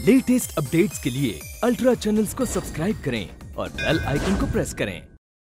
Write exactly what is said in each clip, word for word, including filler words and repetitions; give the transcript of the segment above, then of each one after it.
Latest updates के लिए ultra channels को सब्सक्राइब करें और बेल आइकन को प्रेस करें।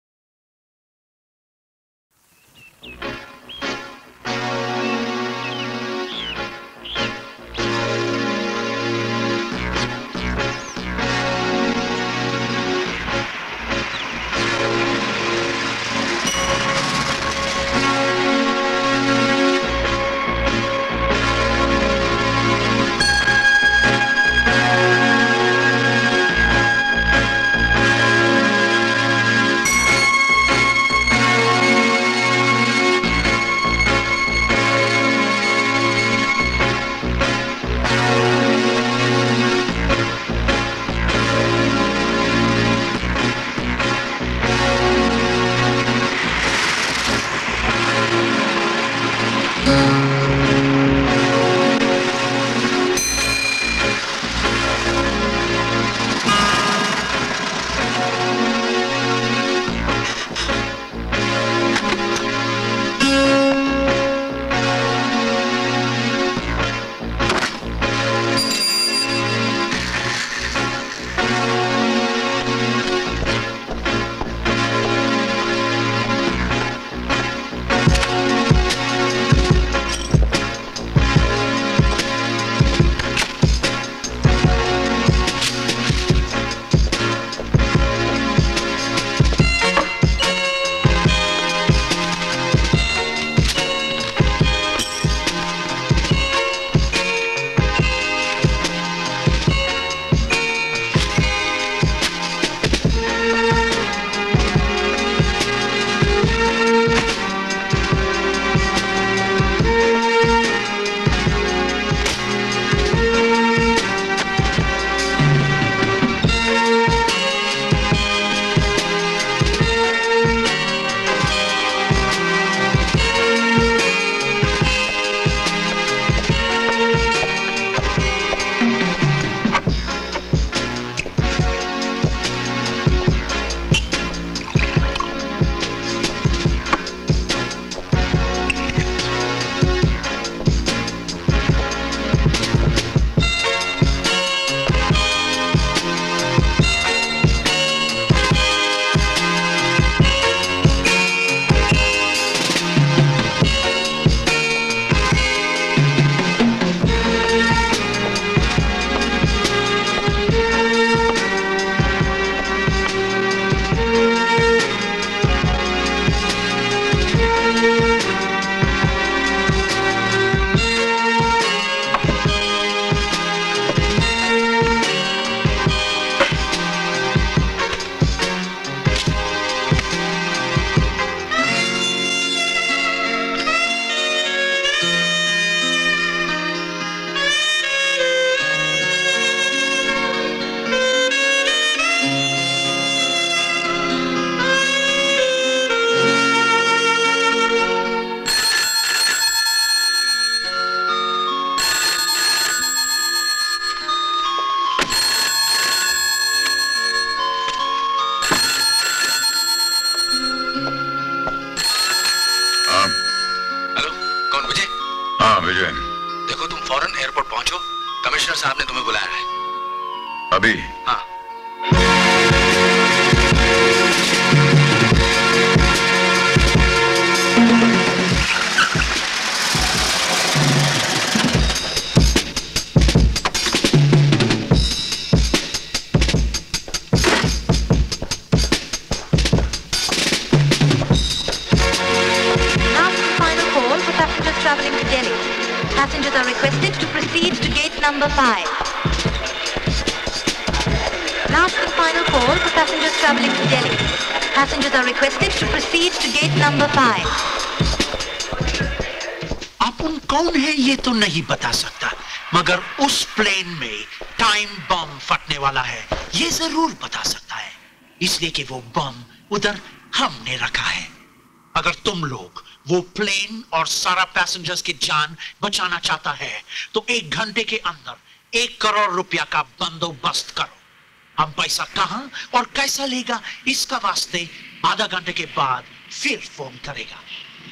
नहीं बता सकता, मगर उस प्लेन में टाइम बम फटने वाला है ये जरूर बता सकता है, इसलिए कि वो बम उधर हमने रखा है। अगर तुम लोग वो प्लेन और सारा पैसेंजर्स की जान बचाना चाहता है तो एक घंटे के अंदर एक करोड़ रुपया का बंदोबस्त करो। हम पैसा कहां और कैसा लेगा इसका वास्ते आधा घंटे के बाद फिर फोन करेगा।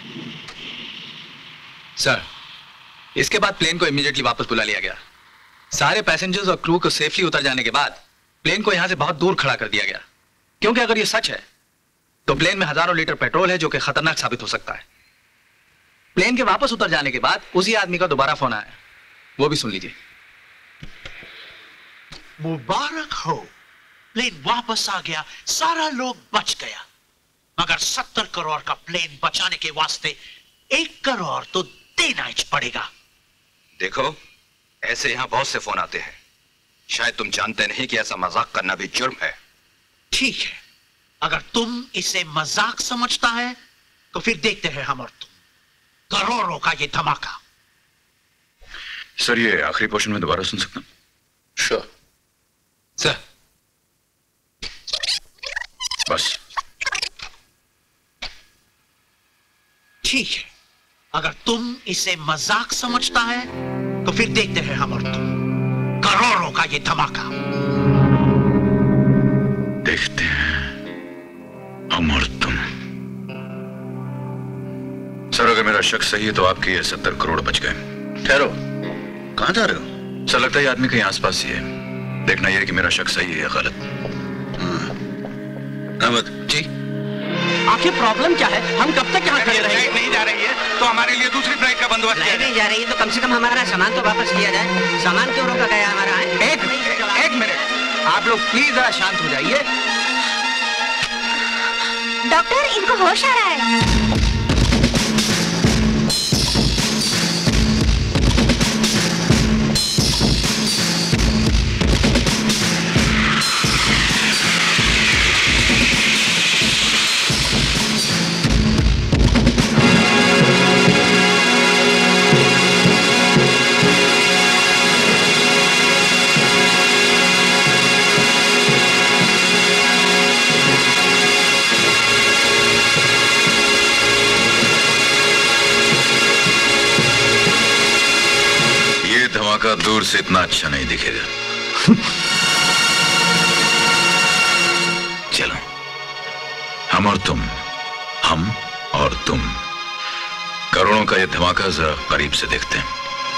सर, इसके बाद प्लेन को इमीडिएटली वापस बुला लिया गया। सारे पैसेंजर्स और क्रू को सेफली उतर जाने के बाद प्लेन को यहां से बहुत दूर खड़ा कर दिया गया, क्योंकि अगर ये सच है तो प्लेन में हजारों लीटर पेट्रोल है जो कि खतरनाक साबित हो सकता है। प्लेन के वापस उतर जाने के बाद उसी आदमी का दोबारा फोन आया, वो भी सुन लीजिए। मुबारक हो, प्लेन वापस आ गया, सारा लोग बच गया, मगर सत्तर करोड़ का प्लेन बचाने के वास्ते एक करोड़ तो देना ही पड़ेगा। देखो, ऐसे यहां बहुत से फोन आते हैं, शायद तुम जानते नहीं कि ऐसा मजाक करना भी जुर्म है। ठीक है, अगर तुम इसे मजाक समझता है तो फिर देखते हैं हम और तुम करोड़ों का ये धमाका। सर, ये आखिरी पोर्शन में दोबारा सुन सकता हूं? Sure sir. बस ठीक है, अगर तुम इसे मजाक समझता है तो फिर देखते हैं हम और तुम करोड़ों का ये धमाका। देखते हैं हम और तुम। सर, अगर मेरा शक सही है तो आपके ये सत्तर करोड़ बच गए। ठहरो, कहां जा रहे हो? सर, लगता है ये आदमी कहीं आसपास ही है। देखना यह है कि मेरा शक सही है या गलत। अहमद जी, आखिर प्रॉब्लम क्या है? हम कब तक यहाँ खड़े रहेंगे? नहीं जा रही है तो हमारे लिए दूसरी फ्लाइट का बंदोबस्त नहीं नहीं जा रही है तो कम से कम हमारा सामान तो वापस किया जाए। सामान क्यों रोका गया हमारा? एक एक मिनट, आप लोग प्लीज जरा शांत हो जाइए। डॉक्टर, इनको होश आ रहा है। धमाका दूर से इतना अच्छा नहीं दिखेगा। चलो, हम और तुम, हम और तुम करोड़ों का ये धमाका जरा करीब से देखते हैं।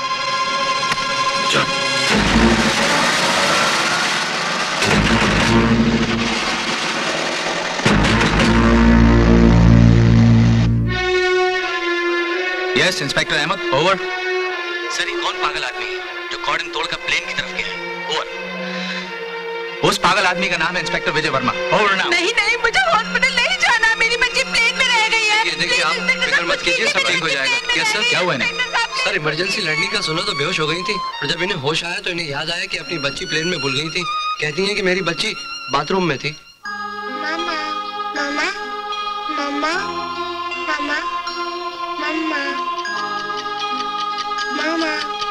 चलो। Yes inspector Ahmad, over. सर, ये कौन पागल आदमी है जो कॉर्डन तोड़कर प्लेन की तरफ गया है? ओवर। उस पागल आदमी का नाम है inspector Vijay Verma. Over now. नहीं नहीं, मुझे हॉस्पिटल नहीं जाना, मेरी बच्ची प्लेन में रह गई है। ये देखिए, आप फिक्र मत कीजिए, सब ठीक हो जाएगा। यस सर, क्या हुआ इन्हें? सर, इमरजेंसी लड़ने का सुना तो बेहोश हो गई थी, और जब इन्हें होश आया तो इन्हें याद आया कि अपनी बच्ची प्लेन में भूल गई थी। कहती हैं कि मेरी बच्ची बाथरूम में थी। मामा, मामा, मामा, मामा, मामा, मामा।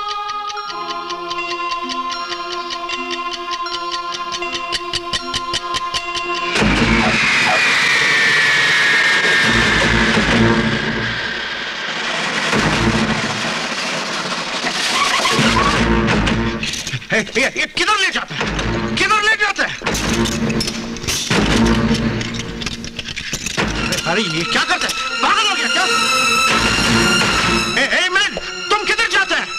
ये, ये किधर ले जाता है? किधर ले जाता है? अरे ये क्या करता है? पागल हो गया क्या? ए, ए, मिलन, तुम किधर जाते हैं?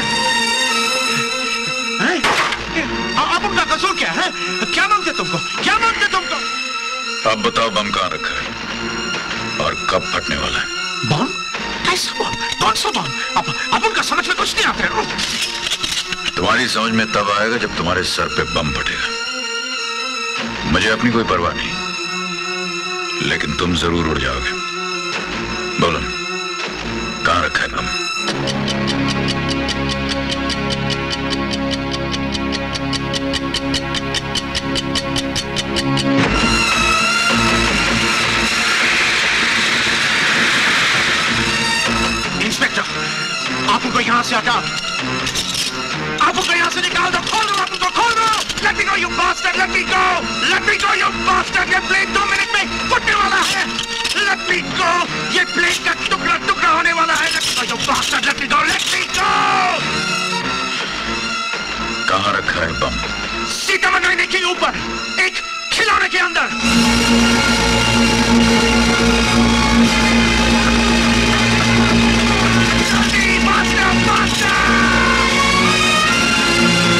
अब उनका कसूर क्या है? क्या मांगते तुमको? क्या मांगते तुमको? अब बताओ, बम कहाँ रखा है और कब फटने वाला है? बम? कैसा बम? कौन सा बम? अब अब उनका समझ में कुछ नहीं आता है। तुम्हारी समझ में तब आएगा जब तुम्हारे सर पे बम फटेगा। मुझे अपनी कोई परवाह नहीं, लेकिन तुम जरूर उड़ जाओगे। बोलो, कहां रखा है बम? इंस्पेक्टर, आप उनको यहां से हटा, आप उनको यहां से निकाल दो। खोल दो, आप उनको खोल दो। Let me go, you bastard! Let me go! Let me go, you bastard! ये प्लेन दो मिनट में फटने वाला है। Let me go! ये प्लेन का टुकड़ा टुकड़ा होने वाला है। Let me go, you bastard! Let me go! Let me go! कहां रखा है बम? सीतामढ़ी के ऊपर एक खिलौने के अंदर। Faster, faster!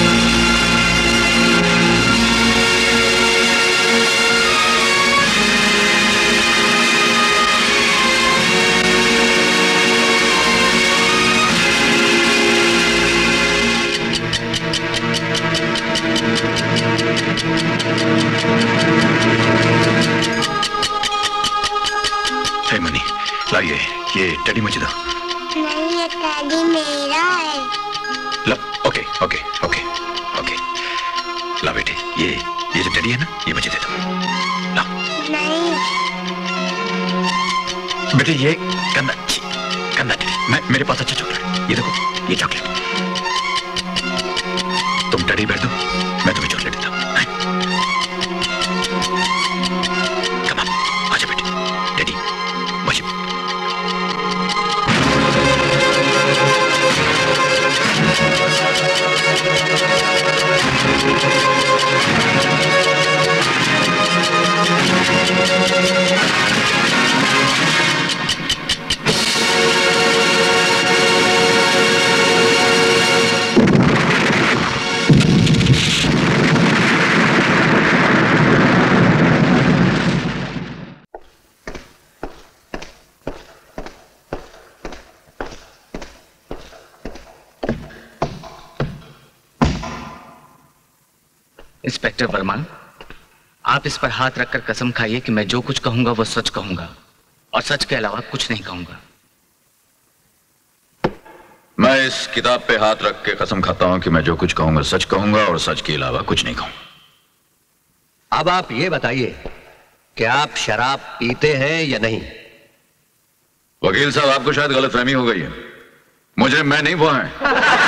ये टेडी मुझे दो। नहीं, ये टेडी मेरा है। लो, ओके ओके ओके ओके। ला बेटे, ये ये जो टेडी है ना, ये मुझे दे दो। ला। नहीं। बेटे ये गंदा गंदा टेडी। मैं मेरे पास अच्छा चॉकलेट, ये देखो ये चॉकलेट। तुम टेडी बैठ दो, मैं तुम्हें चॉकलेट देता हूँ। कम ऑन, आजा बेटे, टेडी मुझे। इंस्पेक्टर वर्मा, आप इस पर हाथ रखकर कसम खाइए कि मैं जो कुछ कहूंगा वो सच कहूंगा और सच के अलावा कुछ नहीं कहूंगा। मैं इस किताब पे हाथ रख के कसम खाता हूं कि मैं जो कुछ कहूंगा सच कहूंगा और सच के अलावा कुछ नहीं कहूंगा। अब आप ये बताइए कि आप शराब पीते हैं या नहीं? वकील साहब, आपको शायद गलतफहमी हो गई है। मुझे मैं नहीं, वो हैं।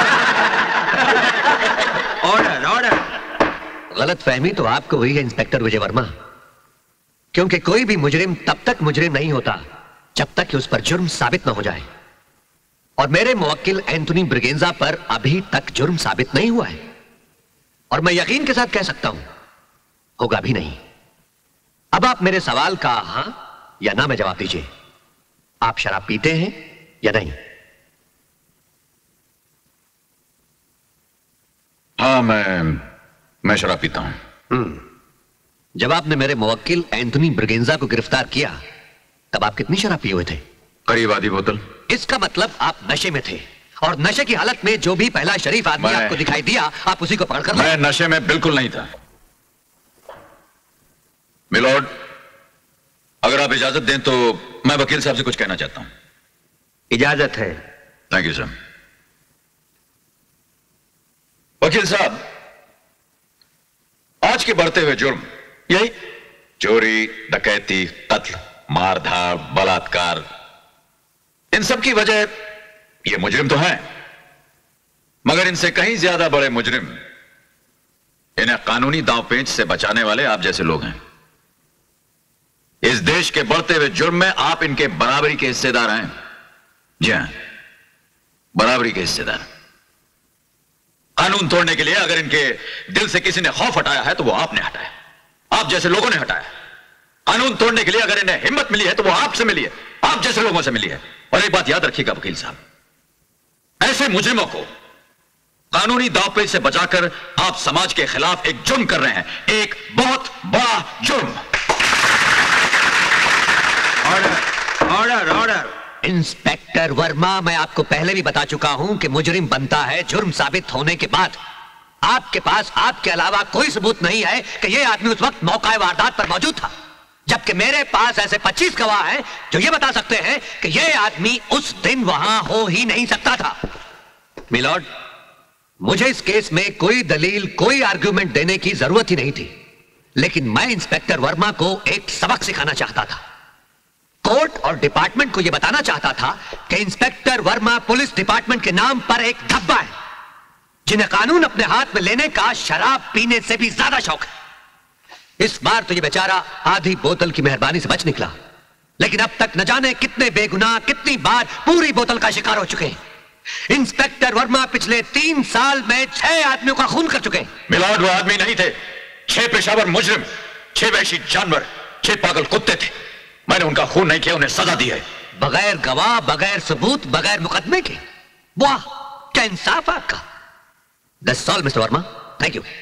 Order order. गलतफहमी तो आपको हुई है इंस्पेक्टर विजय वर्मा, क्योंकि कोई भी मुजरिम तब तक मुजरिम नहीं होता जब तक कि उस पर जुर्म साबित न हो जाए, और मेरे मुवक्किल एंथोनी ब्रिगेंजा पर अभी तक जुर्म साबित नहीं हुआ है, और मैं यकीन के साथ कह सकता हूं होगा भी नहीं। अब आप मेरे सवाल का हां या ना में जवाब दीजिए। आप शराब पीते हैं या नहीं? हाँ, मैं मैं शराब पीता हूं। हम्म जब आपने मेरे मुवक्किल एंथोनी ब्रिगेंजा को गिरफ्तार किया तब आप कितनी शराब पिए हुए थे? करीब आधी बोतल। इसका मतलब आप नशे में थे, और नशे की हालत में जो भी पहला शरीफ आदमी आपको दिखाई दिया आप उसी को पकड़कर। मैं नशे में बिल्कुल नहीं था मिलॉर्ड। अगर आप इजाजत दें तो मैं वकील साहब से कुछ कहना चाहता हूं। इजाजत है। Thank you sir. वकील साहब, आज के बढ़ते हुए जुर्म, यही चोरी, डकैती, कत्ल, मारधाड़, बलात्कार, इन सब की वजह ये मुजरिम तो हैं, मगर इनसे कहीं ज्यादा बड़े मुजरिम इन्हें कानूनी दांवपेच से बचाने वाले आप जैसे लोग हैं। इस देश के बढ़ते हुए जुर्म में आप इनके बराबरी के हिस्सेदार हैं। जी हां, बराबरी के हिस्सेदार। कानून तोड़ने के लिए अगर इनके दिल से किसी ने खौफ हटाया है तो वो आपने हटाया, आप जैसे लोगों ने हटाया। कानून तोड़ने के लिए अगर इन्हें हिम्मत मिली है तो वो आपसे मिली है, आप जैसे लोगों से मिली है। और एक बात याद रखिएगा वकील साहब, ऐसे मुजरिमों को कानूनी दांवपेच से बचाकर आप समाज के खिलाफ एक जुर्म कर रहे हैं, एक बहुत बड़ा जुर्म। Order order order. Inspector Verma, मैं आपको पहले भी बता चुका हूं कि मुजरिम बनता है जुर्म साबित होने के बाद। आपके पास आपके अलावा कोई सबूत नहीं है कि यह आदमी उस वक्त मौका वारदात पर मौजूद था, जबकि मेरे पास ऐसे पच्चीस गवाह हैं जो यह बता सकते हैं कि यह आदमी उस दिन वहां हो ही नहीं सकता था। मिलॉर्ड, मुझे इस केस में कोई दलील, कोई आर्ग्यूमेंट देने की जरूरत ही नहीं थी, लेकिन मैं इंस्पेक्टर वर्मा को एक सबक सिखाना चाहता था। कोर्ट और डिपार्टमेंट को यह बताना चाहता था कि इंस्पेक्टर वर्मा पुलिस डिपार्टमेंट के नाम पर एक धब्बा है, जिन्हें कानून अपने हाथ में लेने का शराब पीने से भी ज्यादा शौक है। इस बार तो ये बेचारा आधी बोतल की मेहरबानी से बच निकला, लेकिन अब तक न जाने कितने बेगुनाह, कितनी बार पूरी बोतल का शिकार हो चुके हैं। इंस्पेक्टर वर्मा पिछले तीन साल में छह आदमियों का खून कर चुके हैं। मिलॉर्ड, वो आदमी नहीं थे, छह पेशावर मुजरिम, छह वहशी जानवर, छह पागल कुत्ते थे। मैंने उनका खून नहीं किया, उन्हें सजा दी है। बगैर गवाह, बगैर सबूत, बगैर मुकदमे के। वाह, क्या इंसाफ आपका। That's all mister Verma, thank you.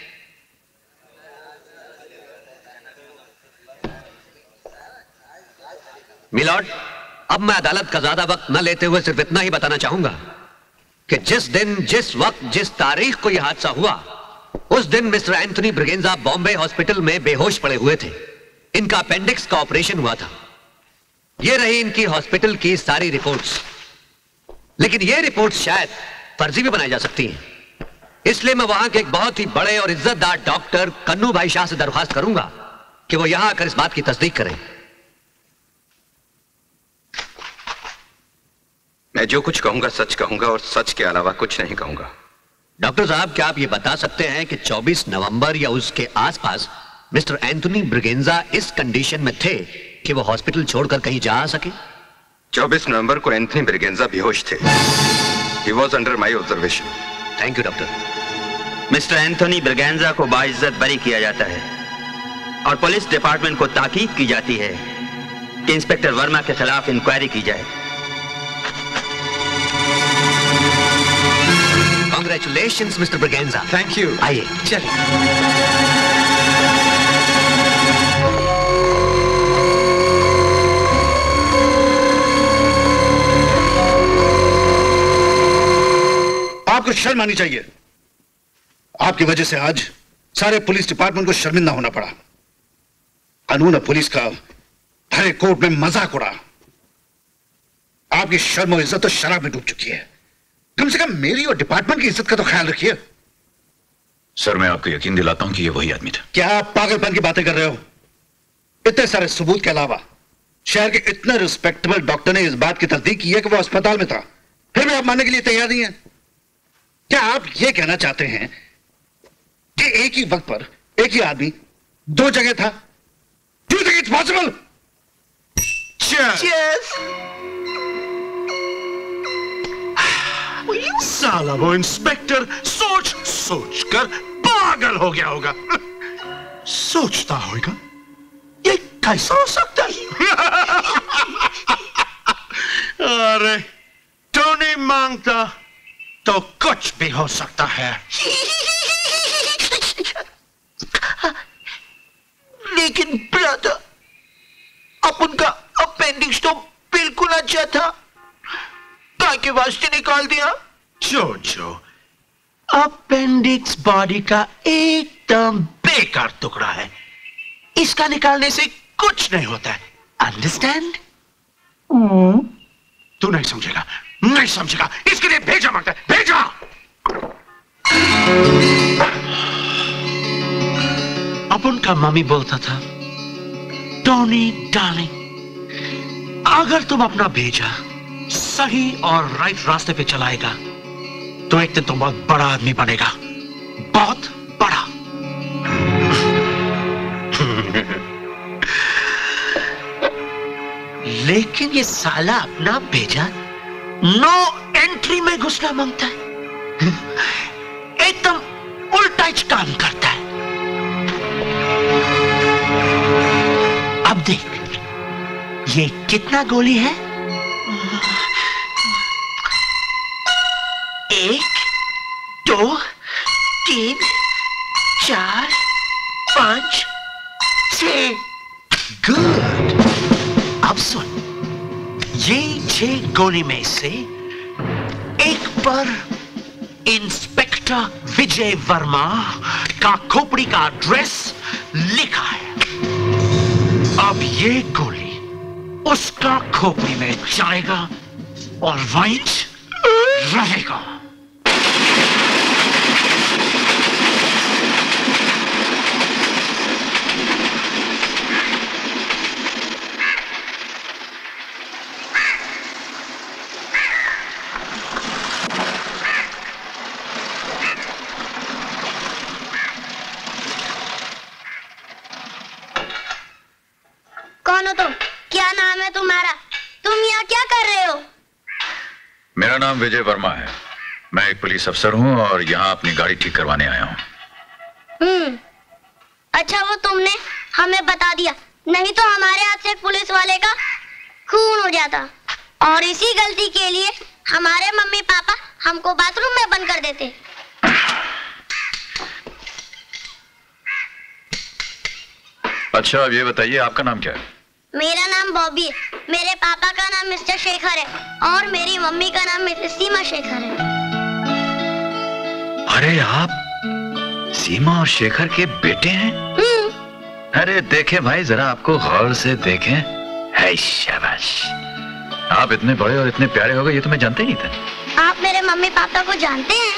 Milord, अब मैं अदालत का ज्यादा वक्त न लेते हुए सिर्फ इतना ही बताना चाहूंगा कि जिस दिन, जिस वक्त, जिस तारीख को यह हादसा हुआ, उस दिन mister Anthony Braganza Bombay hospital में बेहोश पड़े हुए थे। इनका अपेंडिक्स का ऑपरेशन हुआ था। ये रही इनकी हॉस्पिटल की सारी रिपोर्ट्स, लेकिन ये रिपोर्ट्स शायद फर्जी भी बनाई जा सकती हैं। इसलिए मैं वहां के एक बहुत ही बड़े और इज्जतदार डॉक्टर कन्नू भाई शाह से दरख्वास्त करूंगा कि वो यहां आकर इस बात की तस्दीक करें। मैं जो कुछ कहूंगा सच कहूंगा और सच के अलावा कुछ नहीं कहूंगा। डॉक्टर साहब, क्या आप ये बता सकते हैं कि चौबीस नवंबर या उसके आसपास मिस्टर एंथोनी ब्रिगेंजा इस कंडीशन में थे कि वो हॉस्पिटल छोड़कर कहीं जा सके? चौबीस नवंबर को एंथोनी ब्रिगेंजा बेहोश थे। He was under my observation. Thank you doctor. Mister Anthony Braganza को बाइज्जत बरी किया जाता है और पुलिस डिपार्टमेंट को ताकीद की जाती है कि इंस्पेक्टर वर्मा के खिलाफ इंक्वायरी की जाए। Congratulations, mister Braganza. Thank you. आइए चलिए। आपको शर्म आनी चाहिए। आपकी वजह से आज सारे पुलिस डिपार्टमेंट को शर्मिंदा होना पड़ा। कानून और पुलिस का भरे कोर्ट में मजाक उड़ा। आपकी शर्म और इज्जत तो शराब में डूब चुकी है। कम से कम मेरी और डिपार्टमेंट की इज्जत का तो ख्याल रखिए। सर, मैं आपको यकीन दिलाता हूं कि ये वही आदमी था। क्या आप पागलपन की बातें कर रहे हो? इतने सारे सबूत के अलावा शहर के इतने रिस्पेक्टेबल डॉक्टर ने इस बात की तस्दीक की है कि वो अस्पताल में था, फिर भी आप मानने के लिए तैयार नहीं है। क्या आप ये कहना चाहते हैं कि एक ही वक्त पर एक ही आदमी दो जगह था? Do you think it's possible? Cheers. Cheers. साला वो इंस्पेक्टर सोच सोच कर पागल हो गया होगा। सोचता होगा ये कैसा हो सकता है? अरे टोनी मांगता तो कुछ भी हो सकता है। लेकिन ब्रदर, अपन का अपेंडिक्स तो बिल्कुल अच्छा था, ताकि वास्ते निकाल दिया। जोजो, अपेंडिक्स बॉडी का एकदम बेकार टुकड़ा है, इसका निकालने से कुछ नहीं होता है। अंडरस्टैंड? तू नहीं समझेगा, नहीं समझेगा, इसके लिए भेजा मांगता है, भेजा। अपन का मम्मी बोलता था, टोनी डार्लिंग, अगर तुम अपना भेजा सही और राइट रास्ते पे चलाएगा तो एक दिन तुम बहुत बड़ा आदमी बनेगा, बहुत बड़ा। लेकिन ये साला अपना भेजा नो एंट्री में घुसना मांगता है, एकदम उल्टा ही काम करता है। अब देख, ये कितना गोली है? एक, दो, तीन, चार, पांच, छह। गुड। अब सुन, ये छह गोली में से एक पर इंस्पेक्टर विजय वर्मा का खोपड़ी का एड्रेस लिखा है। अब ये गोली उसका खोपड़ी में जाएगा और वहीं रहेगा। कौन हो तुम? क्या नाम है तुम्हारा? तुम यहाँ क्या कर रहे हो? मेरा नाम विजय वर्मा है। मैं एक पुलिस अफसर हूँ और यहाँ अपनी गाड़ी ठीक करवाने आया हूँ। हम्म, अच्छा वो तुमने हमें बता दिया, नहीं तो हमारे हाथ से पुलिस वाले का खून हो जाता। और इसी गलती के लिए हमारे मम्मी पापा हमको बाथरूम में बंद कर देते। अच्छा, अब ये बताइए आपका नाम क्या है? मेरा नाम बॉबी है, मेरे पापा का नाम मिस्टर शेखर है और मेरी मम्मी का नाम मिसेस सीमा शेखर है। अरे आप सीमा और शेखर के बेटे हैं? अरे देखें भाई, जरा आपको गौर से देखें। है शाबाश। आप इतने बड़े और इतने प्यारे हो गए ये तो मैं जानते ही नहीं था। आप मेरे मम्मी पापा को जानते हैं?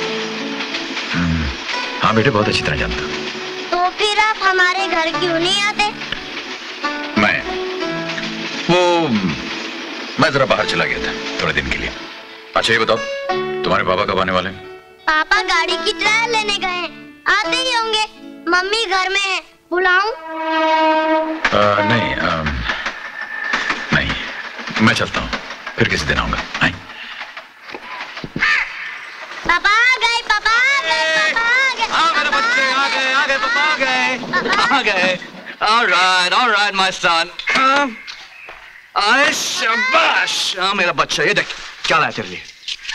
हाँ बेटे, बहुत अच्छी तरह जानता हूँ। तो फिर आप हमारे घर क्यों नहीं आते? मैं वो मैं जरा बाहर चला गया था थोड़े दिन के लिए। अच्छा ये बताओ, तुम्हारे पापा कब आने वाले हैं? पापा गाड़ी की ट्रायल लेने गए हैं, आते ही होंगे। मम्मी घर में है, बुलाऊं? नहीं आ, नहीं, मैं चलता हूँ, फिर किसी दिन आऊंगा। आए? पापा आ गए, पापा आ गए, पापा आ गए। हाँ मेरे बच्चे आ गए, आ गए, पापा आ गए, आ गए। All right, all right, my son. आए शाबाश। हाँ मेरा बच्चा, ये देख क्या लाया तेरे लिए।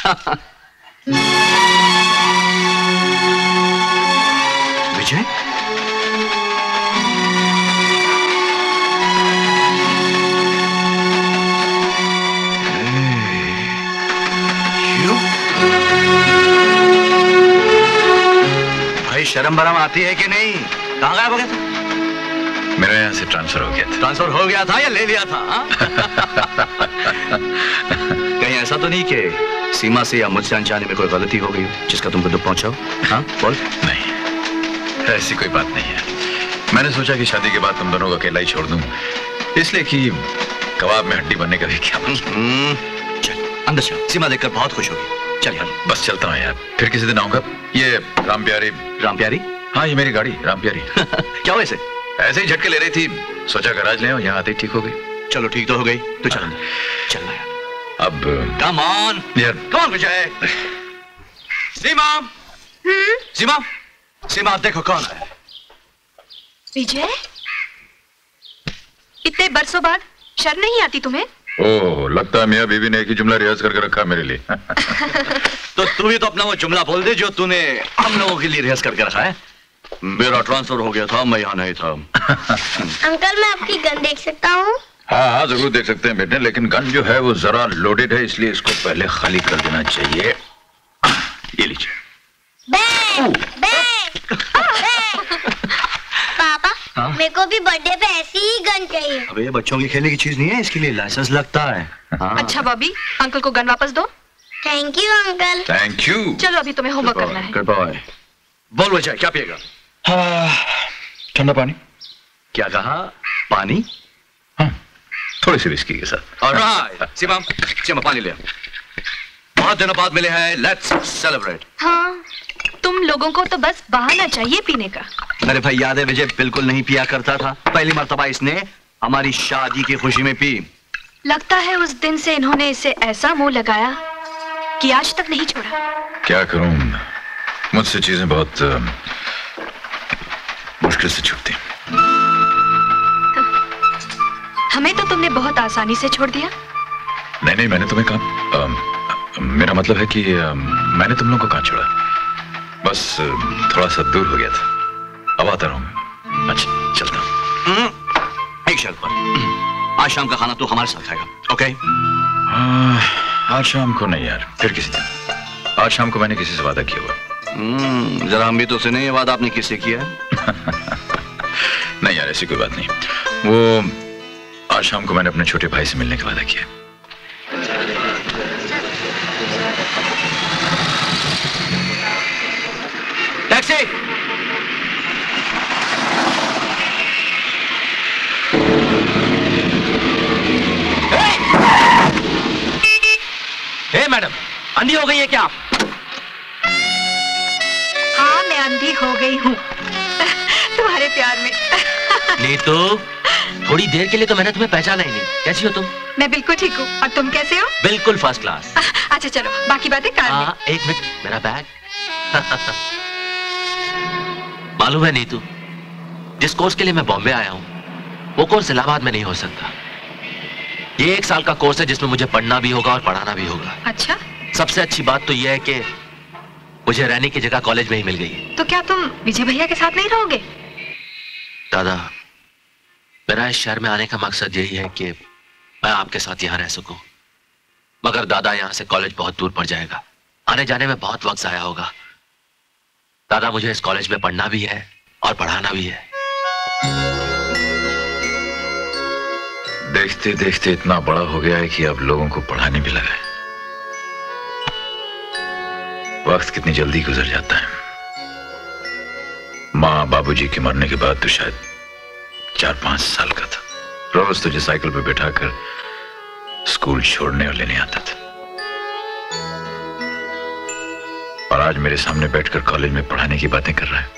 विजय, भाई शर्म बरम आती है कि नहीं? कहाँ गायब हो गया था? मेरा यहाँ से ट्रांसफर हो गया था। ट्रांसफर हो गया था या ले लिया था? कहीं ऐसा तो नहीं कि सीमा से या मुझसे अनजाने में कोई गलती हो गई जिसका तुमको दुख पहुंचा हो? हाँ बोल। नहीं, ऐसी कोई बात नहीं है। मैंने सोचा कि शादी के बाद तुम दोनों को अकेला ही छोड़ दूं, इसलिए कि कबाब में हड्डी बनने का भी क्या मतलब। चल अंदर चल, सीमा देखकर बहुत खुश होगी। चल यार। बस चलता हूँ यार, फिर किसी दिन आऊंगा। ये राम प्यारी। राम प्यारी? हाँ ये मेरी गाड़ी राम प्यारी। क्या वैसे? ऐसे ही झटके ले रही थी, सोचा गैराज ले आओ, यहाँ आते ही ठीक हो गई। चलो ठीक तो हो गई, तू चल चलना यार। अब कम ऑन यार, कम ऑन विजय। सीमा, सीमा, सीमा देखो कौन है। विजय, इतने बरसों बाद शर्म नहीं आती तुम्हें? ओह, लगता है मियाँ बीवी ने एक ही जुमला रियाज करके रखा है मेरे लिए। तो तू भी तो अपना वो जुमला बोल दे जो तूने हम लोगों के लिए रियाज करके रखा है। मेरा ट्रांसफर हो गया था, मैं यहाँ नहीं था। अंकल मैं आपकी गन देख सकता हूँ? हाँ हाँ जरूर देख सकते हैं बेटे, लेकिन गन जो है वो जरा लोडेड है, इसलिए इसको पहले खाली कर देना चाहिए। ये लीजिए। Bang, bang, bang. पापा, हाँ? मेरे को भी बर्थडे पे ऐसी ही गन चाहिए। अबे ये बच्चों की खेलने की चीज नहीं है, इसके लिए लाइसेंस लगता है। हाँ। अच्छा बॉबी, अंकल को गन वापस दो। Thank you uncle. Thank you. चलो अभी तुम्हें होमवर्क करना है। Good boy. बोल विजय, क्या पिएगा? हाँ, ठंडा पानी। क्या कहा? पानी? हाँ, थोड़ी सी विस्की के साथ। ऑलराइट, सीमा, सीमा पानी ले। बहुत दिनों बाद मिले हैं, लेट्स सेलिब्रेट। हाँ, तुम लोगों को तो बस बहाना चाहिए पीने का। मेरे भाई याद है विजय बिल्कुल नहीं पिया करता था, पहली मर्तबा इसने हमारी शादी की खुशी में पी। लगता है उस दिन से इन्होंने इसे ऐसा मुंह लगाया कि आज तक नहीं छोड़ा। क्या करूं, मुझसे चीजें बहुत uh, मुश्किल से छूटती। हमें तो तुमने बहुत आसानी से छोड़ दिया। नहीं नहीं, मैंने तुम्हें कहा, uh, मेरा मतलब है कि uh, मैंने तुम लोगों को कहाँ छोड़ा, बस uh, थोड़ा सा दूर हो गया था। अब आता रहूंगा। अच्छा चलता हूँ। एक शर्त पर, आज शाम का खाना तू हमारे साथ खाएगा, ओके? आज शाम को नहीं यार, फिर किसी दिन। आज शाम को मैंने किसी से वादा किया हुआ। हम्म, जरा हम भी तो सुने ये वादा आपने किससे किया है? नहीं यार ऐसी कोई बात नहीं, वो आज शाम को मैंने अपने छोटे भाई से मिलने का वादा किया। टैक्सी। हे मैडम, अंधी हो गई है क्या आप? हाँ मैं अंधी हो गई हूँ तुम्हारे प्यार में। नीतू, थोड़ी देर के लिए तो मैंने तुम्हें पहचाना ही नहीं। कैसी हो तुम? मैं बिल्कुल ठीक हूँ, और तुम कैसे हो? बिल्कुल फर्स्ट क्लास। अच्छा चलो बाकी बातें कार में। हाँ एक मिनट, मेरा बैग। मालूम है नीतू, जिस कोर्स के लिए मैं बॉम्बे आया हूँ वो कोर्स इलाहाबाद में नहीं हो सकता। ये एक साल का कोर्स है जिसमें मुझे पढ़ना भी होगा और पढ़ाना भी होगा। अच्छा, सबसे अच्छी बात तो यह है कि मुझे रहने की जगह कॉलेज में ही मिल गई। तो क्या तुम विजय भैया के साथ नहीं रहोगे? दादा, मेरा इस शहर में आने का मकसद यही है कि मैं आपके साथ यहाँ रह सकूं, मगर दादा यहाँ से कॉलेज बहुत दूर पड़ जाएगा, आने जाने में बहुत वक्त जाया होगा। दादा मुझे इस कॉलेज में पढ़ना भी है और पढ़ाना भी है। देखते देखते इतना बड़ा हो गया है कि अब लोगों को पढ़ाने भी लगा है। वक्त कितनी जल्दी गुजर जाता है। माँ बाबूजी के मरने के बाद तो शायद चार पांच साल का था। रोज तुझे साइकिल पे बैठाकर स्कूल छोड़ने और लेने आता था, और आज मेरे सामने बैठकर कॉलेज में पढ़ाने की बातें कर रहा है।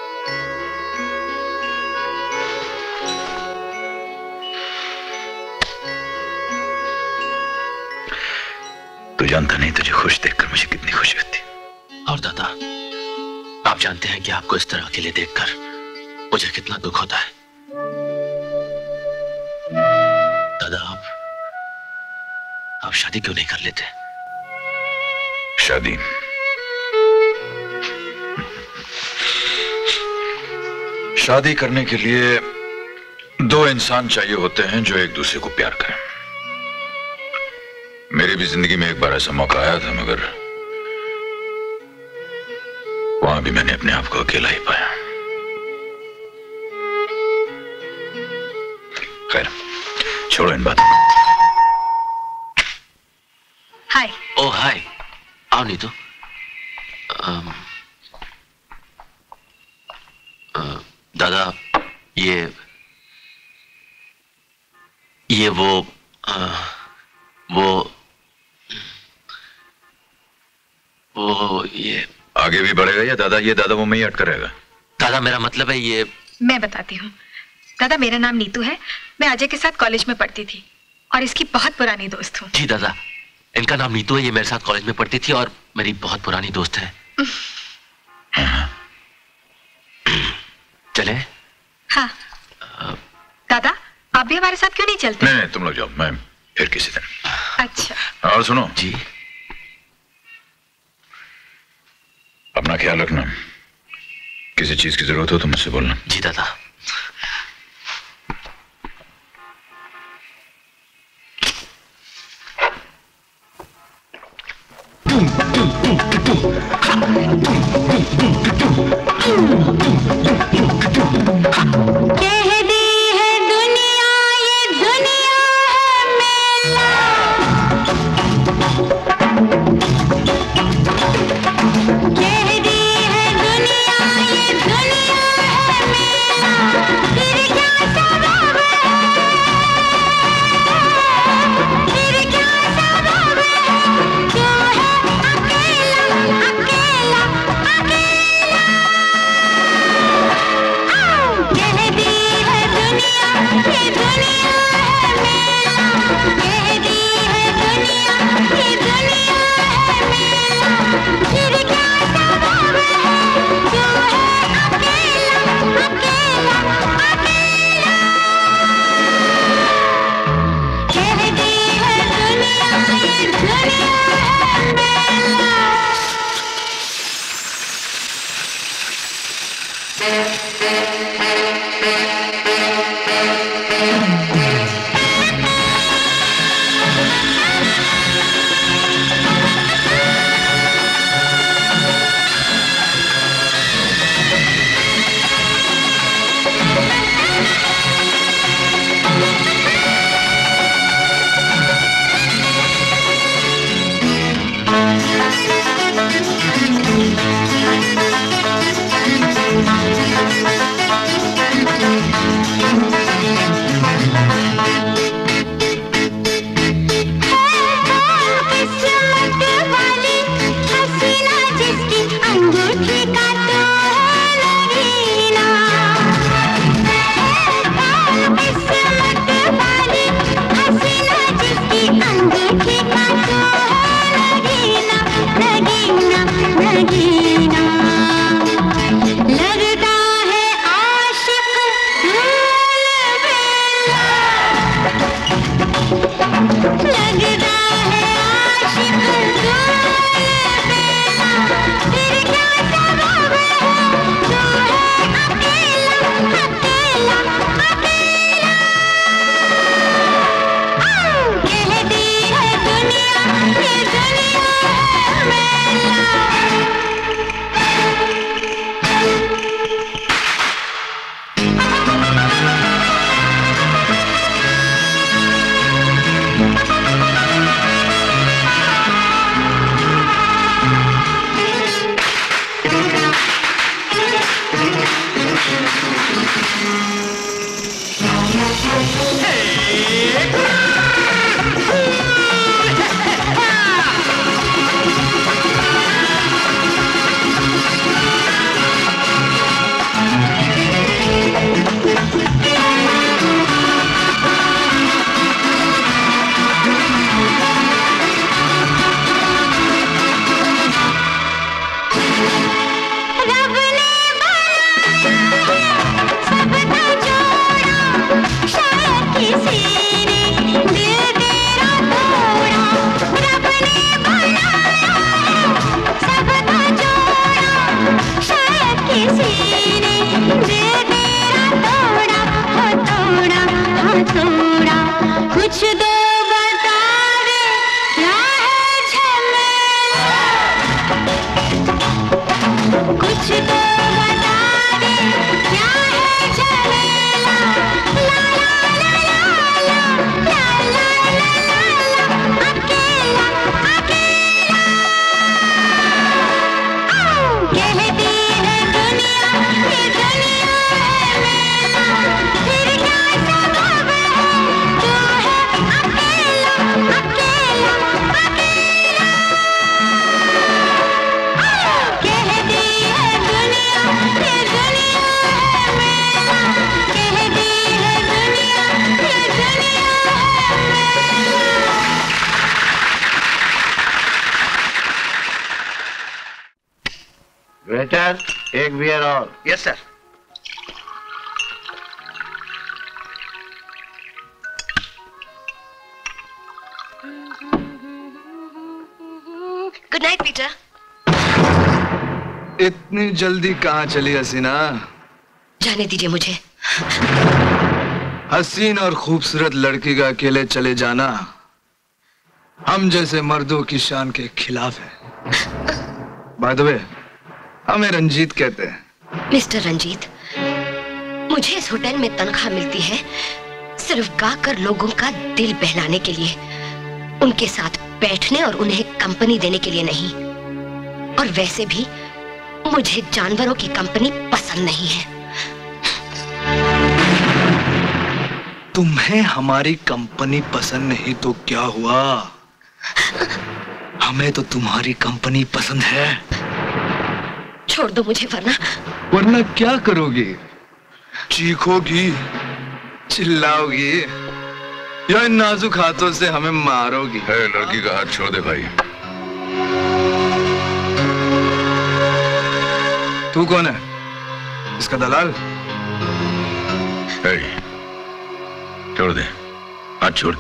तू जानता नहीं तुझे खुश देखकर मुझे कितनी खुशी होती। और दादा, आप जानते हैं कि आपको इस तरह अकेले देखकर मुझे कितना दुख होता है। दादा, आप आप शादी क्यों नहीं कर लेते? शादी? शादी करने के लिए दो इंसान चाहिए होते हैं जो एक दूसरे को प्यार करें। मेरी भी जिंदगी में एक बार ऐसा मौका आया था, मगर वहां भी मैंने अपने आप को अकेला ही पाया। खैर, छोड़ो इन बातों को। हाय। ओ हाय, आओ नीतू। अम, अ, दादा, ये ये वो आ, वो वो ये आगे भी बढ़ेगा या दादा ये दादा वो में ही अटका रहेगा? दादा, मेरा मतलब है ये। मैं बताती हूँ दादा, मेरा नाम नीतू है। मैं अजय के साथ कॉलेज में पढ़ती थी और इसकी बहुत पुरानी दोस्त हूँ। जी दादा, इनका नाम नीतू है, ये मेरे साथ कॉलेज में पढ़ती थी और मेरी बहुत पुरानी दोस्त है। चले? हाँ। दादा, आप भी हमारे साथ क्यों नहीं चलते? नहीं नहीं, तुम लोग जाओ, मैं फिर किसी दिन। अच्छा। और सुनो जी, अपना ख्याल रखना। किसी चीज की जरूरत हो तो मुझसे बोलना। जी दादा। कह दी है दुनिया, ये दुनिया है मेला। कह दी है दुनिया, ये दुनिया है मेला। फिर क्या सबब है, फिर क्या सबब है, क्यों है अकेला अकेला अकेला। वेटर, एक बियर और। Yes sir. Good night Peter. इतनी जल्दी कहाँ चली हसीना? जाने दीजिए मुझे। हसीन और खूबसूरत लड़की का अकेले चले जाना हम जैसे मर्दों की शान के खिलाफ है। बाय द वे, हमें रंजीत कहते हैं। मिस्टर रंजीत, मुझे इस होटल में तनख्वाह मिलती है सिर्फ गाकर लोगों का दिल बहलाने के लिए, उनके साथ बैठने और उन्हें कंपनी देने के लिए नहीं। और वैसे भी मुझे जानवरों की कंपनी पसंद नहीं है। तुम्हें हमारी कंपनी पसंद नहीं तो क्या हुआ? हमें तो तुम्हारी कंपनी पसंद है। छोड़ दो मुझे, वरना वरना क्या करोगी? चीखोगी, चिल्लाओगी या इन नाजुक हाथों से हमें मारोगी? है, लड़की का हाथ छोड़ दे भाई। तू कौन है? इसका दलाल? है, छोड़ दे, हाथ छोड़।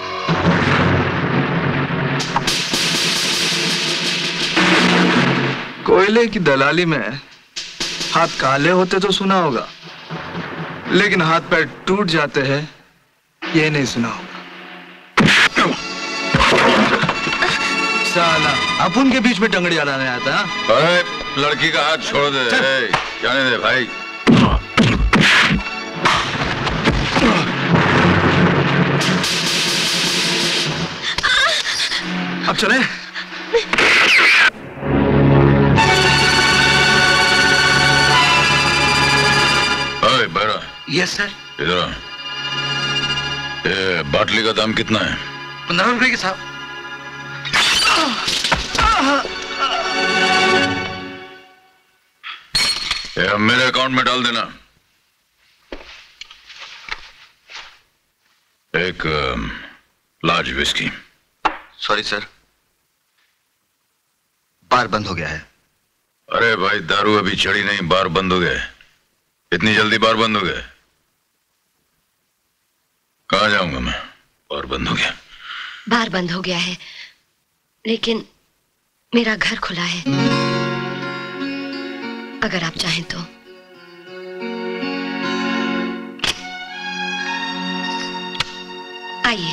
कोयले की दलाली में हाथ काले होते तो सुना होगा, लेकिन हाथ पैर टूट जाते हैं ये नहीं सुना होगा। साला अपन के बीच में टंगड़ी अड़ाने आता है। अरे लड़की का हाथ छोड़ दे, जाने दे भाई। अब चले। Yes sir. इधर ये बाटली का दाम कितना है? पंद्रह रुपए के साहब। ये मेरे अकाउंट में डाल देना। एक large whisky. Sorry sir, bar बंद हो गया है। अरे भाई दारू अभी चढ़ी नहीं, बार बंद हो गए। इतनी जल्दी बार बंद हो गए? कहाँ जाऊंगा मैं? बार बंद हो गया। बार बंद हो गया है, लेकिन मेरा घर खुला है। अगर आप चाहें तो। आइए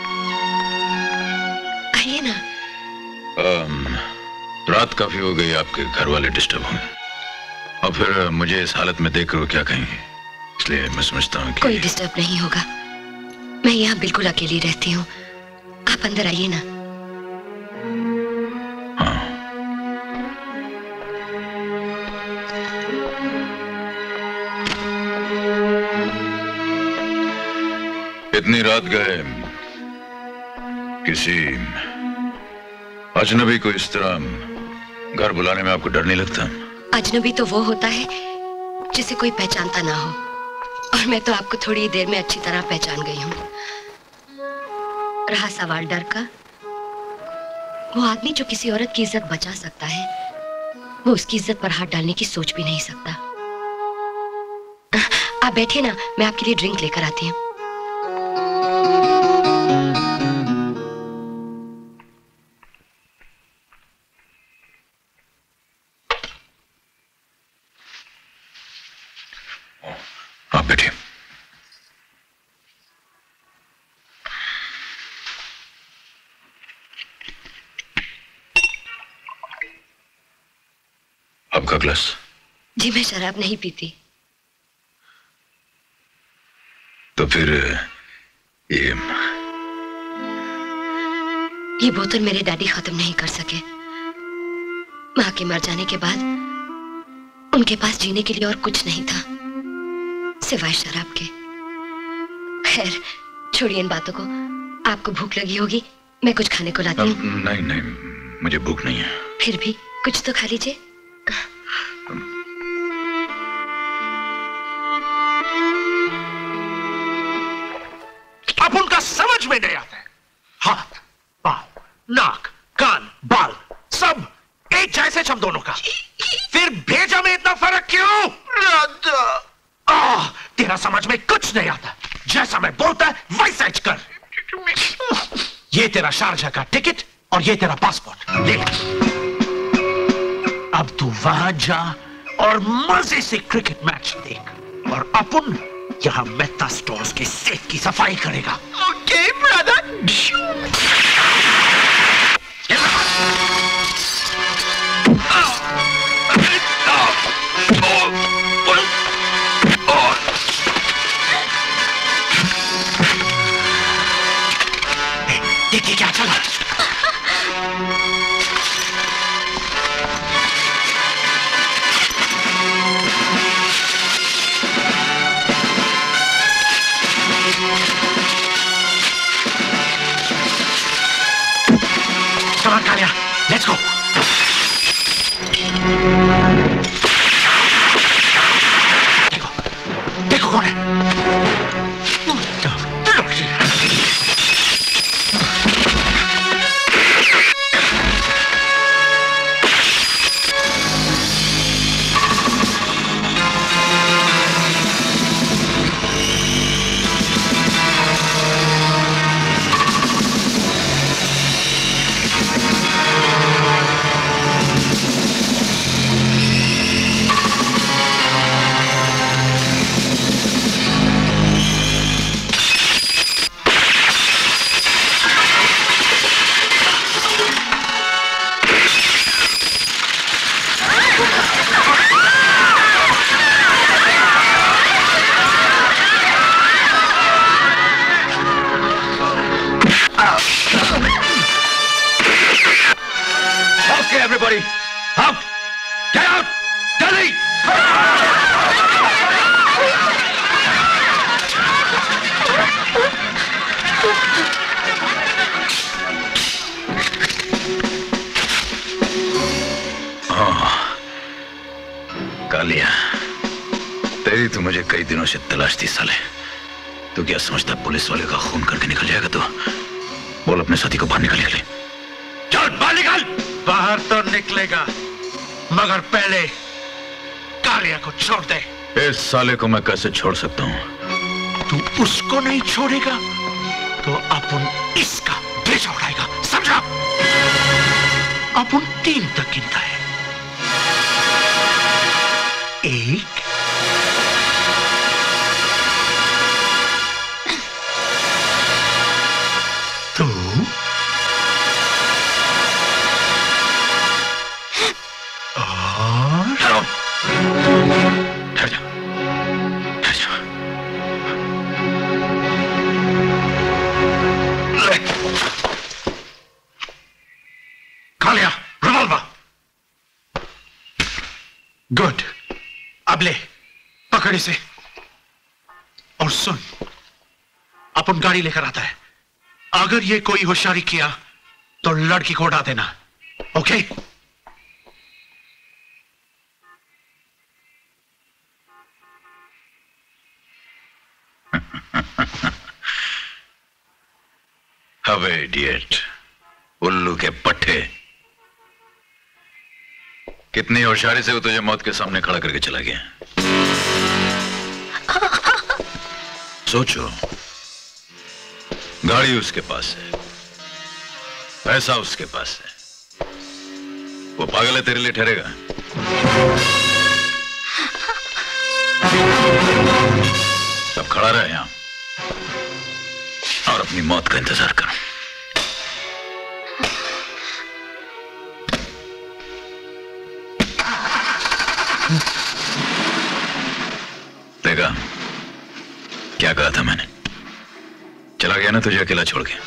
आइए ना। आम, रात काफी हो गई, आपके घर वाले डिस्टर्ब होंगे और फिर मुझे इस हालत में देखकर वो क्या कहेंगे, इसलिए मैं समझता हूँ कि कोई डिस्टर्ब नहीं होगा। मैं यहाँ बिल्कुल अकेली रहती हूँ। आप अंदर आइए ना। हाँ। इतनी रात गए किसी अजनबी को इस तरह घर बुलाने में आपको डर नहीं लगता? अजनबी तो वो होता है जिसे कोई पहचानता ना हो, और मैं तो आपको थोड़ी देर में अच्छी तरह पहचान गई हूँ। रहा सवाल डर का, वो आदमी जो किसी औरत की इज्जत बचा सकता है, वो उसकी इज्जत पर हाथ डालने की सोच भी नहीं सकता। आप बैठिए ना, मैं आपके लिए ड्रिंक लेकर आती हूँ। आप बैठिए। आपका ग्लास। जी मैं शराब नहीं पीती। तो फिर ये ये बोतल मेरे डैडी खत्म नहीं कर सके। माँ के मर जाने के बाद उनके पास जीने के लिए और कुछ नहीं था सिवाय शराब के। खैर छोड़िए इन बातों को। आपको भूख लगी होगी, मैं कुछ खाने को लाती हूँ। नहीं नहीं, मुझे भूख नहीं है। फिर भी कुछ तो खा लीजिए। अब उनका समझ में नहीं आता है। हाथ, पाँव, नाक, कान, बाल सब एक जैसे हम दोनों का। फिर तेरा समझ में कुछ नहीं आता। जैसा मैं बोलता वैसा ही कर। ये तेरा शारजा का टिकट और ये तेरा पासपोर्ट ले। अब तू वहां जा और मजे से क्रिकेट मैच देख और अपन यहाँ मेहता स्टोर्स के सेफ की सफाई करेगा। Okay brother. देखिए क्या चला। Come on, Akayla, let's go. देखो, देखो कौन है? Everybody, out! Get out! Delhi! Kaliya, तेरी तो मुझे कई दिनों से तलाश थी साले। तू क्या समझता पुलिस वाले का खून करके निकल जाएगा? तू बोल अपने साथी को बाहर निकल निकले। चल बाहर निकल। बाहर तो निकलेगा मगर पहले कालिया को छोड़ दे। इस साले को मैं कैसे छोड़ सकता हूँ? तू उसको नहीं छोड़ेगा तो अपन इसका भी छोड़ाएगा, समझा? अपन तीन तक गिनता है। एक, दो, और ठहर जा, ठहर जा। कालिया, रिवॉल्वर। गुड, अब ले, पकड़ इसे। और सुन, अपन गाड़ी लेकर आता है। अगर ये कोई होशियारी किया तो लड़की को उड़ा देना, ओके? अबे इडियट, उल्लू के पट्टे, कितनी होशियारी से वो तुझे मौत के सामने खड़ा करके चला गया। सोचो, गाड़ी उसके पास है, पैसा उसके पास है, वो पागल है तेरे लिए ठहरेगा? सब खड़ा रहे यहां और अपनी मौत का इंतजार करो। देखा क्या कहा था मैंने? चला गया ना तुझे अकेला छोड़ के।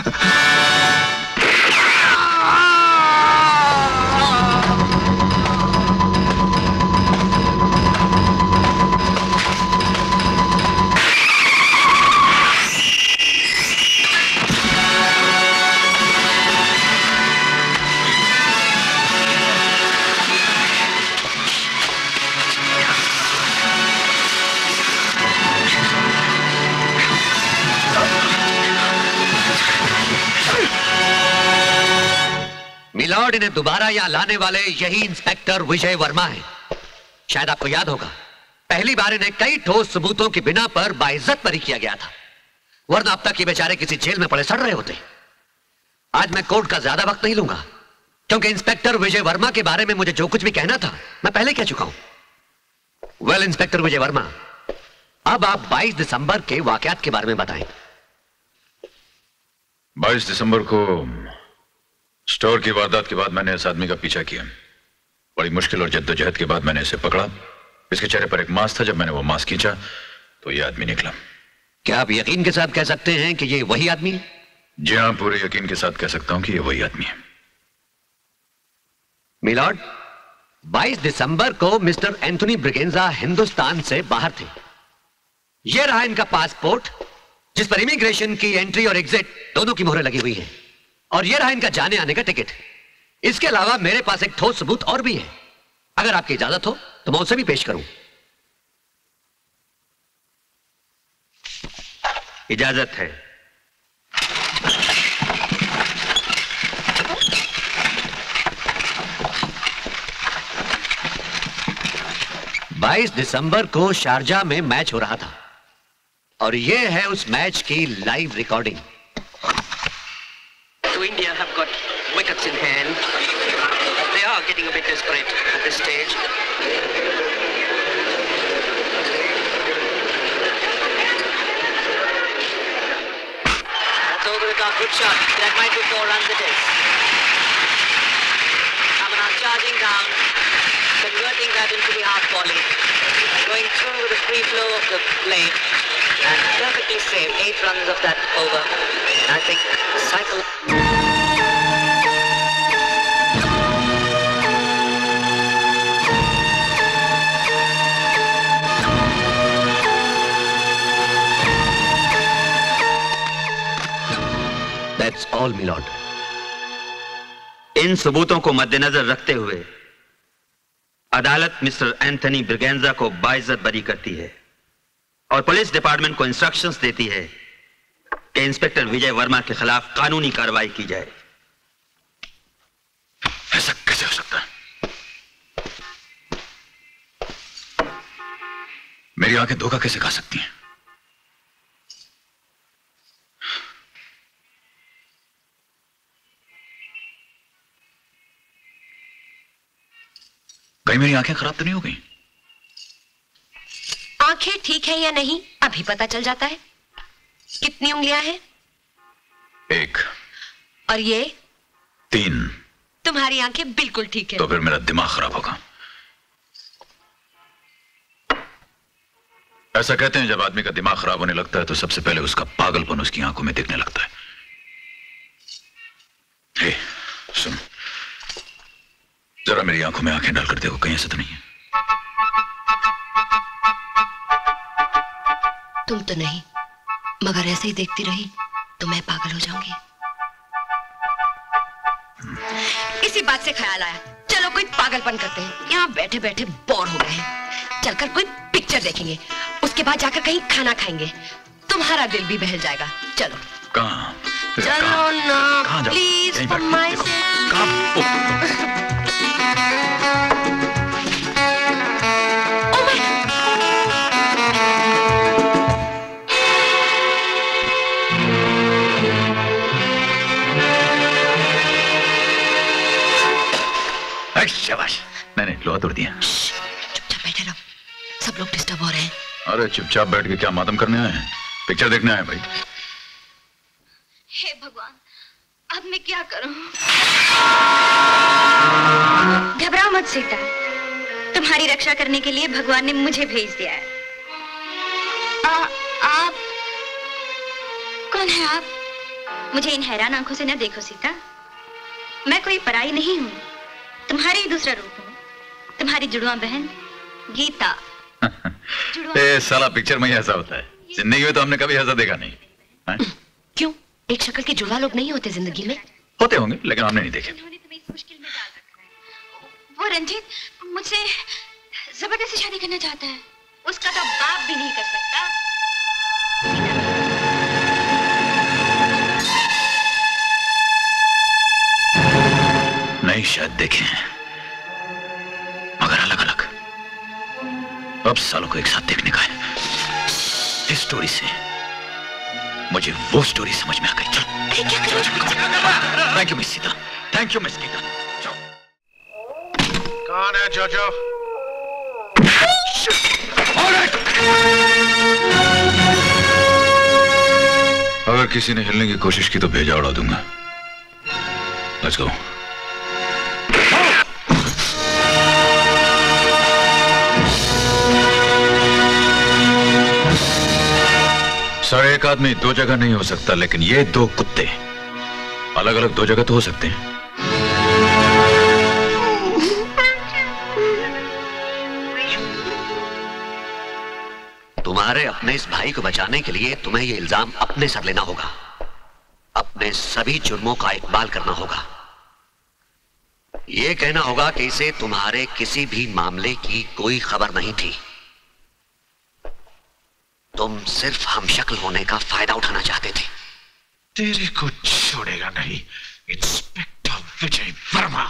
मिलॉर्ड, इन्हें दोबारा यहां लाने वाले यही इंस्पेक्टर विजय वर्मा हैं। शायद आपको याद होगा पहली बार इन्हें कई ठोस सबूतों के बिना पर बाइज्जत बरी किया गया था, वरना अब तक ये बेचारे किसी जेल में पड़े सड़ रहे होते। आज मैं कोर्ट का ज्यादा वक्त नहीं लूंगा, क्योंकि इंस्पेक्टर विजय वर्मा के बारे में मुझे जो कुछ भी कहना था मैं पहले कह चुका हूं। वेल इंस्पेक्टर विजय वर्मा, अब आप बाईस दिसंबर के वाकयात के बारे में बताएं। बाईस दिसंबर को स्टोर की वारदात के बाद मैंने इस आदमी का पीछा किया। बड़ी मुश्किल और जद्दोजहद के बाद मैंने इसे पकड़ा। इसके चेहरे पर एक मास्क था। जब मैंने वो मास्क खींचा तो ये आदमी निकला। क्या आप यकीन के साथ कह सकते हैं कि ये वही आदमी है? जी हाँ, पूरे यकीन के साथ कह सकता हूं कि ये वही आदमी है। मिलॉर्ड, बाईस दिसंबर को मिस्टर एंथोनी ब्रिगेंजा हिंदुस्तान से बाहर थे। यह रहा इनका पासपोर्ट, जिस पर इमिग्रेशन की एंट्री और एग्जिट दोनों की मोहरें लगी हुई हैं, और यह रहा इनका जाने आने का टिकट। इसके अलावा मेरे पास एक ठोस सबूत और भी है। अगर आपकी इजाजत हो तो मैं उसे भी पेश करूं। इजाजत है। बाईस दिसंबर को शारजा में मैच हो रहा था, और यह है उस मैच की live recording. So India have got wickets in hand. They are getting a bit desperate at this stage. That's over the top. Good shot. That might be four runs it is. Amrita charging down, converting that into the half volley, going through the free flow of the plane, and perfectly safe. Eight runs of that over. And I think cycle. That's all, my lord. इन सबूतों को मद्देनजर रखते हुए अदालत mister Anthony Braganza को बाइज्जत बरी करती है और पुलिस डिपार्टमेंट को इंस्ट्रक्शंस देती है कि इंस्पेक्टर विजय वर्मा के खिलाफ कानूनी कार्रवाई की जाए। ऐसा कैसे हो सकता है? मेरी आंखें धोखा कैसे खा सकती हैं? कहीं मेरी आंखें खराब तो नहीं हो गई? आंखें ठीक है या नहीं अभी पता चल जाता है। कितनी उंगलियां हैं? एक। और ये? तीन। तुम्हारी आंखें बिल्कुल ठीक है। तो फिर मेरा दिमाग खराब होगा। ऐसा कहते हैं जब आदमी का दिमाग खराब होने लगता है तो सबसे पहले उसका पागलपन उसकी आंखों में दिखने लगता है। हे, सुन, जरा मेरी आंखों में आंखें डालकर देखो, कहीं ऐसा तो नहीं है? तुम तो नहीं, मगर ऐसे ही देखती रही तो मैं पागल हो जाऊंगी। इसी बात से ख्याल आया, चलो कोई पागलपन करते हैं। यहाँ बैठे बैठे बोर हो गए हैं, चलकर कोई पिक्चर देखेंगे, उसके बाद जाकर कहीं खाना खाएंगे, तुम्हारा दिल भी बहल जाएगा। चलो। कहाँ? चलो ना प्लीज फॉर माय सेक। शाबाश, मैंने लोहा तोड़ दिया। चुपचाप बैठे रहो, सब लोग डिस्टर्ब हो रहे हैं। अरे चुपचाप बैठ के क्या मातम करने आए हैं? पिक्चर देखने आए भाई। हे भगवान, अब मैं क्या करूं? घबराओ मत सीता, तुम्हारी रक्षा करने के लिए भगवान ने मुझे भेज दिया है। आ, आप कौन है? आप मुझे इन हैरान आंखों से न देखो सीता, मैं कोई पराई नहीं हूँ, तुम्हारी ही दूसरा रूप हूँ, तुम्हारी जुड़वा बहन गीता। ए, साला पिक्चर में ही ऐसा होता है, जिंदगी में तो हमने कभी ऐसा देखा नहीं। है? क्यों? एक शक्ल के जुड़वा लोग नहीं होते जिंदगी में? होते होंगे, लेकिन हमने नहीं देखे। वो रंजीत मुझसे जबरदस्ती शादी करना चाहता है, उसका तो बाप भी नहीं कर सकता। नहीं, शायद देखे हैं, मगर अलग अलग। कब सालों को एक साथ देखने का है। इस स्टोरी से मुझे वो स्टोरी समझ में आ गई। चलो thank you miss Sita, thank you miss Gita. कौन है जोजो? अगर किसी ने हिलने की कोशिश की तो भेजा उड़ा दूंगा। Let's go. सर, एक आदमी दो जगह नहीं हो सकता, लेकिन ये दो कुत्ते अलग अलग दो जगह तो हो सकते हैं। तुम्हारे अपने इस भाई को बचाने के लिए तुम्हें यह इल्जाम अपने सर लेना होगा। अपने सभी जुर्मों का इकबाल करना होगा। यह कहना होगा कि इसे तुम्हारे किसी भी मामले की कोई खबर नहीं थी। तुम सिर्फ हमशक्ल होने का फायदा उठाना चाहते थे। तेरे को छोड़ेगा नहीं इंस्पेक्टर विजय वर्मा।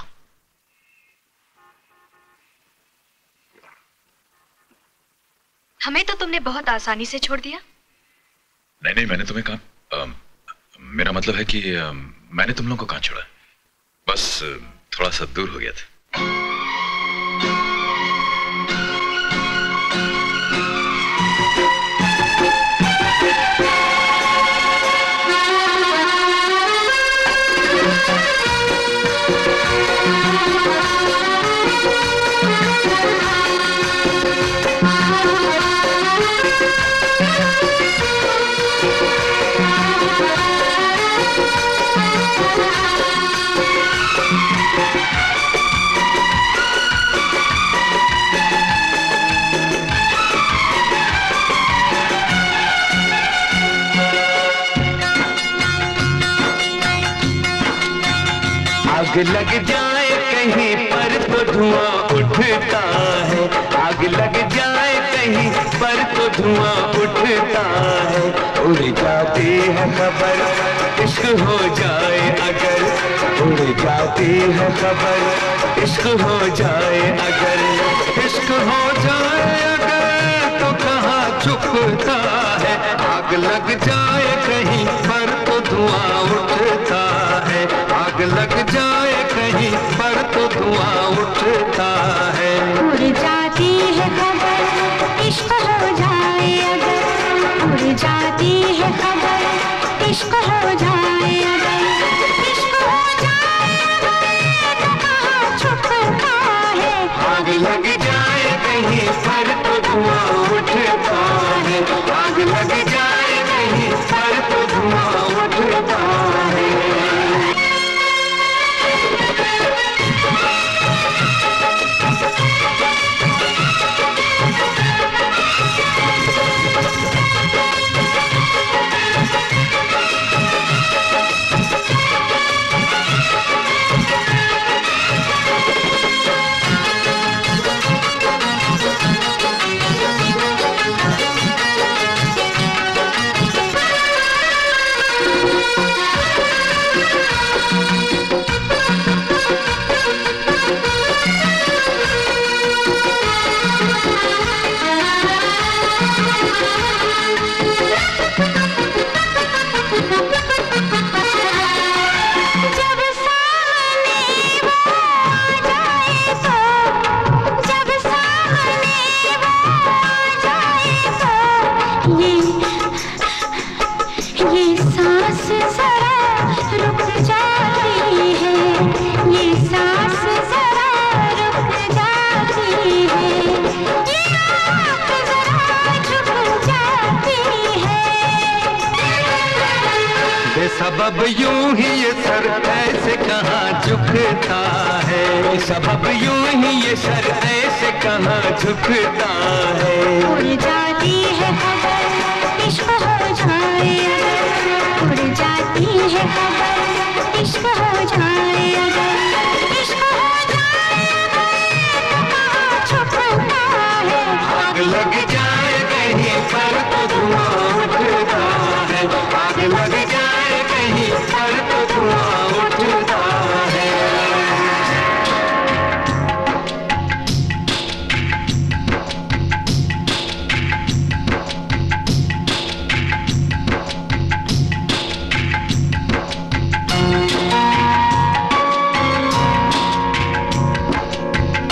हमें तो तुमने बहुत आसानी से छोड़ दिया। नहीं नहीं, मैंने तुम्हें कहा, मेरा मतलब है कि आ, मैंने तुम लोगों को कहां छोड़ा, बस थोड़ा सा दूर हो गया था। आग लग जाए कहीं पर तो धुआं उठता है। आग लग जाए कहीं पर तो धुआं उठता है। उड़ जाती है खबर इश्क हो जाए अगर, उड़ जाती है खबर इश्क हो जाए अगर, इश्क हो जाए अगर तो कहाँ छुपता है। आग लग जाए कहीं पर तो धुआं उठता है। आग लग जाए कहीं पर तो धुआं उठता है। उड़ जाती है खबर इश्क हो जाए अगर, उड़ जाती है खबर इश्क हो जाए अगर, इश्क हो जाए अगर तो कहाँ छुपता है। आग लग जाए कहीं पर तो धुआं उठता है। आग लग जाए कहीं पर तो धुआं उठता है। सबब यूं ही ये सर ऐसे कहाँ झुकता है। सबब यूं ही ये सर ऐसे कहाँ झुकता है। उड़ जाती है खबर इश्क हो जाए अगर, उड़ जाती है खबर इश्क हो जाए अगर, इश्क हो जाए अगर तो कहाँ छुपता है। आग लग जाए कहीं पर तो धुआं उठता है। आग लग जाए कहीं पर तो धुआं उठता है।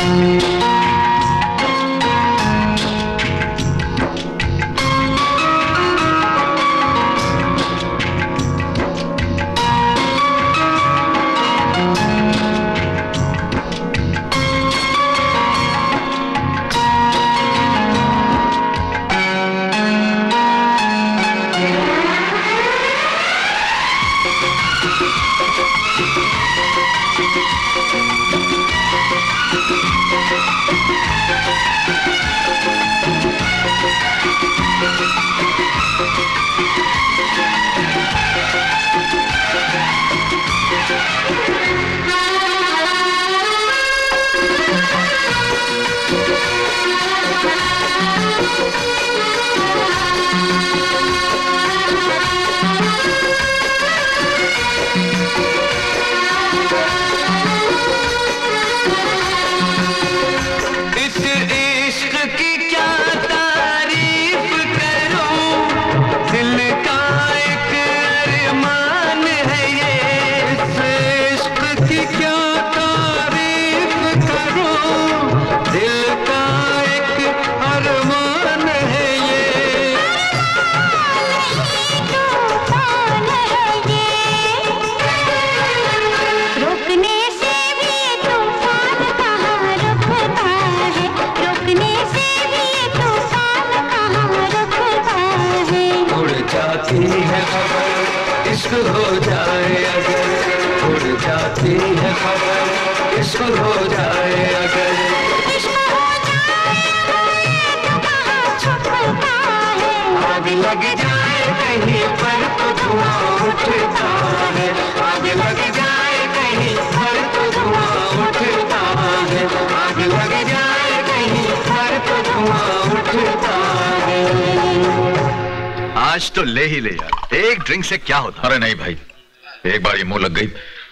आज तो ले ही ले यार, एक ड्रिंक से क्या होता। अरे नहीं भाई, एक बार ये मुंह लग गई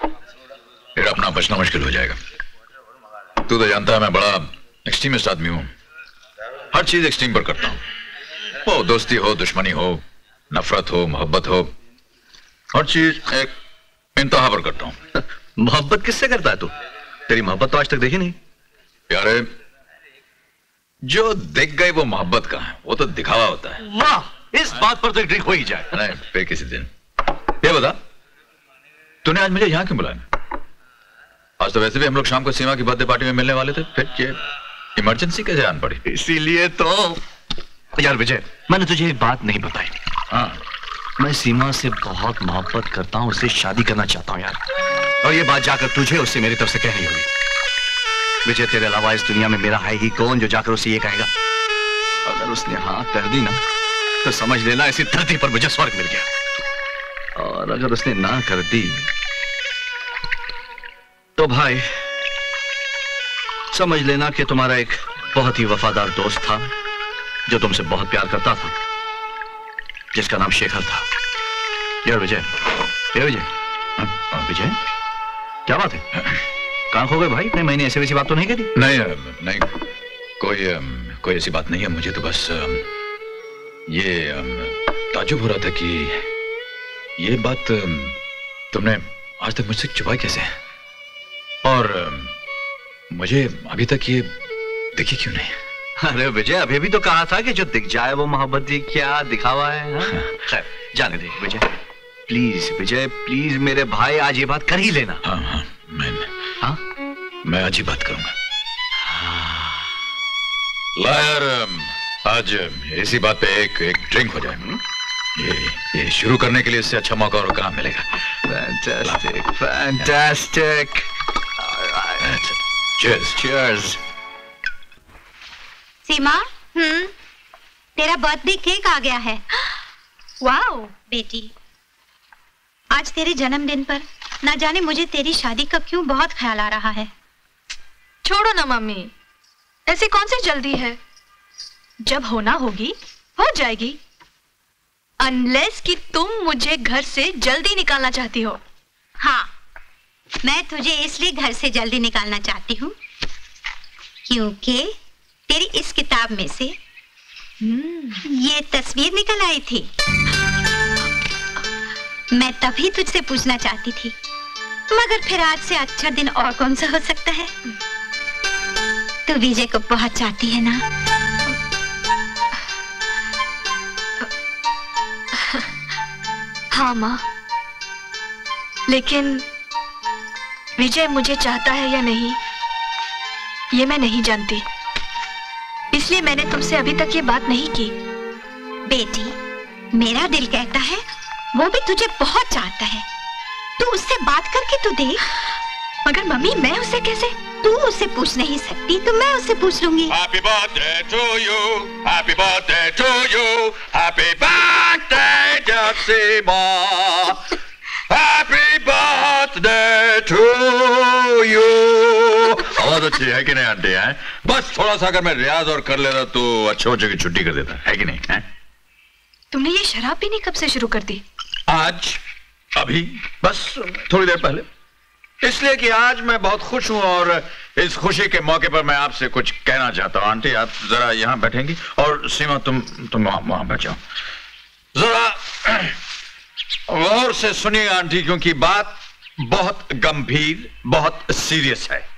फिर अपना बचना मुश्किल हो जाएगा। तू तो जानता है मैं बड़ा एक्सट्रीमिस्ट आदमी हूं, हर चीज एक्सट्रीम पर करता हूं। वो दोस्ती हो, दुश्मनी हो, नफरत हो, मोहब्बत हो, हर चीज एक इंतहा पर करता हूं। मोहब्बत किससे करता है तू? तेरी मोहब्बत तो आज तक देखी नहीं। प्यारे, जो दिख गए वो मोहब्बत का है, वो तो दिखावा होता है। वाह, इस बात पर तो एक ड्रिंक हो ही जाए। नहीं, फिर किसी दिन। ये बता, तूने आज मुझे यहाँ क्यों बुलाया? आज तो वैसे भी हम लोग शाम को सीमा की बर्थडे पार्टी में मिलने वाले थे, फिर ये इमरजेंसी कैसे आन पड़ी? इसीलिए तो यार विजय, मैंने तुझे एक बात नहीं बताई। हाँ, मैं सीमा से बहुत मोहब्बत करता हूँ, उससे शादी करना चाहता हूँ यार। और ये बात जाकर तुझे उससे मेरी तरफ से कहनी होगी। विजय, तेरे अलावा इस दुनिया में मेरा है ही कौन जो जाकर उसे ये कहेगा? अगर उसने हाँ कर दी ना तो समझ लेना इसी धरती पर मुझे स्वर्ग मिल गया, और अगर उसने ना कर दी तो भाई समझ लेना कि तुम्हारा एक बहुत ही वफादार दोस्त था जो तुमसे बहुत प्यार करता था, जिसका नाम शेखर था। यार विजय, ये विजय, विजय क्या बात है? कहाँ खो गए भाई? इतने महीने ऐसे वैसी बात तो नहीं करी? नहीं नहीं, कोई कोई ऐसी बात नहीं है। मुझे तो बस ये ताज्जुब हो रहा था कि ये बात तुमने आज तक मुझसे छुपाई कैसे है, और मुझे अभी तक ये दिखी क्यों नहीं? अरे विजय, अभी भी तो कहा था कि जो दिख जाए वो मोहब्बत दी, क्या दिखावा है? खैर जाने दे विजय, प्लीज विजय प्लीज मेरे भाई, आज ये बात कर ही लेना। हाँ हाँ, मैं हाँ मैं आज ही बात करूंगा। लायर, आज इसी बात पे एक एक ड्रिंक हो जाए। ये ये शुरू करने के लिए इससे अच्छा मौका और कहाँ मिलेगा? Fantastic, fantastic. Cheers, cheers. Seema, हम्म, तेरा बर्थडे केक आ गया है। वाओ बेटी, आज तेरे जन्मदिन पर ना जाने मुझे तेरी शादी का क्यों बहुत ख्याल आ रहा है। छोड़ो ना मम्मी, ऐसी कौन सी जल्दी है? जब होना होगी हो जाएगी, अनलेस कि तुम मुझे घर से जल्दी निकालना चाहती हो। हाँ, मैं तुझे इसलिए घर से जल्दी निकालना चाहती हूँ क्योंकि तेरी इस किताब में से ये तस्वीर निकल आई थी। मैं तभी तुझसे पूछना चाहती थी, मगर फिर आज से अच्छा दिन और कौन सा हो सकता है? तू विजय को बहुत चाहती है ना? हाँ माँ, लेकिन विजय मुझे चाहता है या नहीं ये मैं नहीं जानती, इसलिए मैंने तुमसे अभी तक ये बात नहीं की। बेटी, मेरा दिल कहता है वो भी तुझे बहुत चाहता है। तू उससे बात करके तो देख। मगर मम्मी, मैं उससे कैसे? तू उससे पूछ नहीं सकती तो मैं उससे पूछ लूंगी। Happy birthday to you, happy birthday to you, happy birthday dear Seema, happy birthday to you। आवाज अच्छी है कि नहीं आंटी? है बस थोड़ा सा अगर मैं रियाज और कर लेता तो अच्छे बच्चों की छुट्टी कर देता, है कि नहीं? है? तुमने ये शराब पीनी कब से शुरू कर दी? आज, अभी, बस थोड़ी देर पहले। इसलिए कि आज मैं बहुत खुश हूं और इस खुशी के मौके पर मैं आपसे कुछ कहना चाहता हूं। आंटी, आप जरा यहां बैठेंगी और सीमा तुम तुम वहां वहां बैठ जाओ। जरा गौर से सुनिए आंटी, क्योंकि बात बहुत गंभीर, बहुत सीरियस है।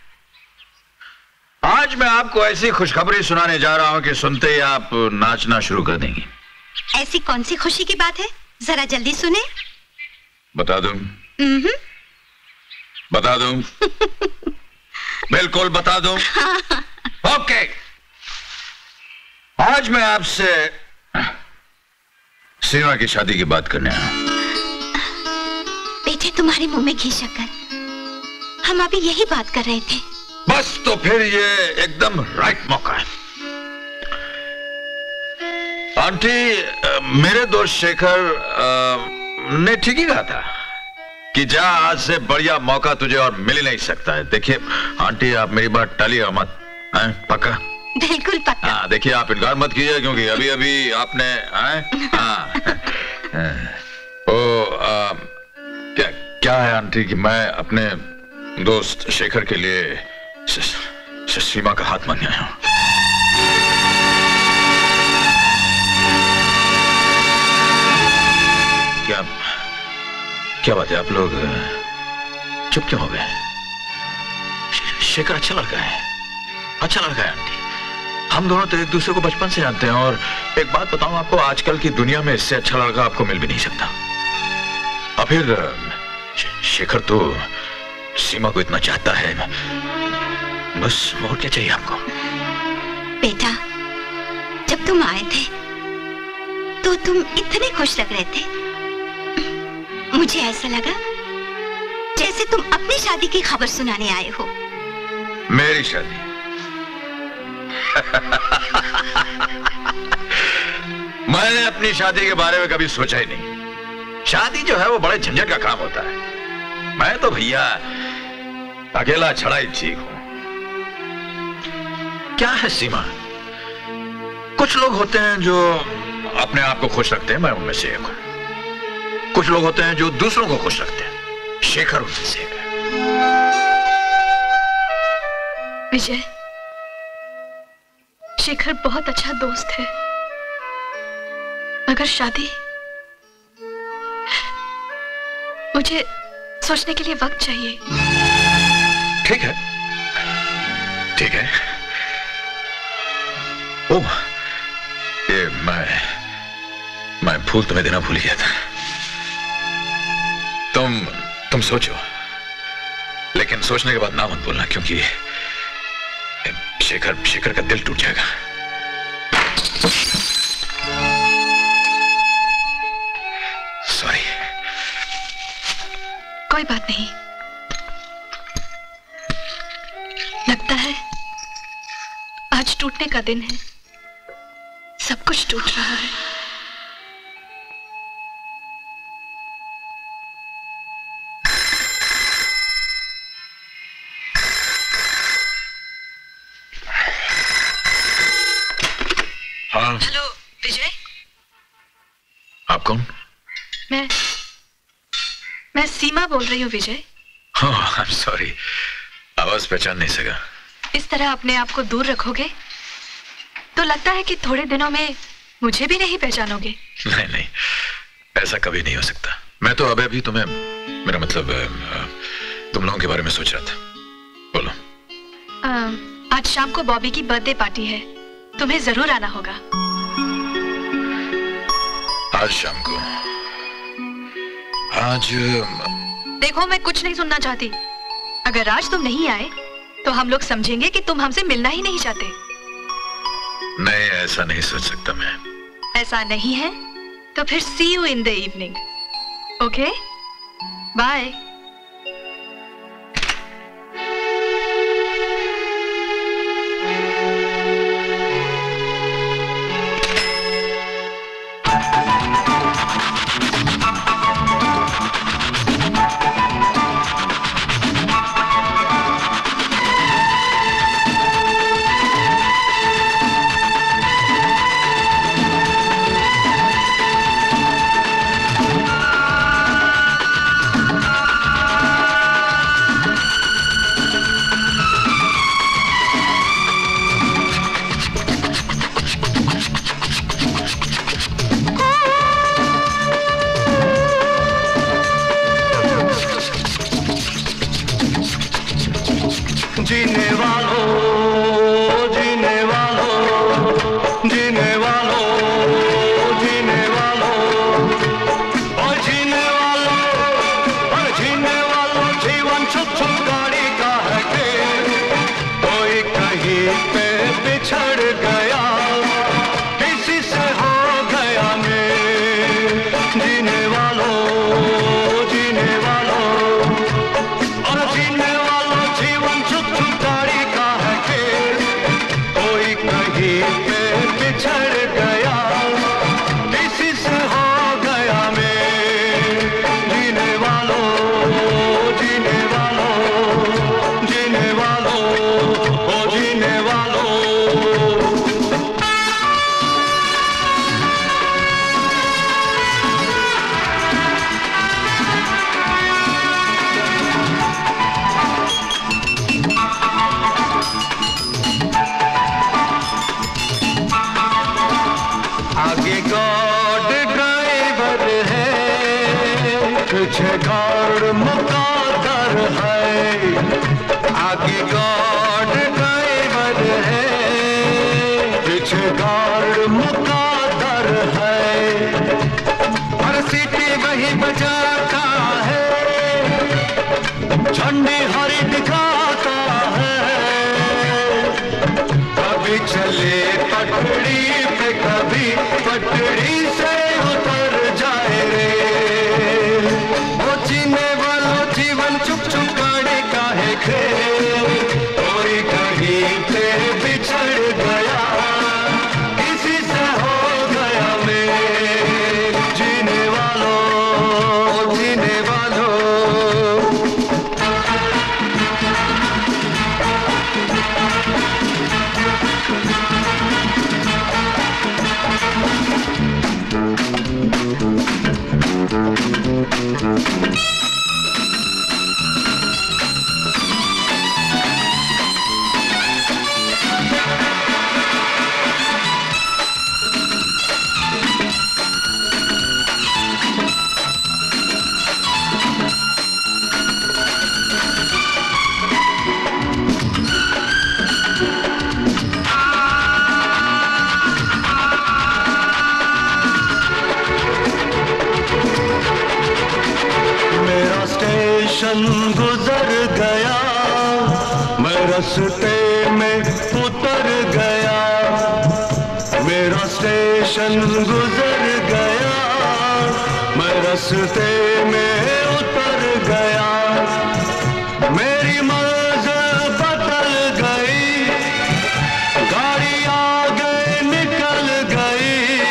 आज मैं आपको ऐसी खुशखबरी सुनाने जा रहा हूं कि सुनते ही आप नाचना शुरू कर देंगी। ऐसी कौन सी खुशी की बात है? जरा जल्दी सुने। बता दूं? बता दूं? बिल्कुल बता दूं। ओके, आज मैं आपसे सीमा की शादी की बात करने आया हूं। बेटे, तुम्हारे मुंह में घी शक्कर, हम अभी यही बात कर रहे थे। बस तो फिर ये एकदम राइट मौका है। आंटी, मेरे दोस्त शेखर ने ठीक ही कहा था कि जा, आज से बढ़िया मौका तुझे और मिल ही नहीं सकता है। देखिए आंटी, आप मेरी बात टालिए मत, हैं? पक्का? बिल्कुल पक्का। हाँ, देखिए आप इनकार मत कीजिए, क्योंकि अभी अभी आपने हैं? हाँ। ओ, आ, क्या क्या है आंटी कि मैं अपने दोस्त शेखर के लिए सीमा का हाथ मांगने आया हूं। क्या क्या बात है, आप लोग चुप क्यों हो गए? शेखर अच्छा लड़का है, अच्छा लड़का है आंटी। हम दोनों तो एक दूसरे को बचपन से जानते हैं और एक बात बताऊं आपको, आजकल की दुनिया में इससे अच्छा लड़का आपको मिल भी नहीं सकता। और फिर शेखर तो सीमा को इतना चाहता है, बस और क्या चाहिए आपको? बेटा, जब तुम आए थे तो तुम इतने खुश लग रहे थे, मुझे ऐसा लगा जैसे तुम अपनी शादी की खबर सुनाने आए हो। मेरी शादी? मैंने अपनी शादी के बारे में कभी सोचा ही नहीं। शादी जो है वो बड़े झंझट का काम होता है। मैं तो भैया अकेला छड़ा ही ठीक हूं। क्या है सीमा, कुछ लोग होते हैं जो अपने आप को खुश रखते हैं, मैं उनमें से एक हूं। कुछ लोग होते हैं जो दूसरों को खुश रखते हैं, शेखर उनमें से एक है। विजय, शेखर बहुत अच्छा दोस्त है, मगर शादी, मुझे सोचने के लिए वक्त चाहिए। ठीक है, ठीक है। ओह, ये मैं मैं फूल तुम्हें देना भूल गया था। तुम तुम सोचो, लेकिन सोचने के बाद ना मत बोलना, क्योंकि शेखर शेखर का दिल टूट जाएगा। सॉरी। कोई बात नहीं, लगता है आज टूटने का दिन है, सब कुछ टूट रहा है। हाँ। हेलो विजय। आप कौन? मैं मैं सीमा बोल रही हूँ विजय। हाँ, आई एम सॉरी, आवाज पहचान नहीं सका। इस तरह अपने आप को दूर रखोगे तो लगता है कि थोड़े दिनों में मुझे भी नहीं पहचानोगे। नहीं नहीं, ऐसा कभी नहीं हो सकता। मैं तो अभी अभी तुम्हें, मेरा मतलब तुम लोगों के बारे में सोच रहा था। बोलो। आ, आज शाम को बॉबी की बर्थडे पार्टी है, तुम्हें जरूर आना होगा। आज शाम को? आज देखो, मैं कुछ नहीं सुनना चाहती। अगर आज तुम नहीं आए तो हम लोग समझेंगे कि तुम हमसे मिलना ही नहीं चाहते। नहीं, ऐसा नहीं सोच सकता मैं। ऐसा नहीं है तो फिर see you in the evening. Okay, bye. गुजर गया, मैं रास्ते में उतर गया, मेरा स्टेशन गुजर गया, मैं रास्ते में उतर गया, मेरी मंजिल बदल गई, गाड़ी आगे निकल गई,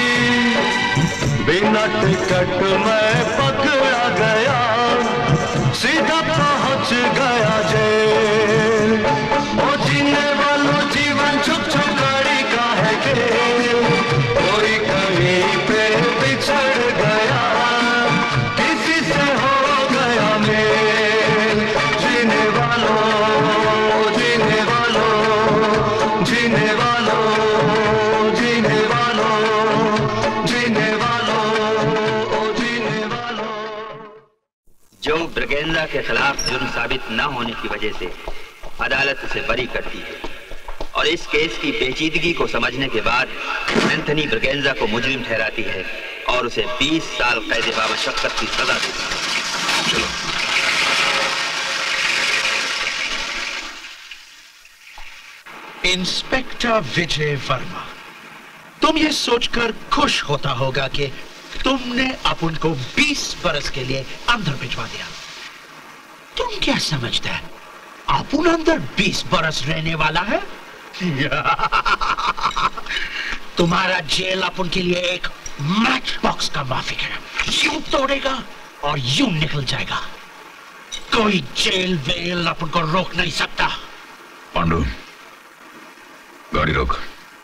बिना टिकट मैं पकड़ा गया, सीधा पहुंच गया जेल। ओ जीने वालों जीवन छुप छुप गाड़ी का है खेल, कोई कहीं पे बिछड़ गया, किसी से हो गया मेल। जीने वालों जीने वालों जीने वालों जीने वालों जीने वालों ओ जीने वालों। जो ब्रिगेंजा के खिलाफ जुर्म साबित न होने की वजह से अदालत उसे बरी करती है, और इस केस की पेचीदगी को समझने के बाद एंथनी ब्रगेंजा को मुजरिम ठहराती है और उसे बीस साल कैद बामशक्कत की सजा देती है। चलो। इंस्पेक्टर विजय वर्मा, तुम ये सोचकर खुश होता होगा कि तुमने अपन को बीस बरस के लिए अंदर भिजवा दिया। तुम क्या समझते हैं अपन अंदर बीस बरस रहने वाला है? तुम्हारा जेल अपन के लिए एक मैच बॉक्स का माफिक है, यूं तोड़ेगा और यूं निकल जाएगा। कोई जेल वेल अपन को रोक नहीं सकता। पांडु, गाड़ी रोक।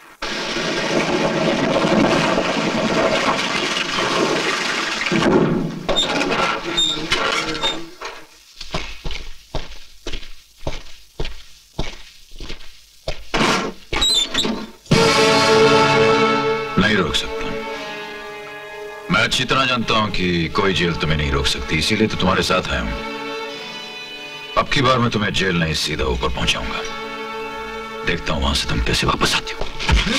नहीं रोक सकता। मैं अच्छी तरह जानता हूं कि कोई जेल तुम्हें नहीं रोक सकती, इसीलिए तो तुम्हारे साथ आया हूं। अब की बार मैं तुम्हें जेल नहीं सीधा ऊपर पहुंचाऊंगा। देखता हूं वहां से तुम कैसे वापस आते हो।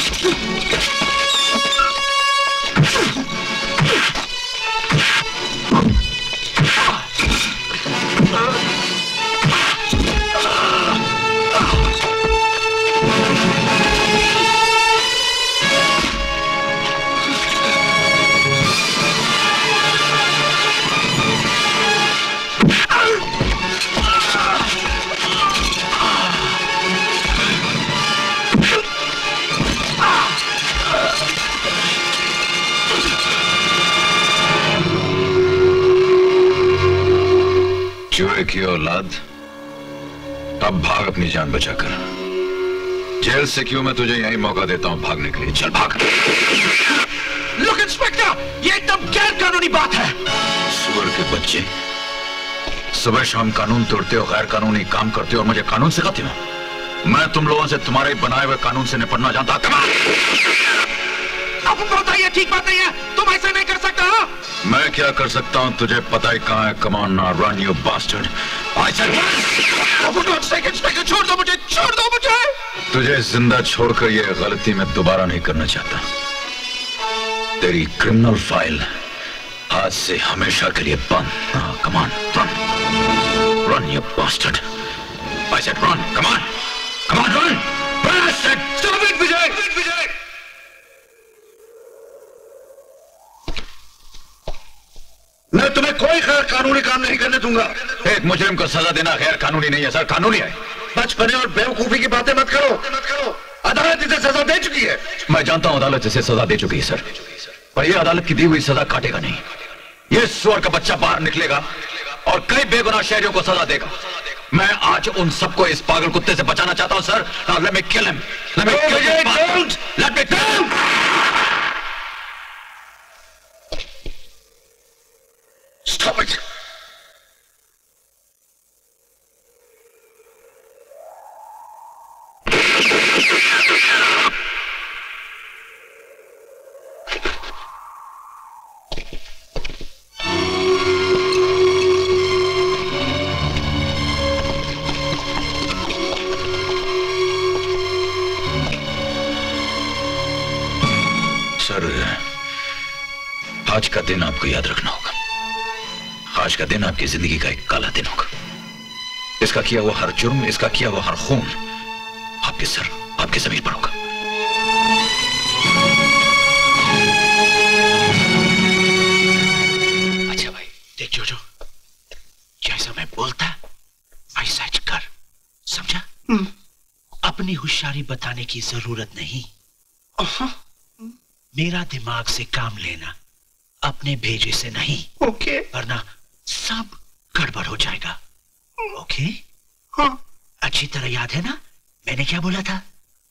चूहे की औलाद, अब भाग अपनी जान बचाकर। जेल से क्यों मैं तुझे यही मौका देता हूं भागने के लिए। चल भाग। लुक इंस्पेक्टर, ये एकदम गैर कानूनी बात है। सुअर के बच्चे, सुबह शाम कानून तोड़ते हो, गैर कानूनी काम करते हो और मुझे कानून सिखाते हो। मैं तुम लोगों से तुम्हारे बनाए हुए कानून से निपटना जानता। अब बताइए, ठीक बात नहीं है, तुम ऐसा नहीं कर सकता। मैं क्या कर सकता हूं तुझे पता ही कहां है। Come on now, run you bastard. I said inspector, छोड़ दो मुझे, छोड़ दो मुझे। तुझे जिंदा छोड़कर यह गलती मैं दोबारा नहीं करना चाहता। तेरी क्रिमिनल फाइल आज से हमेशा के लिए बंद। Come on, run run you bastard. I said run, come on come on, run. I said stop it Vijay. Vijay मैं तुम्हें कोई गैर कानूनी काम नहीं करने दूंगा। एक मुजरिम को सजा देना गैर कानूनी नहीं है सर, कानूनी है। बचपने और बेवकूफी की बातें मत करो, मत करो। अदालत इसे सजा दे चुकी है। मैं जानता हूं अदालत इसे सजा दे चुकी है सर, पर यह अदालत की दी हुई सजा काटेगा नहीं। यह सुअर का बच्चा बाहर निकलेगा और कई बेगुनाह शहरियों को सजा देगा। मैं आज उन सबको इस पागल कुत्ते से बचाना चाहता हूं sir. Now let me kill him. Let me kill him. Don't let me kill him. Stop it. Sir, आज का दिन आपको याद रखना होगा। आज का दिन आपकी जिंदगी का एक काला दिन होगा। इसका किया हुआ हर जुर्म, इसका किया हुआ हर खून आपके सर, आपके जमीन पर होगा। अच्छा भाई, देख जोजो, जैसा मैं बोलता वैसा कर, समझा? अपनी होशियारी बताने की जरूरत नहीं। मेरा दिमाग से काम लेना, अपने भेजे से नहीं। ओके। वरना सब गड़बड़ हो जाएगा। ओके? हाँ। अच्छी तरह याद है ना मैंने क्या बोला था?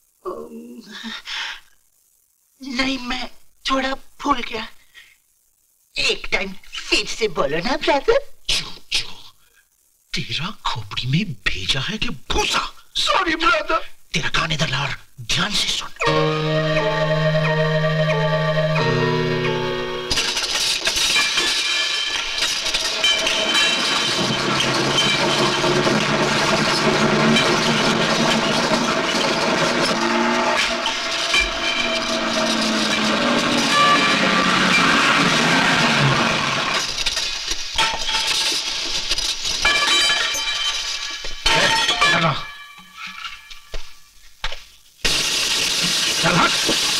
नहीं, मैं थोड़ा भूल गया। एक टाइम फिर से बोलो ना ब्रदर। जो तेरा खोपड़ी में भेजा है कि भूसा? Sorry brother. तेरा कान इधर ला और ध्यान से सुन। चल हट।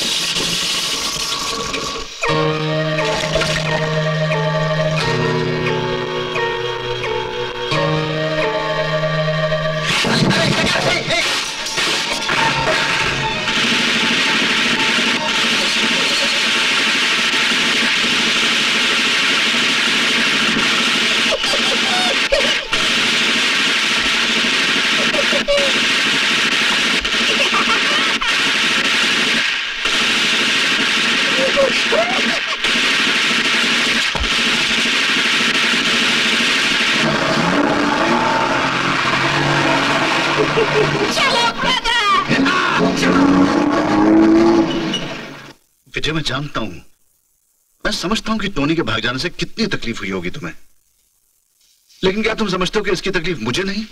विजय, मैं जानता हूं, मैं समझता हूं कि टोनी के भाग जाने से कितनी तकलीफ हुई होगी तुम्हें, लेकिन क्या तुम समझते हो कि इसकी तकलीफ मुझे नहीं?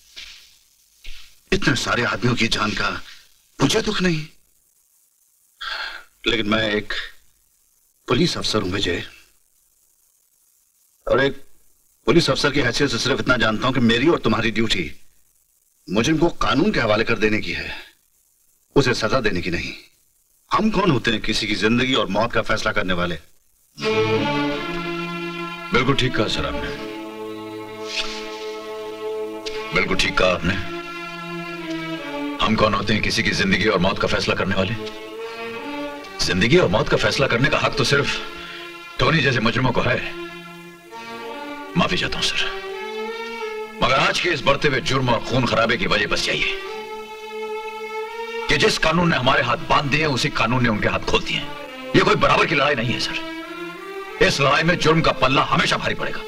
इतने सारे आदमियों की जान का मुझे दुख नहीं? लेकिन मैं एक पुलिस अफसर हूं विजय, और एक पुलिस अफसर की हैसियत से सिर्फ इतना जानता हूं कि मेरी और तुम्हारी ड्यूटी मुझे इनको कानून के हवाले कर देने की है, उसे सजा देने की नहीं। हम कौन होते हैं किसी की जिंदगी और मौत का फैसला करने वाले? बिल्कुल ठीक कहा सर आपने, बिल्कुल ठीक कहा आपने। हम कौन होते हैं किसी की जिंदगी और मौत का फैसला करने वाले? जिंदगी और मौत का फैसला करने का हक तो सिर्फ टोनी जैसे मुजरिमों को है। माफी चाहता हूं सर, मगर आज के इस बढ़ते हुए जुर्म और खून खराबे की वजह बस यही है कि जिस कानून ने हमारे हाथ बांध दिए उसी कानून ने उनके हाथ खोल दिए। यह कोई बराबर की लड़ाई नहीं है सर, इस लड़ाई में जुर्म का पल्ला हमेशा भारी पड़ेगा।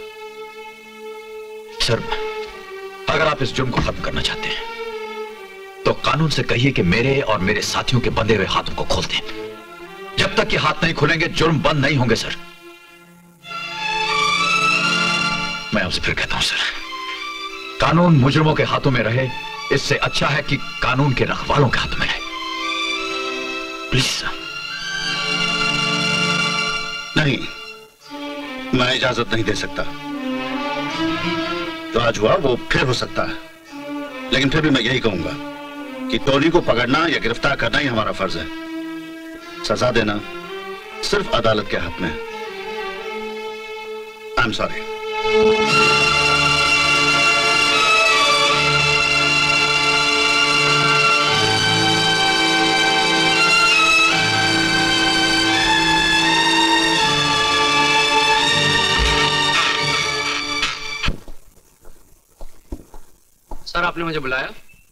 सर, अगर आप इस जुर्म को खत्म करना चाहते हैं तो कानून से कहिए कि मेरे और मेरे साथियों के बंधे हुए हाथों को खोल दें। जब तक ये हाथ नहीं खुलेंगे जुर्म बंद नहीं होंगे सर। मैं आपसे फिर कहता हूं सर, कानून मुजरिमों के हाथों में रहे इससे अच्छा है कि कानून के रखवालों के हाथ में रहे। Please sir. नहीं, मैं इजाजत नहीं दे सकता। जो आज हुआ वो फिर हो सकता है, लेकिन फिर भी मैं यही कहूंगा कि टोनी को पकड़ना या गिरफ्तार करना ही हमारा फर्ज है। सजा देना सिर्फ अदालत के हाथ में है। I am sorry. सर, आपने मुझे बुलाया?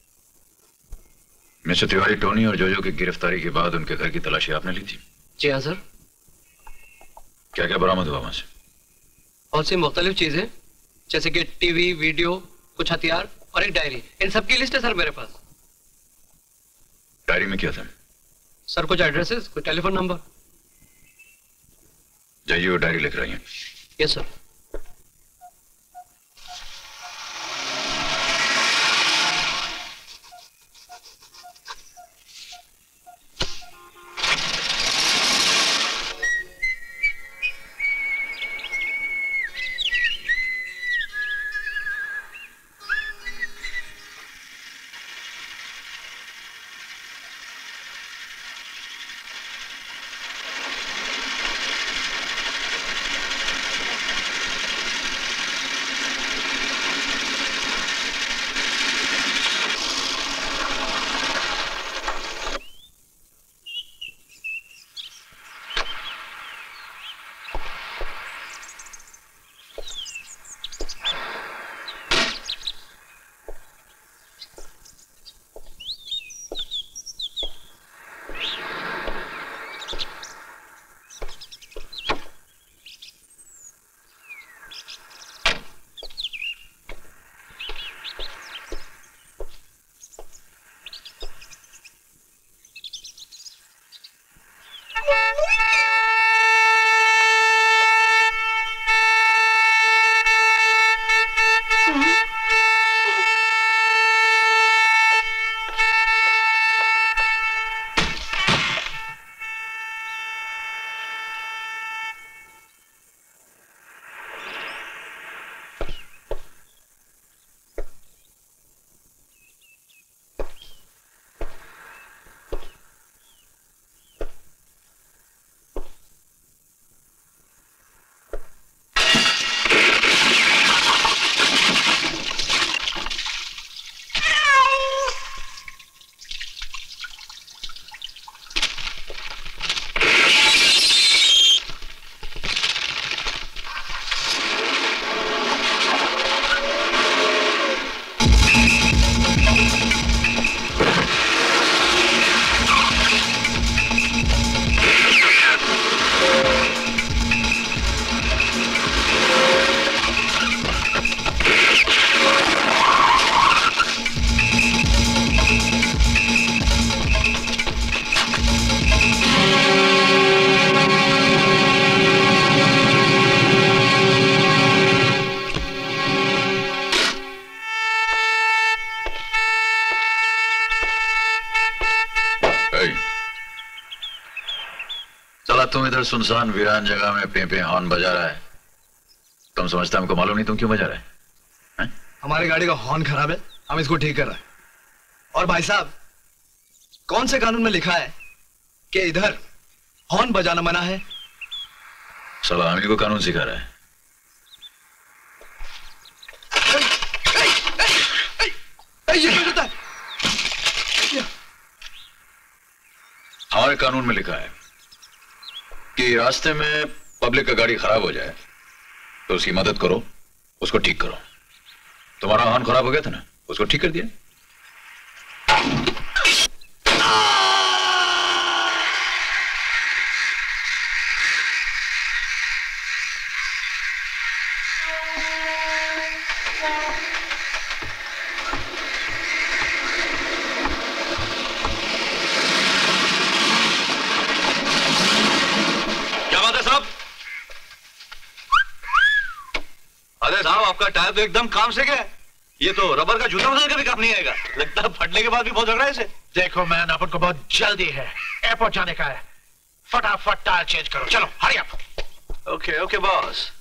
मिस्टर तिवारी, टोनी और जोजो की गिरफ्तारी के बाद उनके घर की तलाशी आपने ली थी? जी हाँ सर। क्या क्या बरामद हुआ वहां से? बहुत सी मुख्तलिफ चीजें, जैसे कि टीवी, वीडियो, कुछ हथियार और एक डायरी। इन सब की लिस्ट है सर मेरे पास। डायरी में क्या था? सर कुछ एड्रेसेस, कुछ टेलीफोन नंबर। जाइए वो डायरी लेकर आइए। Yes sir. तुम इधर सुनसान वीरान जगह में पे पे हॉर्न बजा रहा है। तुम समझता हमको मालूम नहीं तुम क्यों बजा रहे हैं? हमारी गाड़ी का हॉर्न खराब है, हम इसको ठीक कर रहे हैं। और भाई साहब, कौन से कानून में लिखा है कि इधर हॉर्न बजाना मना है? सलामी को कानून सिखा रहा है। ये क्या करता है? हमारे कानून में लिखा है कि रास्ते में पब्लिक का गाड़ी खराब हो जाए तो उसकी मदद करो, उसको ठीक करो। तुम्हारा हॉर्न खराब हो गया था ना, उसको ठीक कर दिया। साहब आपका टायर तो एकदम काम से गया। ये तो रबर का जूता बदल के भी काम नहीं आएगा। लगता है फटने के बाद भी बहुत झगड़ा है इसे। देखो मैन, अपन को बहुत जल्दी है, एयरपोर्ट जाने का है। फटाफट टायर चेंज करो, चलो hurry up. Okay okay boss.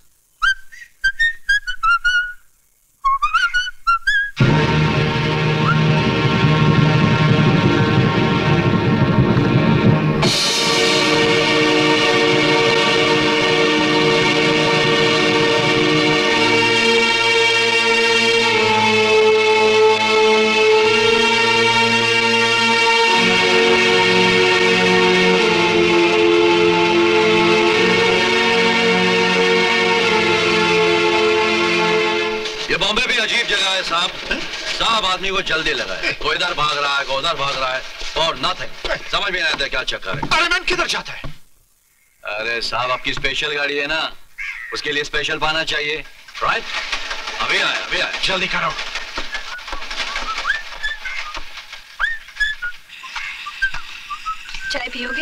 साहब आदमी को जल्दी लगा है, कोई इधर भाग रहा है, कोई उधर भाग रहा है और नथिंग। समझ में नहीं आता क्या चक्कर है। अरे मैन किधर जाता है? अरे साहब आपकी स्पेशल गाड़ी है ना, उसके लिए स्पेशल पाना चाहिए, राइट? अभी आया अभी आया, जल्दी करो। चाय पियोगे?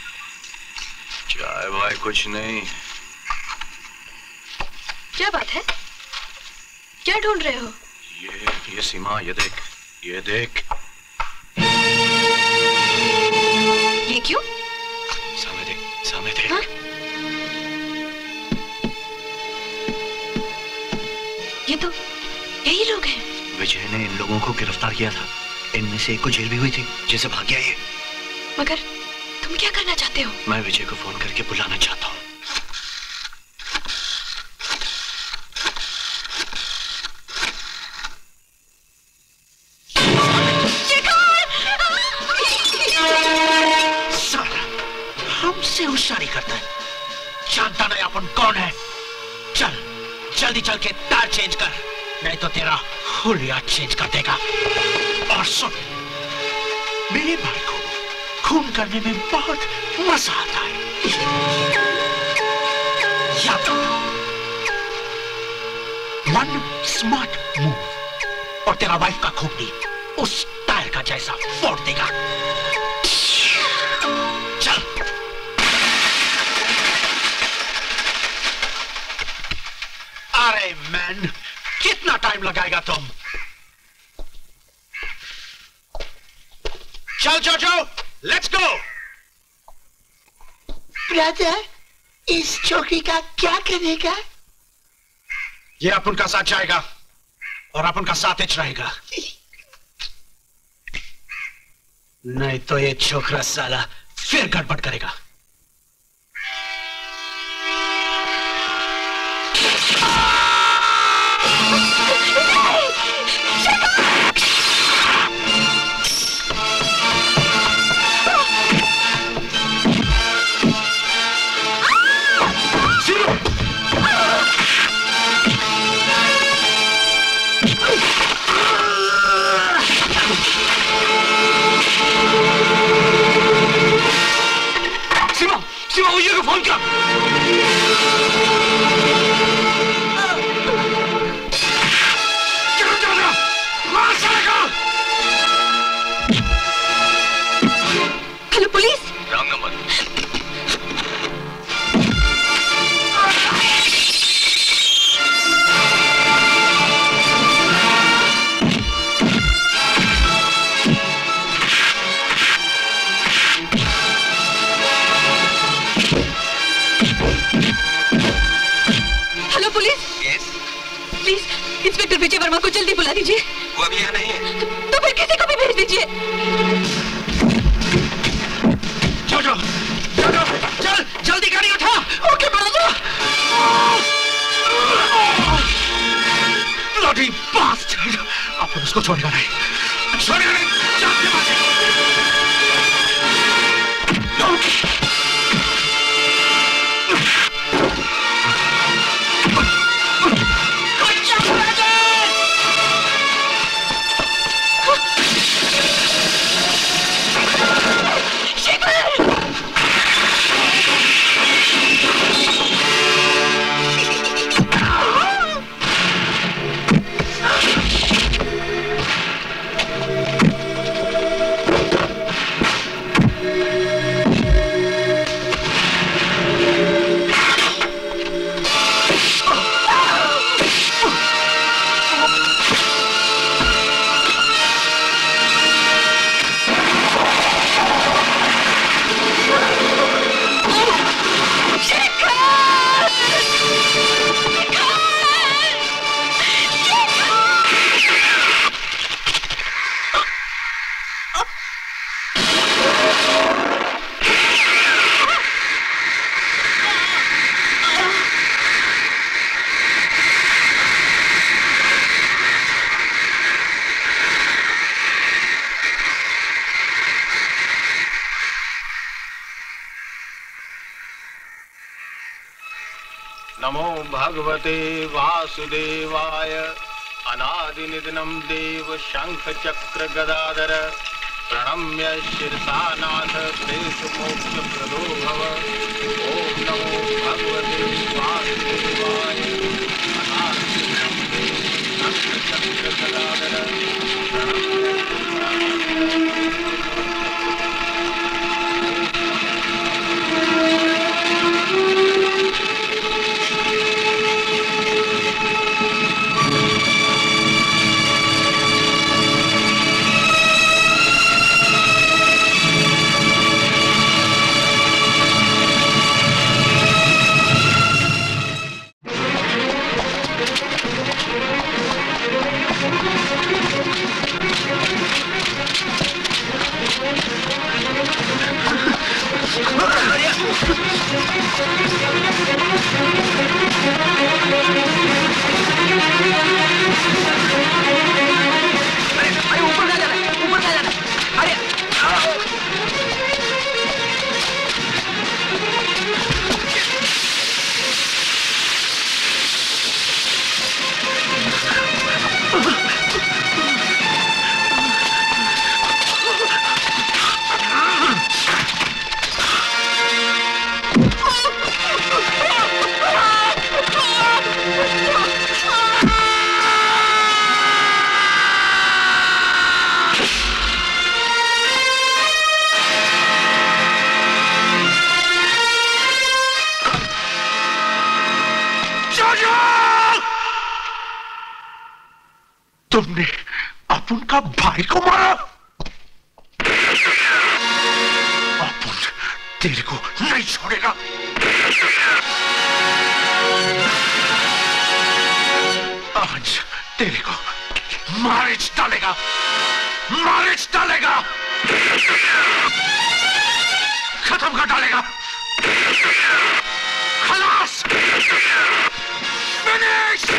चाय भाई कुछ नहीं। क्या बात है, क्या ढूंढ रहे हो? ये ये सीमा, ये देख ये देख। ये क्यों? सामने देख सामने देख। हाँ? ये तो यही लोग हैं। विजय ने इन लोगों को गिरफ्तार किया था, इनमें से एक को जेल भी हुई थी जिसे भाग गया ये। मगर तुम क्या करना चाहते हो? मैं विजय को फोन करके बुलाना चाहता हूँ। हमसे होशियारी करता है, जानता नहीं अपन कौन है। चल जल्दी चल के टायर चेंज कर, नहीं तो तेरा हुलिया चेंज कर देगा। और सुन, मेरे भाई को खून करने में बहुत मजा आता है। याद रखना, वन स्मार्ट मूव और तेरा वाइफ का खून भी उस टायर का जैसा फोड़ देगा। चल। अरे मैन, कितना टाइम लगाएगा तुम? चल जोजो, लेट्स गो। ब्रदर, इस चौकी का क्या करेगा? ये अपन का साथ जाएगा और अपन का साथ ही रहेगा। नहीं तो ये छोकरा साला फिर गड़बड़ करेगा। सीमा, मुझे को फोन कर। Hello police. Wrong number. बुला लीजिए। वो अभी यहाँ नहीं है। तो, तो फिर किसी को भी भेज दीजिए। जोजो, जोजो, चल जल्दी गाड़ी उठा। ओके बड़ा ब्लडी बास्टर्ड। अपन उसको छोड़ेगा नहीं, छोड़ेगा नहीं। जान के मारे। नमो भगवते वासुदेवाय। अनादिनिधनं देव शंख चक्र गदाधर। प्रणम्य शिरसा नाथ प्रेत मोक्ष प्रदो भव। ओम नमो भगवते वासुदेवाय। अनादिनिधनं देव शंख चक्र गदाधर। तुमने अपुन का भाई को मारा। अपुन तेरे को नहीं छोड़ेगा। आज तेरे को मारिच डालेगा, मारिच डालेगा, खत्म कर डालेगा। खलास, फिनिश।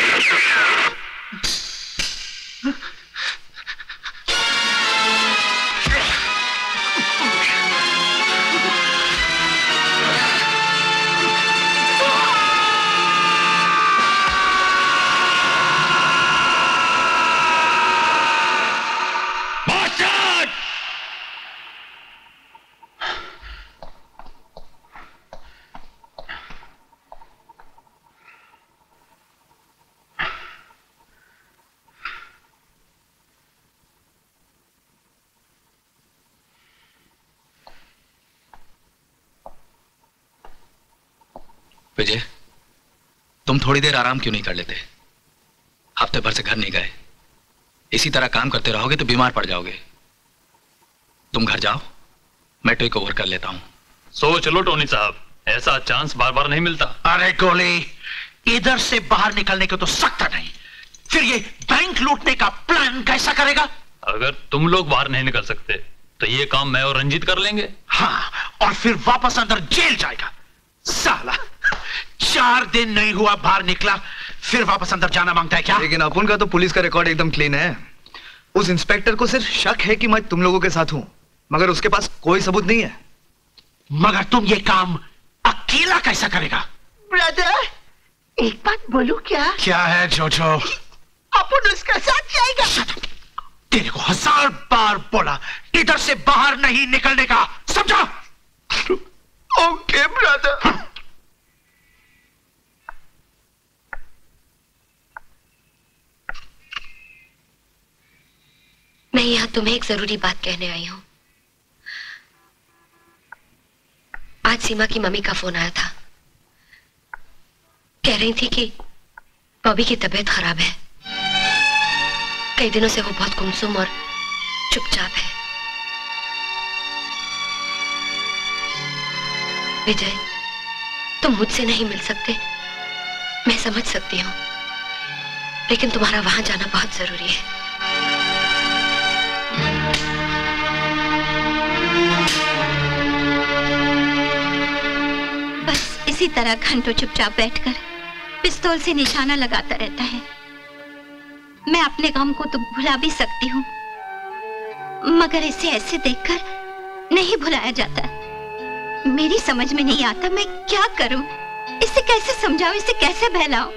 विजय, तुम थोड़ी देर आराम क्यों नहीं कर लेते? हफ्ते भर से घर नहीं गए। इसी तरह काम करते रहोगे तो बीमार पड़ जाओगे। तुम घर जाओ, मैं टेक ओवर कर लेता हूं। सोच लो टोनी साहब, ऐसा चांस बार बार नहीं मिलता। अरे गोली, इधर से बाहर निकलने को तो सकता नहीं, फिर ये बैंक लूटने का प्लान कैसा करेगा? अगर तुम लोग बाहर नहीं निकल सकते तो ये काम मैं और रंजीत कर लेंगे। हाँ, और फिर वापस अंदर जेल जाएगा। साला चार दिन नहीं हुआ बाहर निकला, फिर वापस अंदर जाना मांगता है क्या? लेकिन अपन का तो पुलिस का रिकॉर्ड एकदम क्लीन है। उस इंस्पेक्टर को सिर्फ शक है कि मैं तुम लोगों के साथ हूं, मगर उसके पास कोई सबूत नहीं है। मगर तुम ये काम अकेला कैसा करेगा? ब्रदर, एक बात बोलूं क्या? क्या है जोजो? अपन उसके साथ जाएगा। तेरे को हजार बार बोला इधर से बाहर नहीं निकलने का, समझा? Okay brother. मैं यहां तुम्हें एक जरूरी बात कहने आई हूं। आज सीमा की मम्मी का फोन आया था। कह रही थी कि बॉबी की तबीयत खराब है। कई दिनों से वो बहुत गुमसुम और चुपचाप है। विजय, तुम मुझसे नहीं मिल सकते, मैं समझ सकती हूँ, लेकिन तुम्हारा वहां जाना बहुत जरूरी है। बस इसी तरह घंटों चुपचाप बैठकर पिस्तौल से निशाना लगाता रहता है। मैं अपने गम को तो भुला भी सकती हूँ, मगर इसे ऐसे देखकर नहीं भुलाया जाता। मेरी समझ में नहीं आता मैं क्या करूं, इसे कैसे समझाऊं, इसे कैसे बहलाऊं।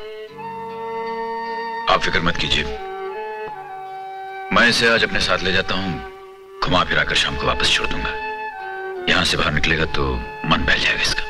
आप फिक्र मत कीजिए, मैं इसे आज अपने साथ ले जाता हूं, घुमा फिरा कर शाम को वापस छोड़ दूंगा। यहां से बाहर निकलेगा तो मन बहल जाएगा इसका।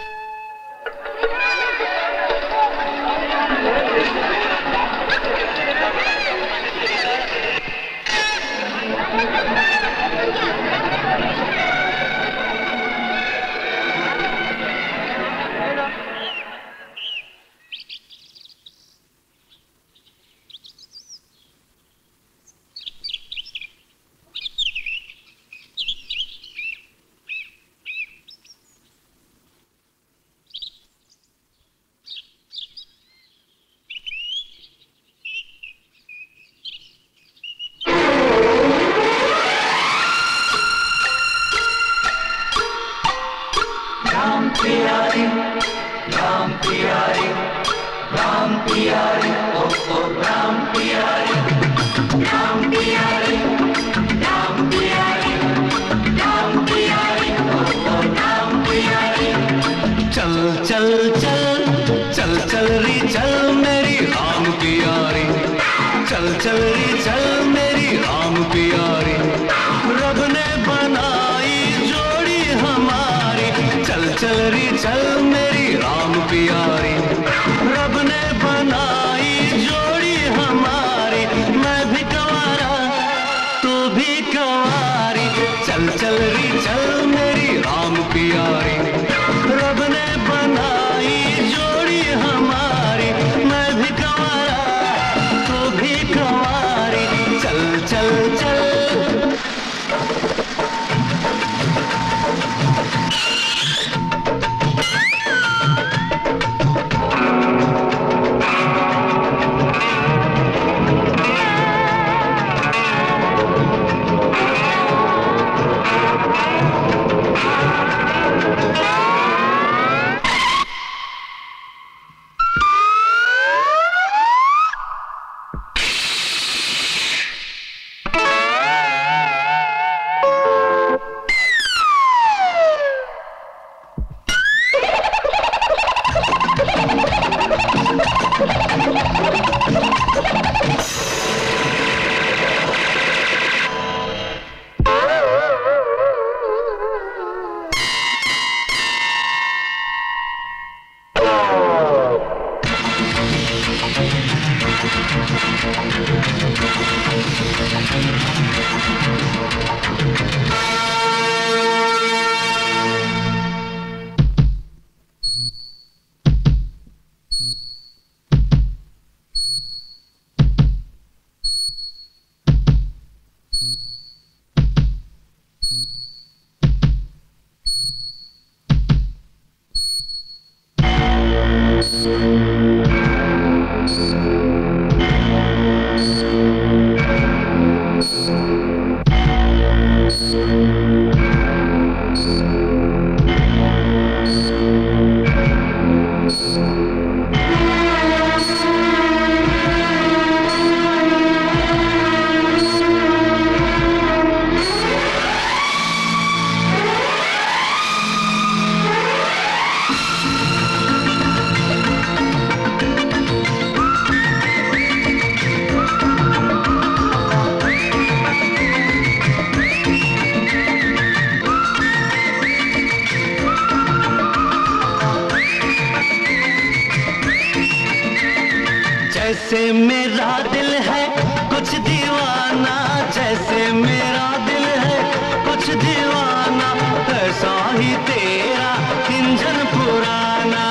जैसे मेरा दिल है कुछ दीवाना, जैसे मेरा दिल है कुछ दीवाना, ऐसा ही तेरा इंजन पुराना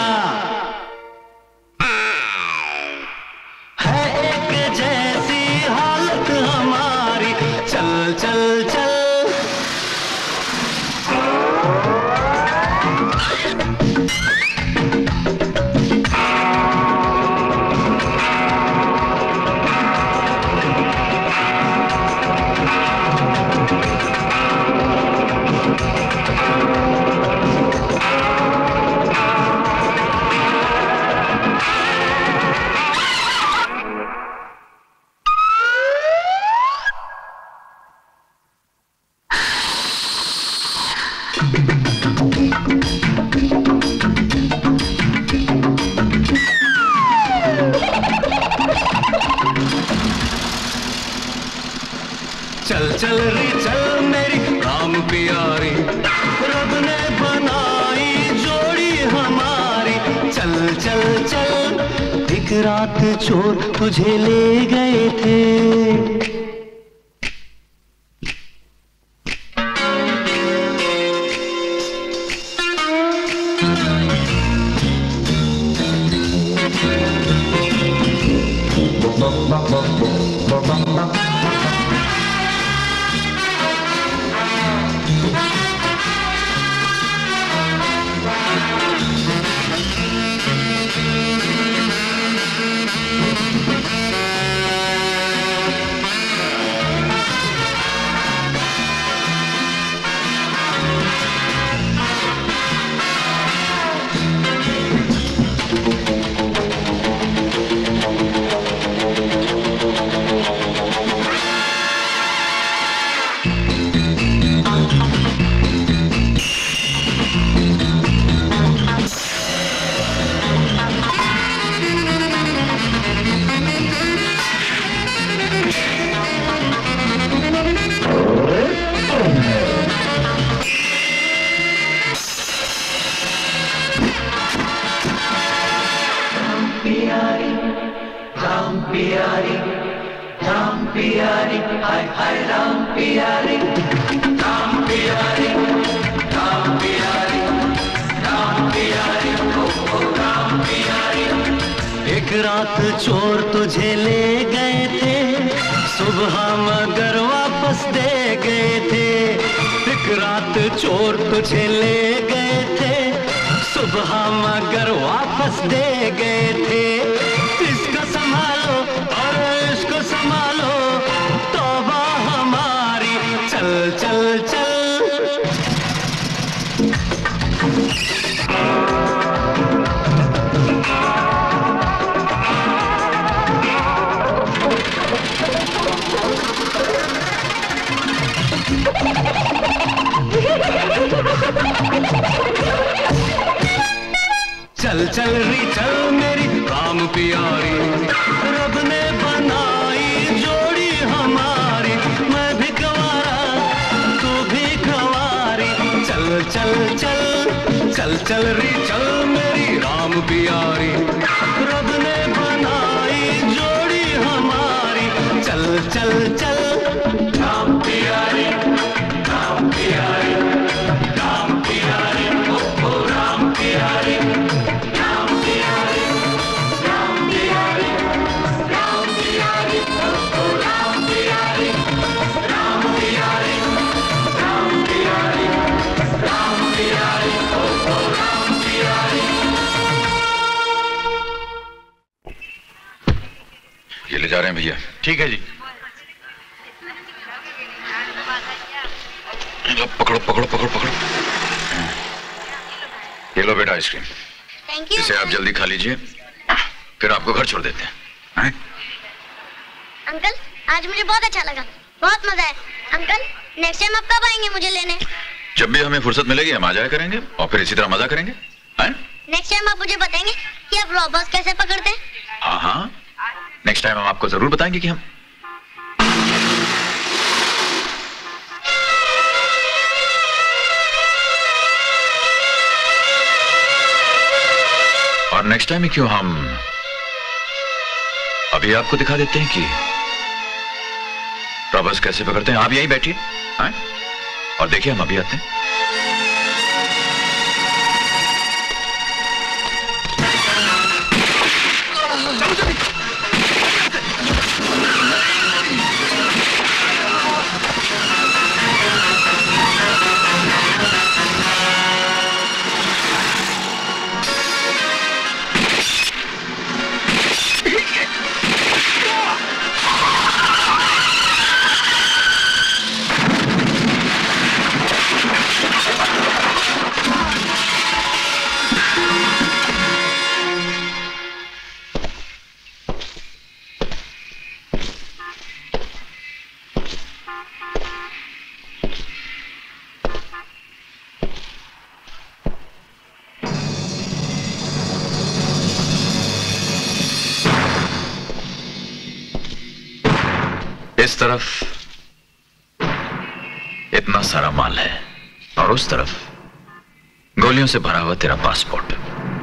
है, एक जैसी हालत हमारी, चल चल चल चल चल रे चल मेरी राम प्यारी, रब ने बनाई जोड़ी हमारी, चल चल चल। एक रात चोर तुझे ले गए थे, चल चल री चल मेरी राम प्यारी, रब ने बनाई जोड़ी हमारी, मैं भी गवारा तू भी गवारी, चल चल चल चल चल री चल मेरी राम प्यारी, रब ने बनाई जोड़ी हमारी, चल चल चल राम प्यारी राम प्यारी राम प्यारी ओ ओ राम प्यारी राम प्यारी राम प्यारी राम प्यारी ओ ओ राम प्यारी राम प्यारी राम प्यारी राम प्यारी ओ ओ राम प्यारी। ये ले जा रहे हैं भैया। ठीक है जी। पकड़ो पकड़ो पकड़ो पकड़ो। ये लो बेटा आइसक्रीम, थैंक यू। इसे आप जल्दी खा लीजिए, फिर आपको घर छोड़ देते हैं, हैं? अंकल आज मुझे बहुत अच्छा लगा, बहुत मजा है। अंकल नेक्स्ट टाइम आप कब आएंगे मुझे लेने? जब भी हमें फुर्सत मिलेगी हम आ जाया करेंगे और फिर इसी तरह मजा करेंगे, हैं? नेक्स्ट टाइम आप मुझे बताएंगे कि आप रॉबर्स कैसे पकड़ते हैं? हाँ हाँ, नेक्स्ट टाइम हम आपको जरूर बताएंगे कि हम और नेक्स्ट टाइम ही क्यों हम अभी आपको दिखा देते हैं कि रॉबर्स कैसे पकड़ते हैं। आप यहीं बैठिए और देखिए, हम अभी आते हैं। इस तरफ इतना सारा माल है और उस तरफ गोलियों से भरा हुआ तेरा पासपोर्ट।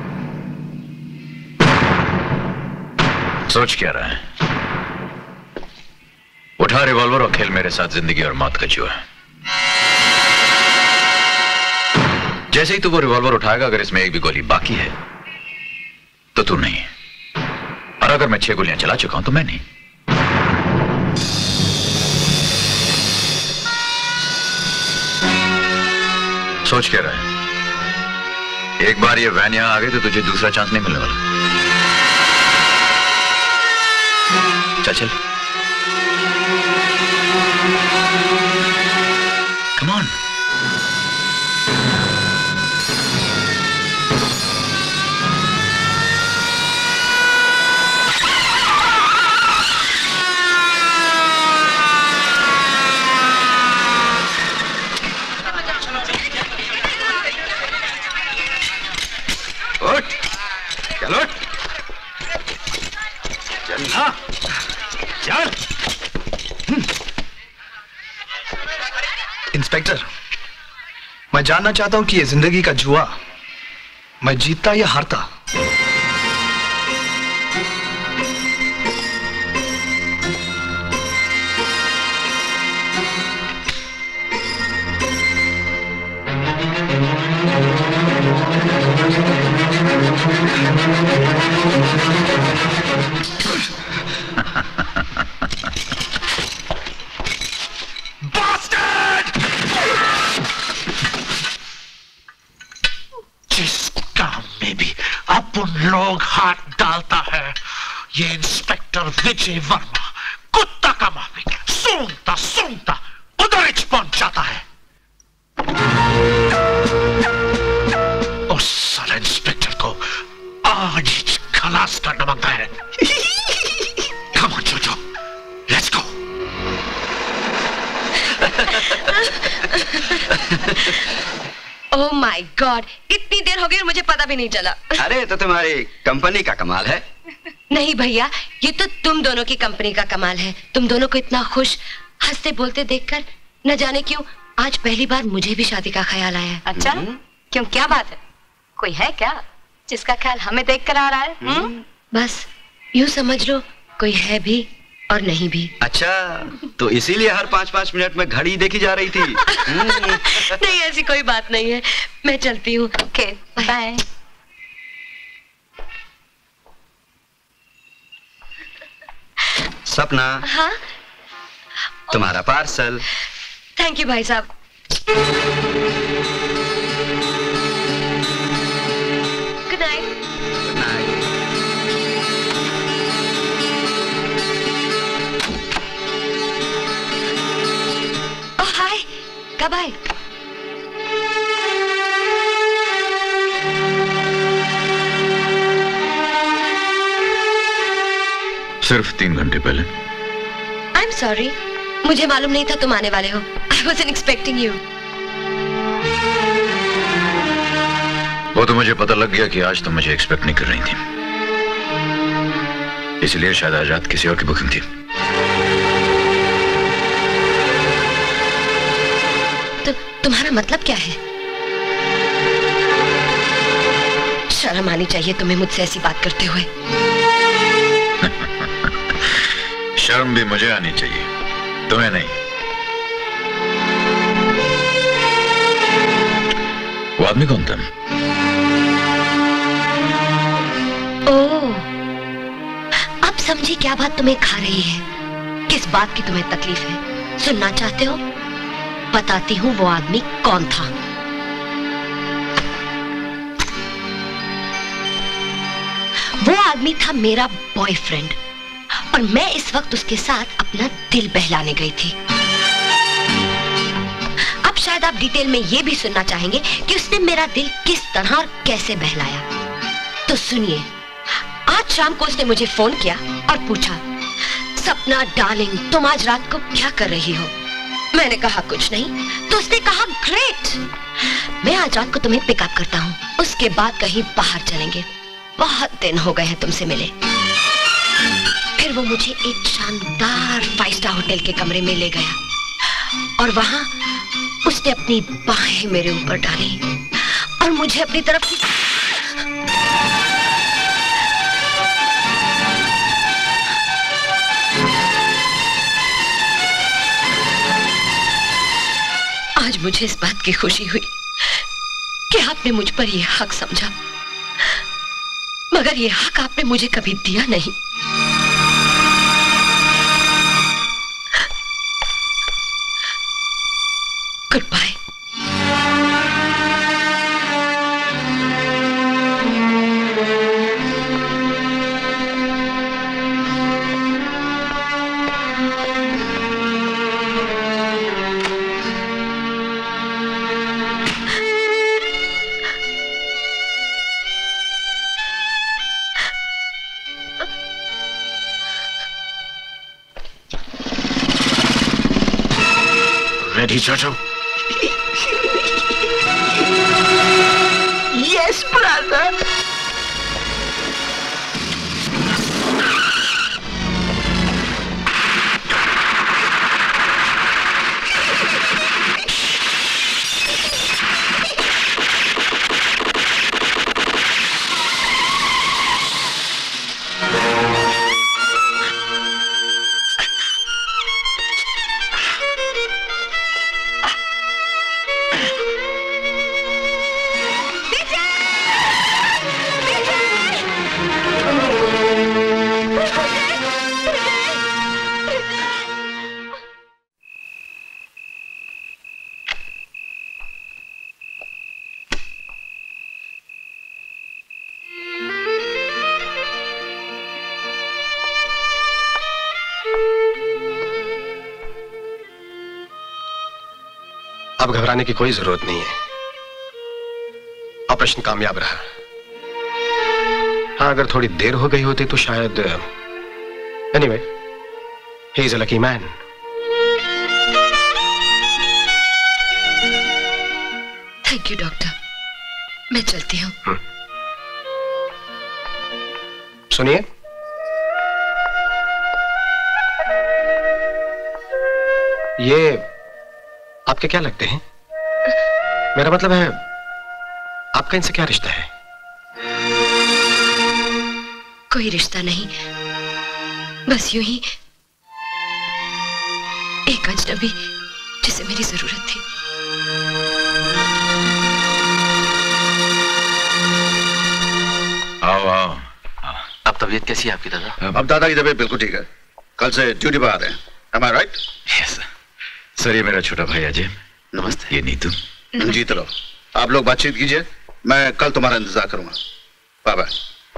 सोच क्या रहा है? उठा रिवॉल्वर और खेल मेरे साथ जिंदगी और मौत का जुआ। जैसे ही तू वो रिवॉल्वर उठाएगा, अगर इसमें एक भी गोली बाकी है तो तू नहीं, और अगर मैं छह गोलियां चला चुका हूं तो मैं नहीं। सोच क्या रहा है? एक बार ये वैन यहां आ गई तो तुझे दूसरा चांस नहीं मिलने वाला। चल चल, कम ऑन। चलो चलना चल। इंस्पेक्टर, मैं जानना चाहता हूं कि ये जिंदगी का जुआ मैं जीतता या हारता। लोग हाथ डालता है, ये इंस्पेक्टर विजय वर्मा कुत्ता का मालिक सूंघता सूंघता उधर ही पहुंच जाता है। उस साले इंस्पेक्टर को आज ही खलास करना मांगता है। Come on, Jojo, let's go. Oh my God, इतनी देर हो गई और मुझे पता भी नहीं चला। अरे तो तुम्हारी कंपनी का कमाल है। नहीं भैया, ये तो तुम दोनों की कंपनी का कमाल है। तुम दोनों को इतना खुश हंसते बोलते देखकर न जाने क्यों आज पहली बार मुझे भी शादी का ख्याल आया है। अच्छा, क्यों, क्या बात है? कोई है क्या जिसका ख्याल हमें देख कर आ रहा है? हुँ? बस यूं समझ लो, कोई है भी और नहीं भी। अच्छा, तो इसीलिए हर पाँच पाँच मिनट में घड़ी देखी जा रही थी। नहीं, ऐसी कोई बात नहीं है। मैं चलती हूँ। Okay, bye. सपना, हाँ, तुम्हारा पार्सल। थैंक यू भाई साहब। Good night. Good night. Oh hi, कब आए? सिर्फ तीन घंटे पहले। आई एम सॉरी, मुझे मालूम नहीं था तुम आने वाले हो। I wasn't expecting you. वो तो मुझे पता लग गया कि आज तुम मुझे एक्सपेक्ट नहीं कर रही थी, इसलिए शायद आज रात किसी और की बुकिंग थी। तो तुम्हारा मतलब क्या है? शर्म आनी चाहिए तुम्हें मुझसे ऐसी बात करते हुए। शर्म भी मुझे आनी चाहिए, तुम्हें नहीं। वो आदमी कौन था? ओह, अब समझी क्या बात तुम्हें खा रही है, किस बात की तुम्हें तकलीफ है। सुनना चाहते हो? बताती हूँ वो आदमी कौन था। वो आदमी था मेरा बॉयफ्रेंड, और मैं इस वक्त उसके साथ अपना दिल बहलाने गई थी। अब शायद आप डिटेल में ये भी सुनना चाहेंगे कि उसने मेरा दिल किस तरह और कैसे बहलाया। तो सुनिए, आज शाम को उसने मुझे फोन किया और पूछा, सपना डार्लिंग, तुम आज रात को क्या कर रही हो? मैंने कहा कुछ नहीं। तो उसने कहा, ग्रेट, मैं आज रात को तुम्हें पिकअप करता हूँ, उसके बाद कहीं बाहर चलेंगे, बहुत दिन हो गए हैं तुमसे मिले। फिर वो मुझे एक शानदार फाइव स्टार होटल के कमरे में ले गया और वहां उसने अपनी बाहें मेरे ऊपर डाली और मुझे अपनी तरफ आज मुझे इस बात की खुशी हुई कि आपने मुझ पर यह हक समझा, मगर यह हक आपने मुझे कभी दिया नहीं। Goodbye. Ready, Jojo? Yes, brother. अब घबराने की कोई जरूरत नहीं है। ऑपरेशन कामयाब रहा। हाँ, अगर थोड़ी देर हो गई होती तो शायद। Anyway, he is a lucky man. Thank you doctor, मैं चलती हूँ। सुनिए, ये आपके क्या लगते हैं? मेरा मतलब है, आपका इनसे क्या रिश्ता है? कोई रिश्ता नहीं, बस यूं ही एक अजनबी जिसे मेरी जरूरत थी। आओ आओ। अब तबीयत कैसी है आपकी दादा? अब दादा की तबीयत बिल्कुल ठीक है, कल से ड्यूटी पर आ रहे हैं। Am I right? Yes, sir, ये मेरा छोटा भाई अजय। नमस्ते। ये नीतू। जीत लो, आप लोग बातचीत कीजिए, मैं कल तुम्हारा इंतजार करूंगा। Bye bye.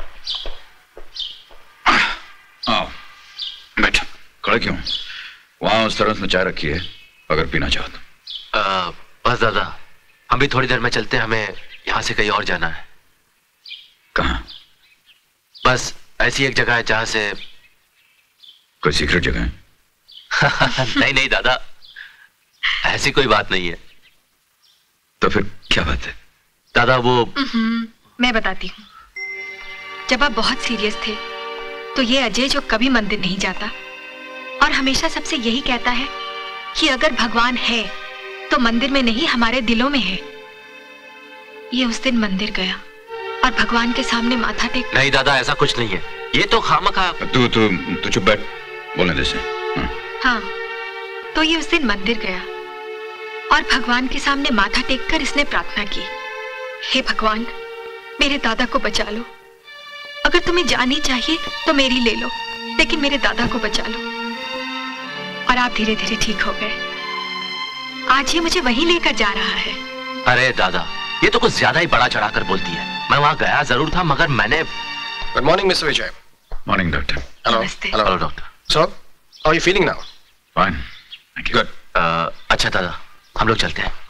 आओ बैठो। खड़े क्यों? वहां उस तरफ में चाय रखी है, अगर पीना चाहो तो। आ, बस दादा, हम भी थोड़ी देर में चलते हैं, हमें यहाँ से कहीं और जाना है। कहाँ? बस ऐसी एक जगह है जहाँ से। कोई सीक्रेट जगह है? नहीं नहीं दादा, ऐसी कोई बात नहीं है। तो फिर क्या बात है? दादा वो मैं बताती हूँ। जब आप बहुत सीरियस थे तो ये अजय जो कभी मंदिर नहीं जाता और हमेशा सबसे यही कहता है कि अगर भगवान है तो मंदिर में नहीं, हमारे दिलों में है। ये उस दिन मंदिर गया और भगवान के सामने माथा टेक। नहीं दादा, ऐसा कुछ नहीं है, ये तो खामखा। तू तू तू चुप बैठ। बोलने जैसे। हाँ, तो ये उस दिन मंदिर गया और भगवान के सामने माथा टेककर इसने प्रार्थना की, हे भगवान, मेरे दादा को बचा लो। अगर तुम्हें जान ही चाहिए तो मेरी ले लो, लेकिन मेरे दादा को बचा लो। और आप धीरे धीरे ठीक हो गए। आज ये मुझे वहीं लेकर जा रहा है। अरे दादा, ये तो कुछ ज्यादा ही बड़ा चढ़ाकर बोलती है। मैं वहां गया जरूर था, मगर मैंने। Good morning mister Vijay. Morning doctor. Hello. Hello doctor. So how are you feeling now? Fine, thank you. Good. अच्छा दादा, हम लोग चलते हैं।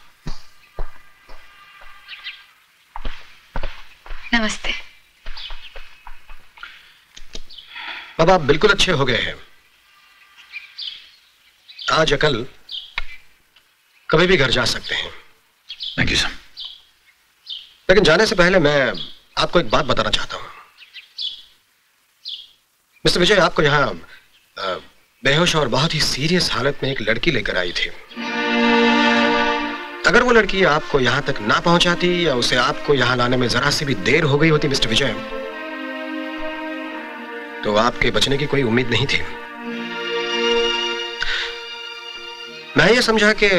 नमस्ते। अब आप बिल्कुल अच्छे हो गए हैं। आज या कल कभी भी घर जा सकते हैं। Thank you sir. लेकिन जाने से पहले मैं आपको एक बात बताना चाहता हूं। मिस्टर विजय, आपको यहाँ बेहोश और बहुत ही सीरियस हालत में एक लड़की लेकर आई थी। अगर वो लड़की आपको यहाँ तक ना पहुंचाती या उसे आपको यहाँ लाने में जरा सी भी देर हो गई होती मिस्टर विजय, तो आपके बचने की कोई उम्मीद नहीं थी। मैं ये समझा कि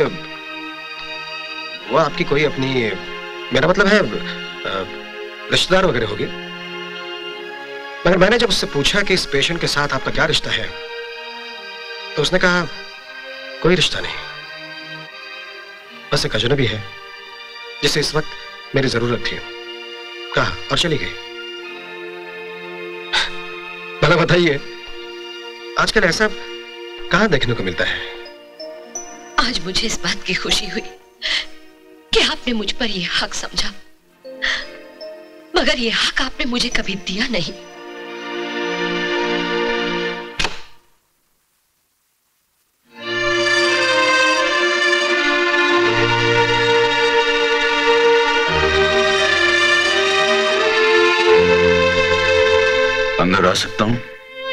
वो आपकी कोई अपनी, मेरा मतलब है रिश्तेदार वगैरह होगी। मगर मैंने जब उससे पूछा कि इस पेशेंट के साथ आपका क्या रिश्ता है, तो उसने कहा कोई रिश्ता नहीं, बस एक अजनबी है जिसे इस वक्त मेरी जरूरत थी। कहा और चली गई। भला बताइए, आजकल ऐसा कहां देखने को मिलता है? आज मुझे इस बात की खुशी हुई कि आपने मुझ पर यह हक समझा, मगर यह हक आपने मुझे कभी दिया नहीं। अंदर आ सकता हूं?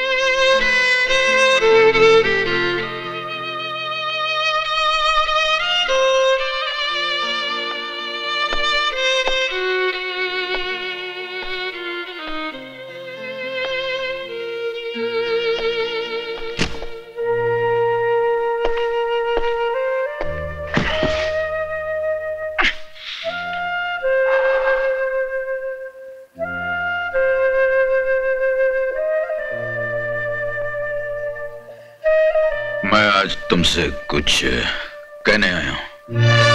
तुमसे कुछ कहने आया हूं।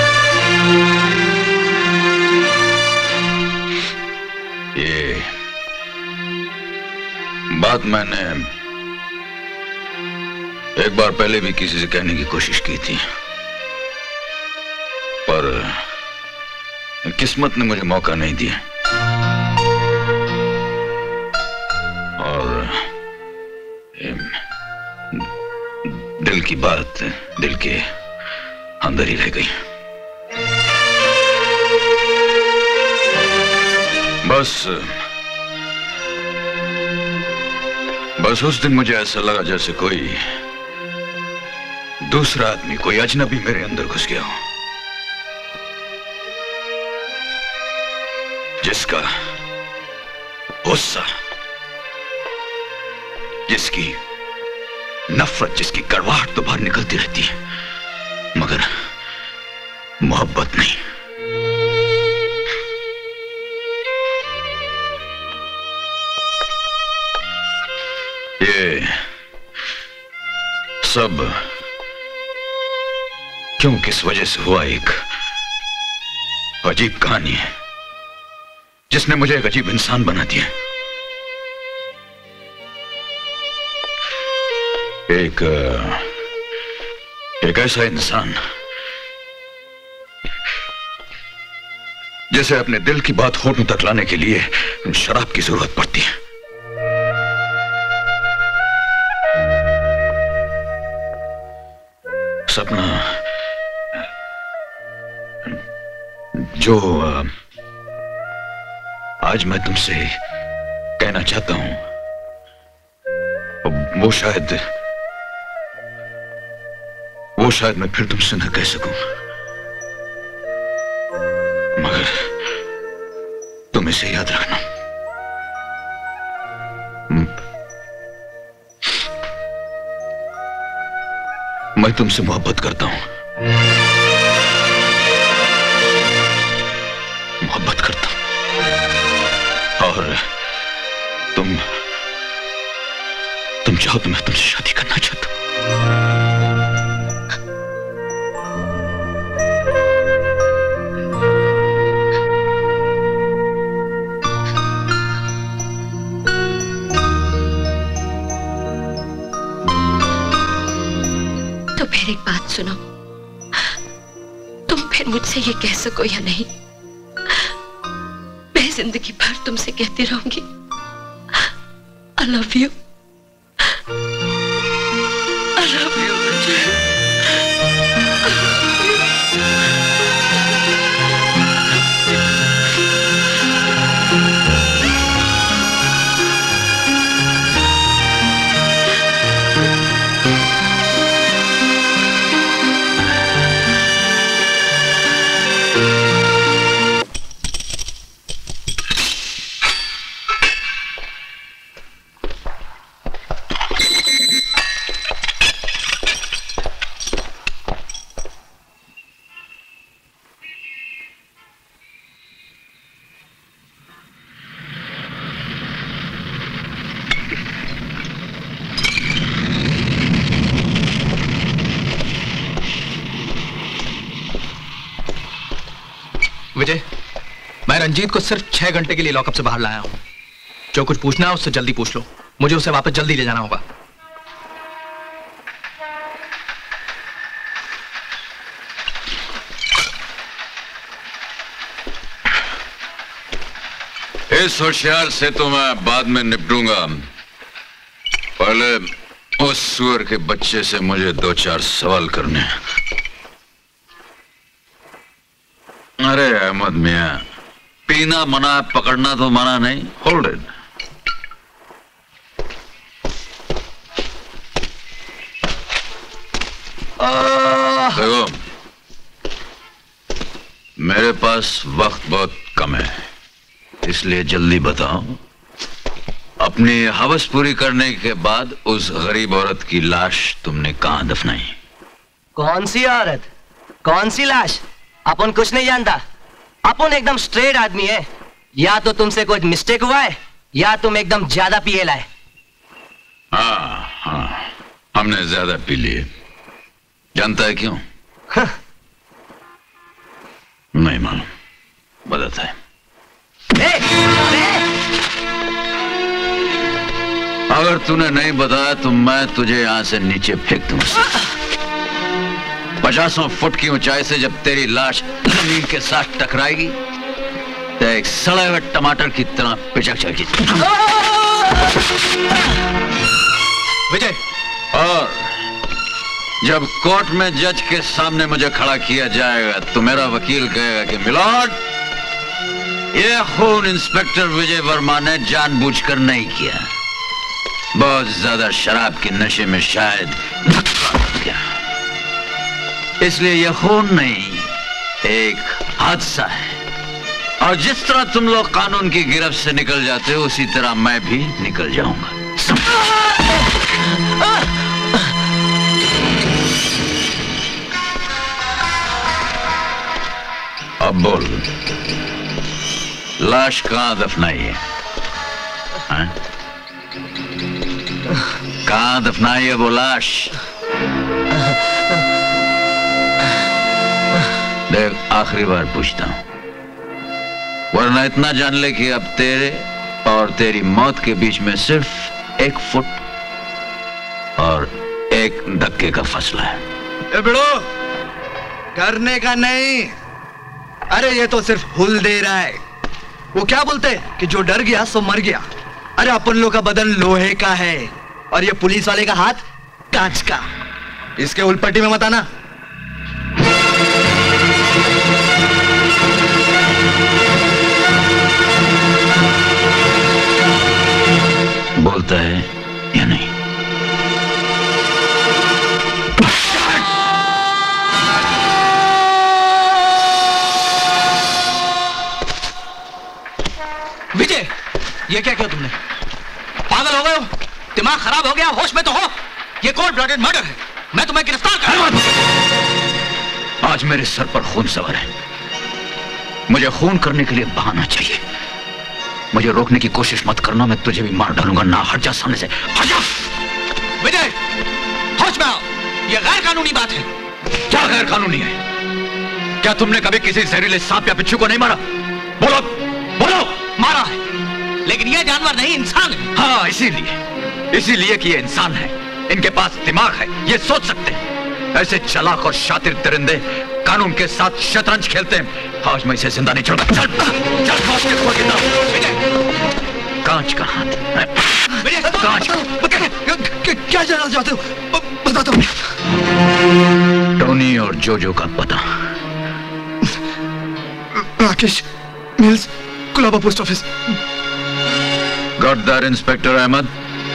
ये बात मैंने एक बार पहले भी किसी से कहने की कोशिश की थी, पर किस्मत ने मुझे मौका नहीं दिया। और दिल की बात दिल के अंदर ही रह गई। बस बस उस दिन मुझे ऐसा लगा जैसे कोई दूसरा आदमी, कोई अजनबी मेरे अंदर घुस गया हो, जिसका गुस्सा, जिसकी नफरत, जिसकी कड़वाहट तो बाहर निकलती रहती है, मगर मोहब्बत नहीं। ये सब क्यों, किस वजह से हुआ, एक अजीब कहानी है जिसने मुझे एक अजीब इंसान बना दिया। एक एक ऐसा इंसान जिसे अपने दिल की बात होठों तक लाने के लिए शराब की जरूरत पड़ती है। सपना, जो आज मैं तुमसे कहना चाहता हूं, वो शायद वो शायद मैं फिर तुमसे न कह सकूं, मगर तुम इसे याद रखना। मैं तुमसे मोहब्बत करता हूं, मोहब्बत करता हूं। और तुम तुम चाहो तो मैं तुमसे शादी करना चाहता हूं। तो फिर एक बात सुनो, तुम फिर मुझसे ये कह सको या नहीं, मैं जिंदगी भर तुमसे कहती रहूंगी I love you, I love you. Vijay, मैं रंजीत को सिर्फ छह घंटे के लिए लॉकअप से बाहर लाया हूं। जो कुछ पूछना है उससे जल्दी पूछ लो, मुझे उसे वापस जल्दी ले जाना होगा। इस होशियार से तो मैं बाद में निपटूंगा, पहले उस सुअर के बच्चे से मुझे दो चार सवाल करने हैं। अरे अहमद मियां, पीना मना, पकड़ना तो मना नहीं। Hold it. देखो, मेरे पास वक्त बहुत कम है, इसलिए जल्दी बताओ, अपनी हवस पूरी करने के बाद उस गरीब औरत की लाश तुमने कहां दफनाई? कौन सी औरत, कौन सी लाश? अपन कुछ नहीं जानता। अपन एकदम स्ट्रेट आदमी है। या तो तुमसे कुछ मिस्टेक हुआ है या तुम एकदम ज्यादा पिए लाए। हाँ हाँ, हमने ज्यादा पी लिए। जानता है क्यों? हाँ। नहीं मालूम, बताता है। ए, ए! अगर तूने नहीं बताया तो मैं तुझे यहां से नीचे फेंक दूंगा। पचासों फुट की ऊंचाई से जब तेरी लाश जमीन के साथ टकराएगी तो एक सड़े हुए टमाटर की तरह पिचक जाएगी। विजय, और जब कोर्ट में जज के सामने मुझे खड़ा किया जाएगा तो मेरा वकील कहेगा कि मिलॉर्ड, यह खून इंस्पेक्टर विजय वर्मा ने जानबूझकर नहीं किया, बहुत ज्यादा शराब के नशे में शायद क्या, इसलिए यह खून नहीं, एक हादसा है। और जिस तरह तुम लोग कानून की गिरफ्त से निकल जाते हो उसी तरह मैं भी निकल जाऊंगा। अब बोल, लाश कहां दफनाई है? हाँ? कहां दफनाई है वो लाश? देख, आखिरी बार पूछता हूं, वरना इतना जान ले कि अब तेरे और तेरी मौत के बीच में सिर्फ एक फुट और एक धक्के का फसला है। ए बिड़ो, करने का नहीं, अरे ये तो सिर्फ हुल दे रहा है। वो क्या बोलते हैं कि जो डर गया सो मर गया। अरे अपन लोग का बदन लोहे का है और ये पुलिस वाले का हाथ कांच का। इसके उलपट्टी में मत आना। बोलता है या नहीं? विजय, ये क्या किया तुमने? पागल हो गए हो? दिमाग खराब हो गया? होश में तो हो? ये कोल्ड ब्लडेड मर्डर है। मैं तुम्हें गिरफ्तार कर। आज मेरे सर पर खून सवार है, मुझे खून करने के लिए बहाना चाहिए। मुझे रोकने की कोशिश मत करना, मैं तुझे भी मार डालूंगा। ना हट जा सामने से, हट जा। विजय, होश में आओ, यह गैर कानूनी बात है। क्या गैर कानूनी है? क्या तुमने कभी किसी जहरीले सांप या बिच्छू को नहीं मारा? बोलो बोलो। मारा है, लेकिन यह जानवर नहीं, इंसान है। हाँ, इसीलिए इसीलिए कि ये इंसान है, इनके पास दिमाग है, ये सोच सकते हैं। ऐसे चालाक और शातिर दरिंदे कानून के साथ शतरंज खेलते हैं। आज मैं इसे जिंदा नहीं छोड़ूंगा। चल चल, कांच के खोल के दाव। कांच का हाथ, कांच। क्या जानना चाहते हो? बता दो। टोनी और जोजो का पता। Rakesh mills, Colaba post office. Got that inspector Ahmad?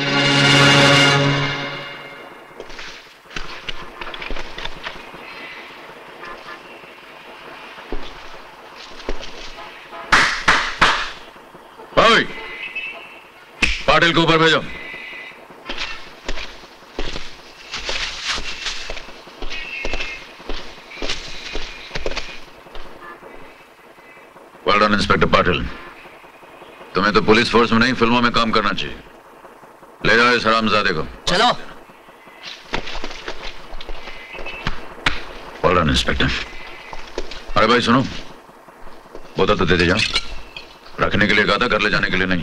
Patil को ऊपर भेजो। वेल डन इंस्पेक्टर पाटिल, तुम्हें तो पुलिस फोर्स में नहीं, फिल्मों में काम करना चाहिए। ले जाओ इस हरामजादे को। चलो। Well done inspector. अरे भाई सुनो, बोतल तो दे दे जाओ। रखने के लिए कहा था, घर ले जाने के लिए नहीं।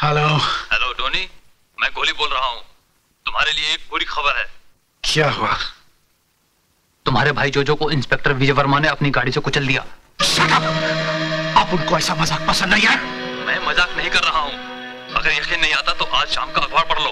हेलो। हेलो टोनी, मैं गोली बोल रहा हूँ। तुम्हारे लिए एक बुरी खबर है। क्या हुआ? तुम्हारे भाई जोजो को इंस्पेक्टर विजय वर्मा ने अपनी गाड़ी से कुचल दिया। आप उनको ऐसा मजाक पसंद नहीं है? मैं मजाक नहीं कर रहा हूँ। अगर यकीन नहीं आता तो आज शाम का अखबार पढ़ लो।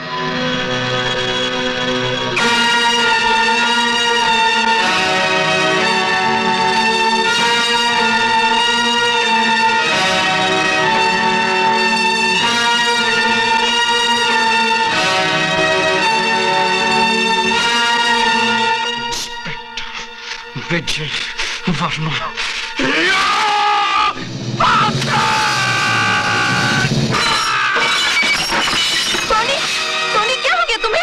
विजय वर्मा। टोनी, टोनी क्या हो गया तुम्हें?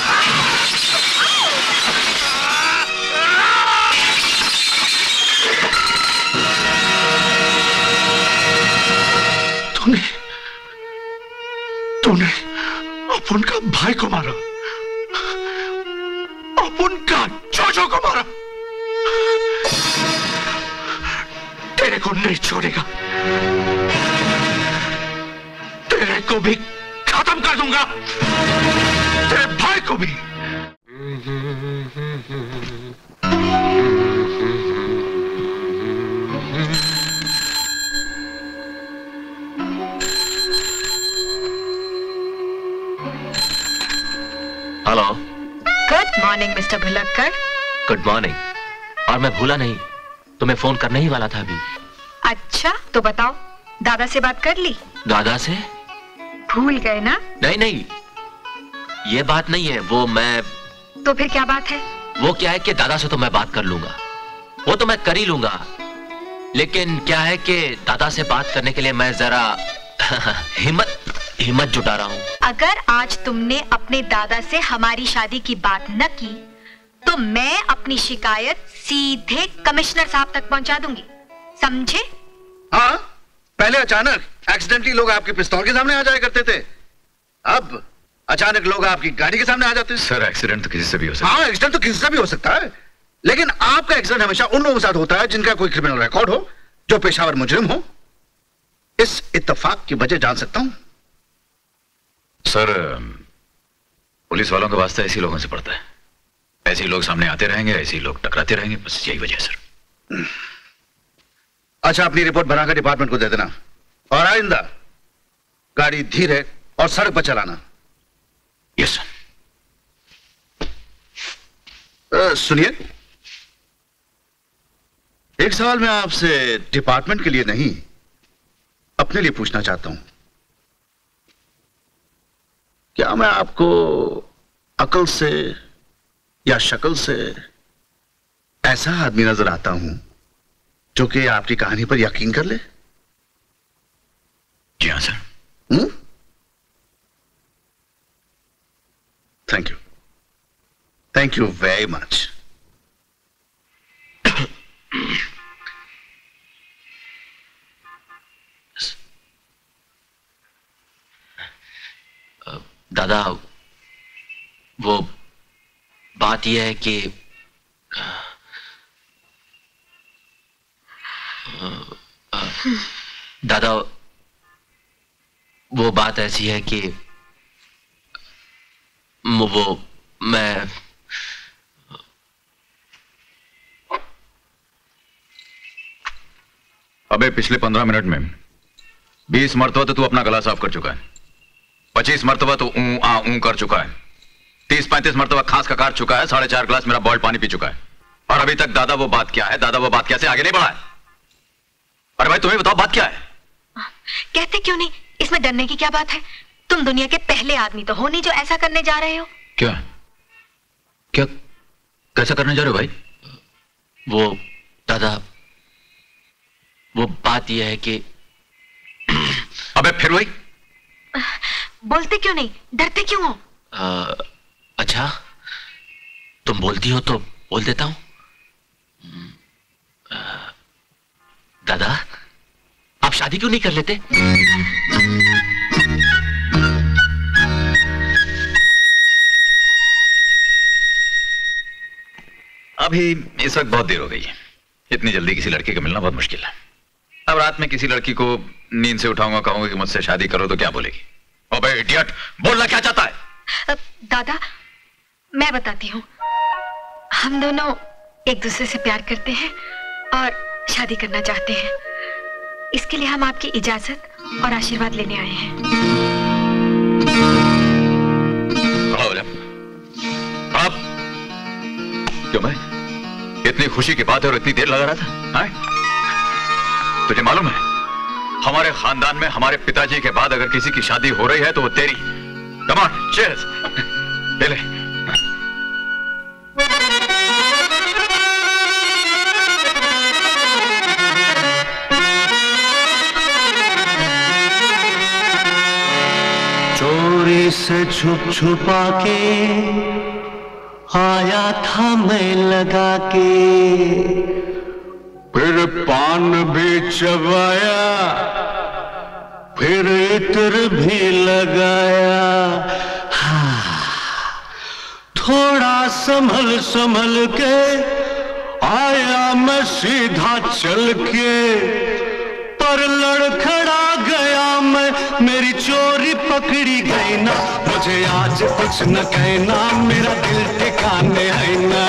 तूने तूने अपन का भाई को मारा, अपन का जोजो को मारा। तेरे को नहीं छोड़ेगा, तेरे को भी खत्म कर दूंगा, तेरे भाई को भी। हेलो। गुड मॉर्निंग मिस्टर भुलक्कड़। Good morning. और मैं भूला नहीं, तुम्हें फोन करने ही वाला था अभी। अच्छा तो बताओ, दादा से बात कर ली? दादा से? भूल गए ना? नहीं नहीं, ये बात नहीं है। वो मैं तो फिर क्या बात है? वो क्या है कि दादा से तो मैं बात कर लूंगा, वो तो मैं कर ही लूंगा, लेकिन क्या है कि दादा से बात करने के लिए मैं जरा हिम्मत हिम्मत जुटा रहा हूँ। अगर आज तुमने अपने दादा से हमारी शादी की बात न की तो मैं अपनी शिकायत सीधे कमिश्नर साहब तक पहुंचा दूंगी, समझे? हाँ, पहले अचानक एक्सीडेंटली लोग आपके पिस्तौल के सामने आ जाया करते थे, अब अचानक लोग आपकी गाड़ी के सामने आ जाते हैं। सर, एक्सीडेंट तो किसी से भी हो सकता है। हाँ, एक्सीडेंट तो किसी से भी हो सकता है, लेकिन आपका एक्सीडेंट हमेशा उन लोगों के साथ होता है जिनका कोई क्रिमिनल रिकॉर्ड हो, जो पेशावर मुजरिम हो। इस इत्तेफाक की वजह जान सकता हूं? सर, पुलिस वालों का वास्ता ऐसी लोगों से पड़ता है। ऐसे ही लोग सामने आते रहेंगे, ऐसे ही लोग टकराते रहेंगे, बस यही वजह है सर। अच्छा, अपनी रिपोर्ट बनाकर डिपार्टमेंट को दे देना, और आइंदा गाड़ी धीरे और सड़क पर चलाना। Yes sir. सुनिए, एक सवाल मैं आपसे डिपार्टमेंट के लिए नहीं, अपने लिए पूछना चाहता हूं। क्या मैं आपको अकल से या शक्ल से ऐसा आदमी नजर आता हूं जो कि आपकी कहानी पर यकीन कर ले? जी हाँ सर। हम्म? Thank you, thank you very much. दादा, वो बात यह है कि दादा, वो बात ऐसी है कि वो मैं अबे पिछले पंद्रह मिनट में बीस मरतबा तो तू अपना गला साफ कर चुका है, पच्चीस मरतबा तो ऊ आ ऊ कर चुका है, तीस पैंतीस मरतबा खांस का काट चुका है, साढ़े चार गिलास मेरा बॉइल्ड पानी पी चुका है, और अभी तक दादा वो बात क्या है, दादा वो बात कैसे आगे नहीं बढ़ा है? अरे भाई तुम्हें बताओ बात क्या है? कहते क्यों नहीं? इसमें डरने की क्या बात है? तुम दुनिया के पहले आदमी तो हो नहीं जो ऐसा करने जा रहे हो। क्या क्या कैसा करने जा रहे हो भाई? वो दादा, वो बात यह है कि अबे फिर वही? बोलते क्यों नहीं? डरते क्यों हो? आ, अच्छा, तुम बोलती हो तो बोल देता हूं। दादा, आप शादी क्यों नहीं कर लेते? अभी इस वक्त बहुत देर हो गई है, इतनी जल्दी किसी लड़के को मिलना बहुत मुश्किल है। अब रात में किसी लड़की को नींद से उठाऊंगा, कहूंगा कि मुझसे शादी करो तो क्या बोलेगी? अबे इडियट, बोलना क्या चाहता है? अब दादा मैं बताती हूँ, हम दोनों एक दूसरे से प्यार करते हैं और शादी करना चाहते हैं। इसके लिए हम आपकी इजाजत और आशीर्वाद लेने आए हैं। आप क्यों? मैं इतनी खुशी की बात है और इतनी देर लगा रहा था? है? तुझे मालूम है हमारे खानदान में हमारे पिताजी के बाद अगर किसी की शादी हो रही है तो वो तेरी। Come on, cheers. ले ले। चोरी से छुप छुपा के आया था मैं लगा के, फिर पान भी चबाया, फिर इत्र भी लगाया। हाँ, थोड़ा संभल संभल के आया मैं सीधा चल के, पर लड़खड़ा गया मैं, मेरी चोरी पकड़ी गई ना। मुझे आज कुछ न कहना, मेरा दिल ठिकाने है ना।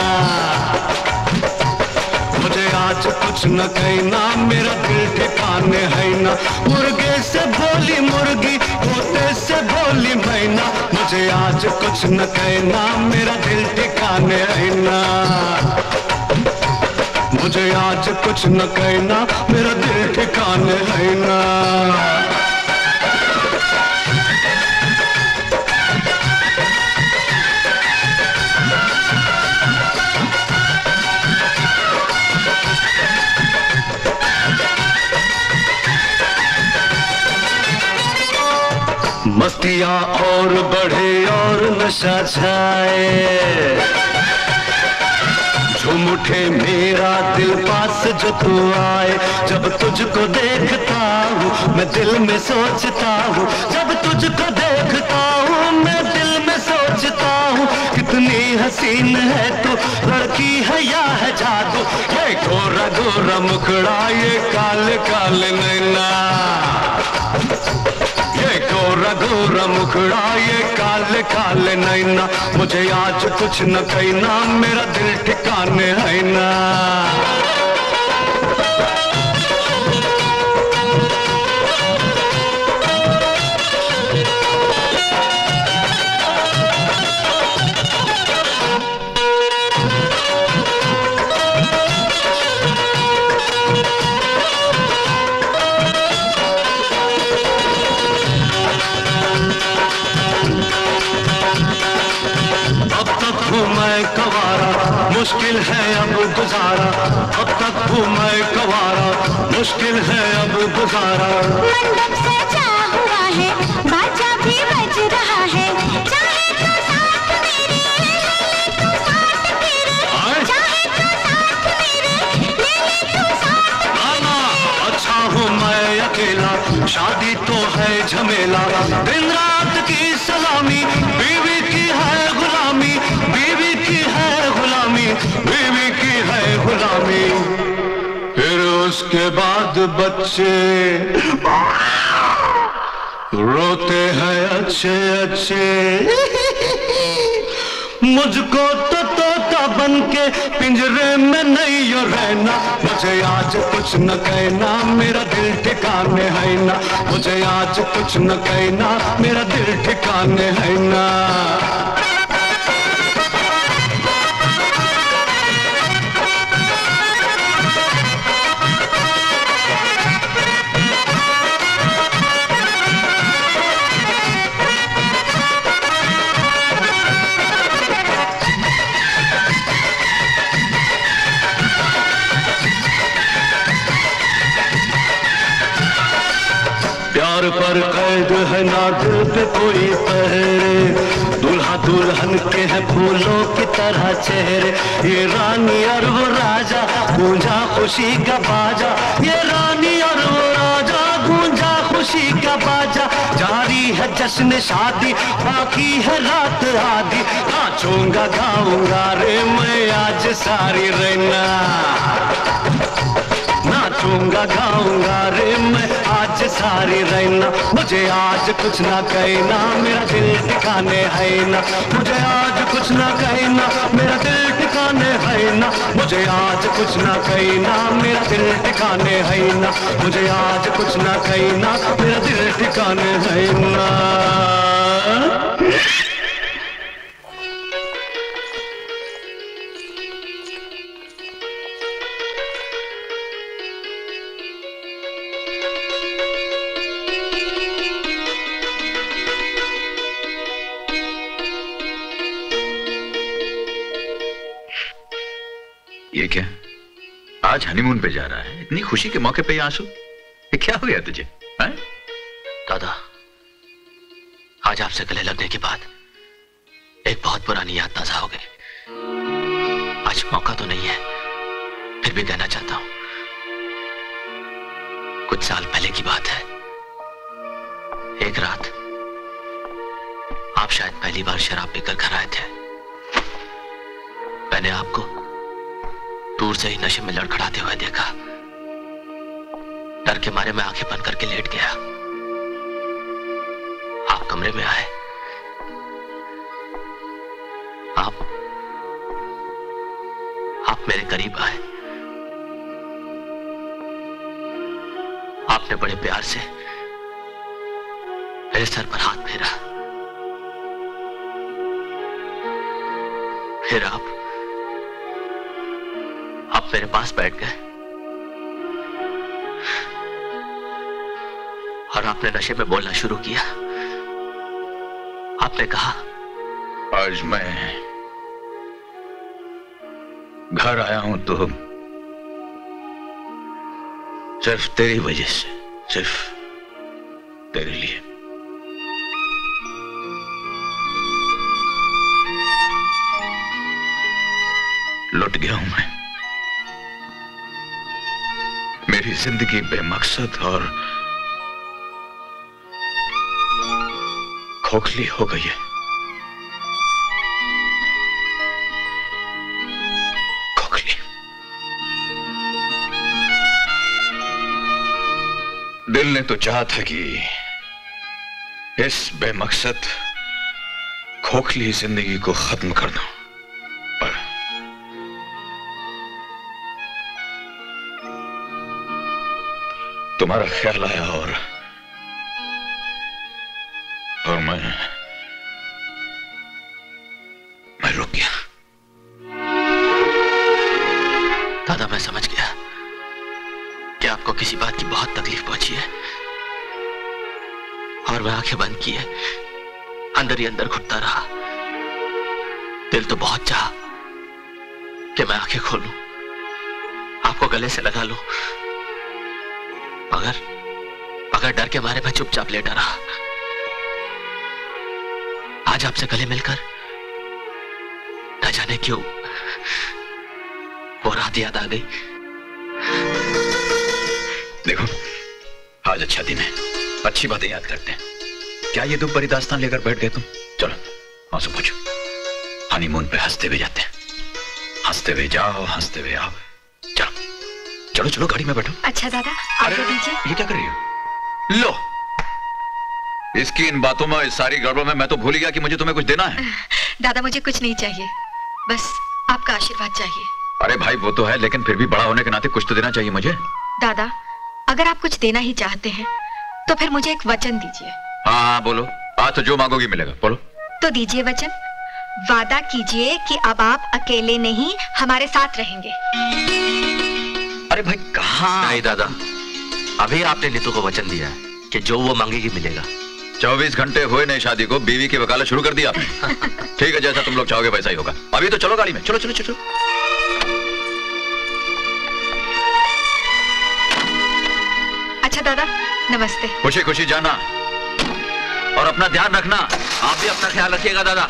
मुझे आज कुछ न कहना, मेरा दिल ठिकाने है ना। मुर्गे से बोली मुर्गी, तोते से बोली मैना। मुझे आज कुछ न कहना, मेरा दिल ठिकाने है ना। मुझे आज कुछ न कहना, मेरा दिल ठिकाने है ना। मस्तियाँ और बढ़े और नशा छाए, झूम उठे मेरा दिल पास जो तू आए। जब तुझको देखता हूँ मैं दिल में सोचता हूँ, जब तुझको देखता हूँ मैं दिल में सोचता हूँ, कितनी हसीन है तू, लड़की है या है जादू। ये गोरा गोरा मुखड़ा, ये काले काले नैना, ये गोरा गोरा मुखड़ा, ये काले काले नैना। मुझे आज कुछ न कहना, मेरा दिल ठिकाने है ना। मुश्किल है अब गुजारा, अब तक हूँ मैं कवारा, मुश्किल है अब गुजारा। मंडप सजा हुआ है, बाजा भी बज रहा है, चाहे तो साथ मेरे, ले ले तू साथ मेरे, चाहे तो साथ मेरे, ले ले तू साथ मेरे। नाना अच्छा हूँ मैं अकेला, शादी तो है झमेला, दिन रात की सलामी, बीवी की है गुलामी, बीवी की है गुलामी, बीवी की है गुलामी। फिर उसके बाद बच्चे रोते हैं अच्छे अच्छे, मुझको तो तोता बन के पिंजरे में नहीं रहना। मुझे आज कुछ न कहना, मेरा दिल ठिकाने है ना। मुझे आज कुछ न कहना, मेरा दिल ठिकाने है ना। प्यार पर कैद है ना दिल पे कोई पहरे, दूल्हा दुल्हन के हैं फूलों की तरह चेहरे। ये रानी और वो राजा गूंजा खुशी का बाजा, ये रानी और वो राजा गूंजा खुशी का बाजा। जारी है जश्न शादी, बाकी है रात आधी, नाचूंगा गाऊंगा रे मैं आज सारी रहना, नाचूंगा गाऊंगा रे मैं आज सारी प्यारी रहना, मुझे आज कुछ ना कहना, मेरा दिल ठिकाने है ना, मुझे आज कुछ ना कहना, मेरा दिल ठिकाने है ना, मुझे आज कुछ ना कहना, मेरा दिल ठिकाने है ना, मुझे आज कुछ ना कहना, मेरा दिल ठिकाने है ना। ये क्या? आज हनीमून पे जा रहा है, इतनी खुशी के मौके पे ये आंसू? ये क्या हो गया तुझे? है? दादा, आज आपसे गले लगने के बाद एक बहुत पुरानी याद ताजा हो गई। आज मौका तो नहीं है, फिर भी कहना चाहता हूं। कुछ साल पहले की बात है। एक रात आप शायद पहली बार शराब पीकर घर आए थे। मैंने आपको दूर से ही नशे में लड़खड़ाते हुए देखा। डर के मारे मैं आंखें बंद करके लेट गया। आप कमरे में आए। आप आप मेरे करीब आए। आपने बड़े प्यार से मेरे सर पर हाथ फेरा। फिर आप आप मेरे पास बैठ गए और आपने नशे में बोलना शुरू किया। आपने कहा, आज मैं घर आया हूं तो सिर्फ तेरी वजह से, सिर्फ तेरे लिए। लुट गया हूं मैं। मेरी जिंदगी बेमकसद और खोखली हो गई है। खोखली। दिल ने तो चाहा था कि इस बेमकसद खोखली जिंदगी को खत्म कर दूं, पर तुम्हारा ख्याल आया और और मैं मैं रुक गया। दादा, मैं समझ गया कि आपको किसी बात की बहुत तकलीफ पहुंची है और मैं आंखें बंद किए अंदर ही अंदर घुटता रहा। दिल तो बहुत चाहा कि मैं आंखें खोलूं, आपको गले से लगा लूं, मगर मगर डर के मारे मैं चुपचाप लेटा रहा। आज आपसे गले मिलकर न जाने क्यों वो रात याद आ गई। देखो, आज अच्छा दिन है, अच्छी बातें याद करते हैं। क्या ये दुख भरी दास्तान लेकर बैठ गए तुम? चलो आंसू पूछो। हनीमून पे हंसते हुए जाते हैं। हंसते हुए जाओ, हंसते हुए आओ। चलो चलो चलो, गाड़ी में बैठो। अच्छा दादा, आगे दीजिए। ये क्या कर रही हो? लो, इसकी इन बातों में, इस सारी गड़बड़ में मैं तो भूल ही गया कि मुझे तुम्हें कुछ देना है। दादा, मुझे कुछ नहीं चाहिए, बस आपका आशीर्वाद चाहिए। अरे भाई, वो तो है, लेकिन फिर भी बड़ा होने के नाते कुछ तो देना चाहिए मुझे। दादा, अगर आप कुछ देना ही चाहते हैं तो फिर मुझे एक वचन दीजिए। हाँ हाँ बोलो, आज तो जो मांगोगी मिलेगा, बोलो। तो दीजिए वचन। वादा कीजिए कि अब आप अकेले नहीं, हमारे साथ रहेंगे। अरे भाई, कहाँ? नहीं दादा, अभी आपने नीतू को वचन दिया है कि जो वो मांगेगी मिलेगा। चौबीस घंटे हुए नहीं शादी को, बीवी की वकालत शुरू कर दी आपने। ठीक है, जैसा तुम लोग चाहोगे वैसा ही होगा। अभी तो चलो गाड़ी में, चलो चलो चलो। अच्छा दादा, नमस्ते। खुशी खुशी जाना और अपना ध्यान रखना। आप भी अपना ख्याल रखिएगा दादा।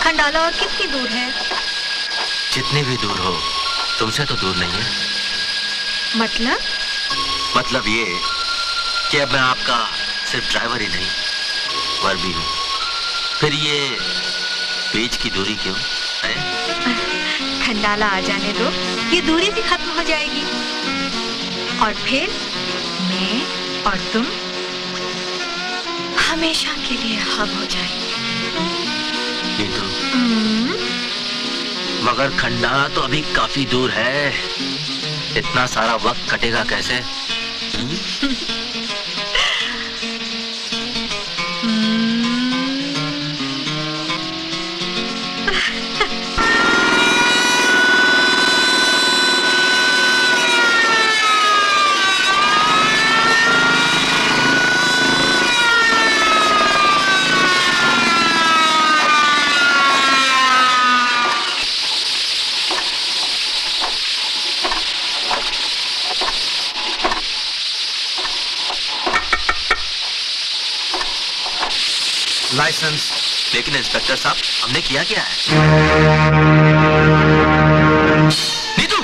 खंडाला और कितनी दूर है? जितनी भी दूर हो, तुमसे तो दूर नहीं है। मतलब? मतलब ये कि अब मैं आपका सिर्फ ड्राइवर ही नहीं, वर भी हूँ। फिर ये बीच की दूरी क्यों है? खंडाला आ जाने दो, ये दूरी भी खत्म हो जाएगी और फिर मैं और तुम हमेशा के लिए हम हो जाएंगे। ये तो मगर खंडाला तो अभी काफी दूर है, इतना सारा वक्त कटेगा कैसे? लाइसेंस। लेकिन इंस्पेक्टर साहब, हमने किया क्या है? नीतू!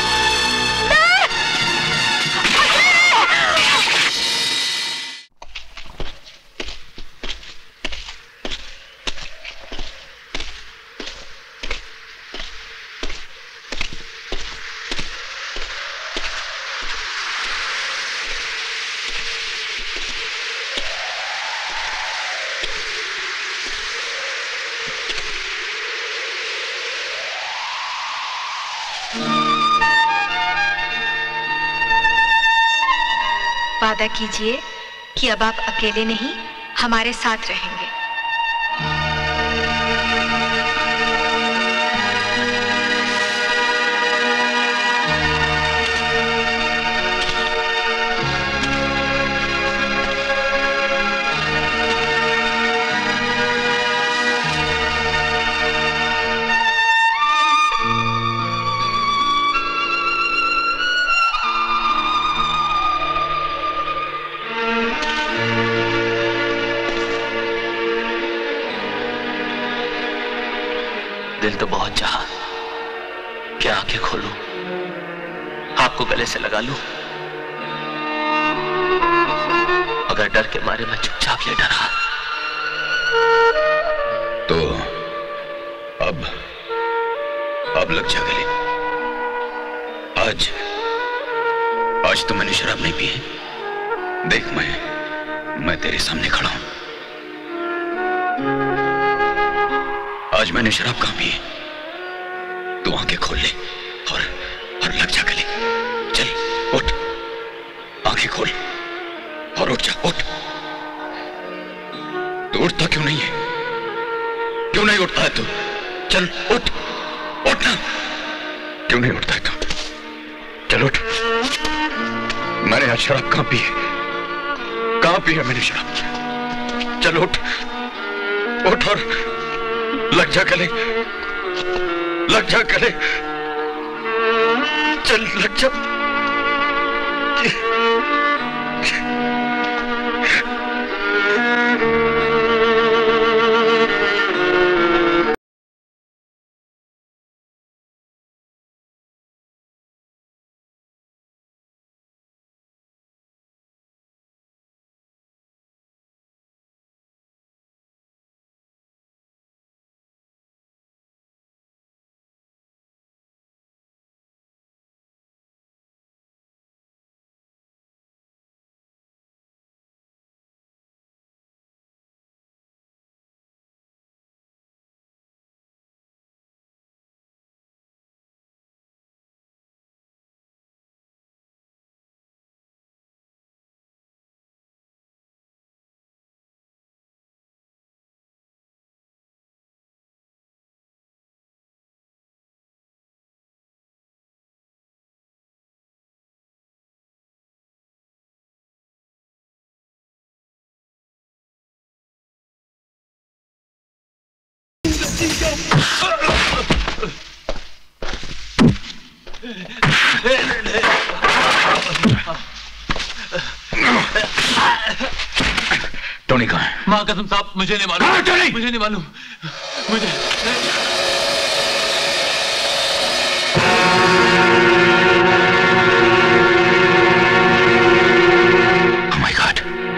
वादा कीजिए कि अब आप अकेले नहीं, हमारे साथ रहेंगे। दिल तो बहुत चाहा कि आंखें खोलूं, आपको गले से लगा लूं, मगर डर के मारे मैं चुपचाप लेटा रहा। तो अब अब लग जा गले। आज आज तो मैंने शराब नहीं पी है। देख, मैं मैं तेरे सामने खड़ा हूं। आज मैंने शराब कहां पी है? तू आंखें खोल ले और और लग जा गले। चल उठ, आंखें खोल और उठ जा, उठ। तू उठता क्यों नहीं है? क्यों नहीं उठता है तू? चल उठ, उठ ना। क्यों नहीं उठता है तू? चल उठ। मैंने आज शराब कहां पी है? कहां पी है मैंने शराब? चल उठ, उठ और लग जा गले, लग जा गले। चल लग जा। टोनी कहाँ है? माँ कसम साहब मुझे नहीं मालूम। कहाँ टोनी? मुझे नहीं मालूम। मुझे Oh my God.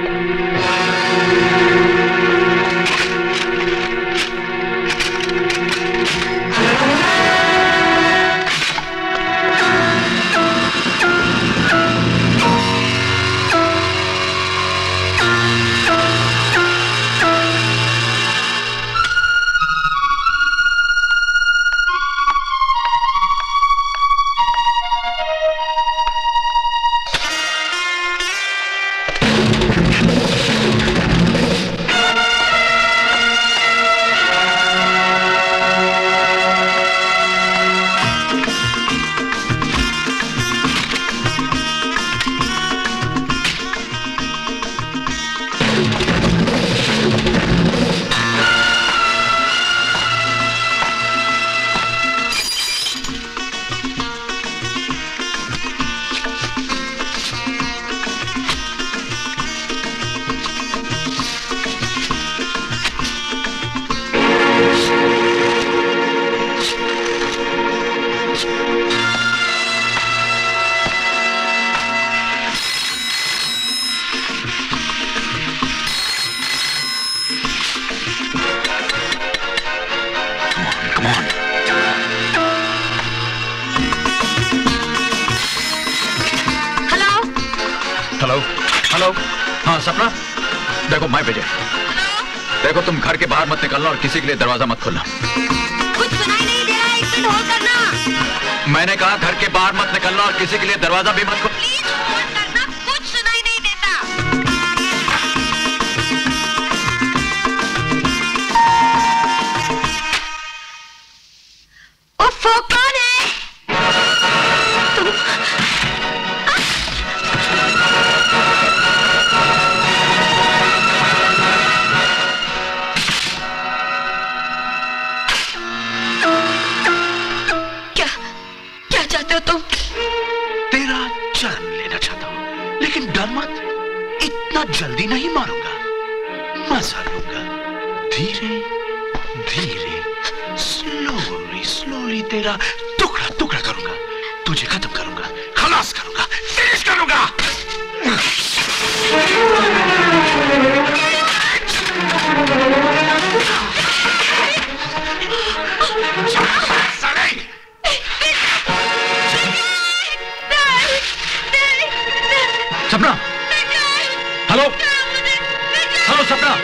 देखो मैं विजय, देखो तुम घर के बाहर मत निकलना और किसी के लिए दरवाजा मत खोलना। कुछ सुनाई नहीं दे रहा है, एक मिनट होल्ड करना। मैंने कहा घर के बाहर मत निकलना और किसी के लिए दरवाजा भी मत खोलना। प्लीज होल्ड करना, कुछ सुनाई नहीं देता। उफ, वो कौन है? तुम चाहते हो तुम? तेरा जान लेना चाहता हूं, लेकिन डर मत, इतना जल्दी नहीं मारूंगा, मजा लूंगा। धीरे धीरे स्लोली स्लोली तेरा टुकड़ा टुकड़ा करूंगा, तुझे खत्म करूंगा, खलास करूंगा, फिनिश करूंगा। Sapna, hello hello Sapna,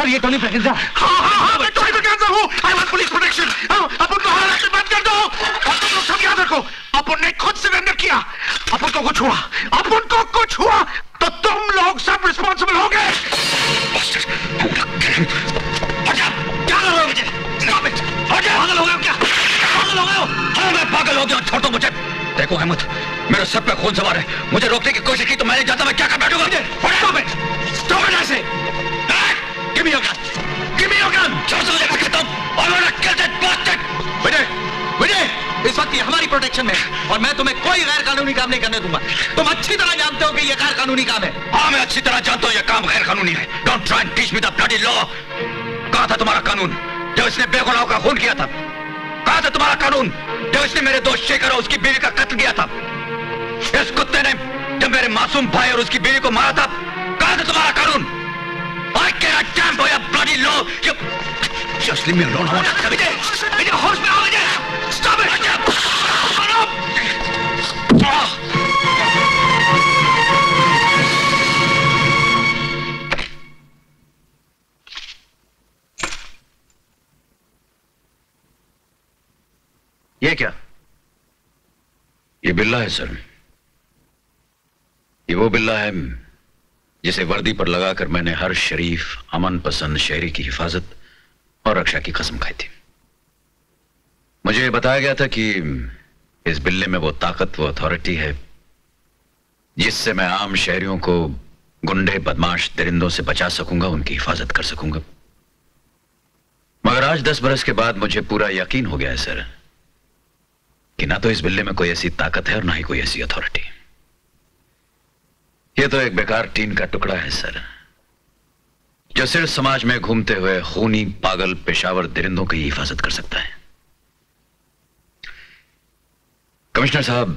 sir ये टोनी ब्रगेंजा। हाँ हाँ हाँ मैं टोनी ब्रगेंजा हूँ। I want police protection. अपन को हरासमेंट बंद कर दो। अपन लोग सब याद रखो, अपन ने खुद सरेंडर किया। अपन को कुछ हुआ, अपन को कुछ हुआ तो तुम लोग सब रिस्पॉन्सिबल हो गए। क्या कर रहे हो मुझे? Stop it! पागल हो गए हो क्या? पागल हो गए हो? हाँ मैं पागल हो गया। छोड़ दो मुझे। देखो अहमद, मेरे सर पे खून सवार है। मुझे रोकने की कोशिश की तो मैंने जानता मैं क्या कर बैठूंगा। Stop it! Stop it ऐसे। Give me your gun. Give me your gun. छोड़ दो मुझे, मैं कहता हूँ। I wanna kill that bastard. विजय, विजय, इस वक्त ये हमारी प्रोटेक्शन में और मैं तुम्हें कोई गैर कानूनी काम नहीं करने दूंगा। तुम अच्छी तरह जानते हो कि ये गैर कानूनी काम है। हाँ मैं अच्छी तरह जानता हूँ ये काम गैर कानूनी है। Don't try and teach me the bloody law. कहाँ था तुम्हारा कानून जब इसने बेगुनाहों का खून किया था? कहाँ था तुम्हारा कानून जब इसने मेरे दोस्त शेखर और उसकी बीवी का कत्ल किया था? इस कुत्ते ने जब मेरे मासूम भाई और उसकी बीवी को मारा था, कहाँ था तुम्हारा कानून? I cannot stand for your bloody law. You just leave me alone. विजय, विजय होश में आओ विजय. Stop it. ये क्या? ये बिल्ला है सर। ये वो बिल्ला है जिसे वर्दी पर लगाकर मैंने हर शरीफ अमन पसंद शहरी की हिफाजत और रक्षा की कसम खाई थी। मुझे बताया गया था कि इस बिल्ले में वो ताकत, वो अथॉरिटी है जिससे मैं आम शहरियों को गुंडे, बदमाश, दरिंदों से बचा सकूंगा, उनकी हिफाजत कर सकूंगा। मगर आज दस बरस के बाद मुझे पूरा यकीन हो गया है सर कि ना तो इस बिल्ले में कोई ऐसी ताकत है और ना ही कोई ऐसी अथॉरिटी। ये तो एक बेकार टीन का टुकड़ा है सर, जो सिर्फ समाज में घूमते हुए खूनी, पागल, पेशावर दरिंदों की हिफाजत कर सकता है। कमिश्नर साहब,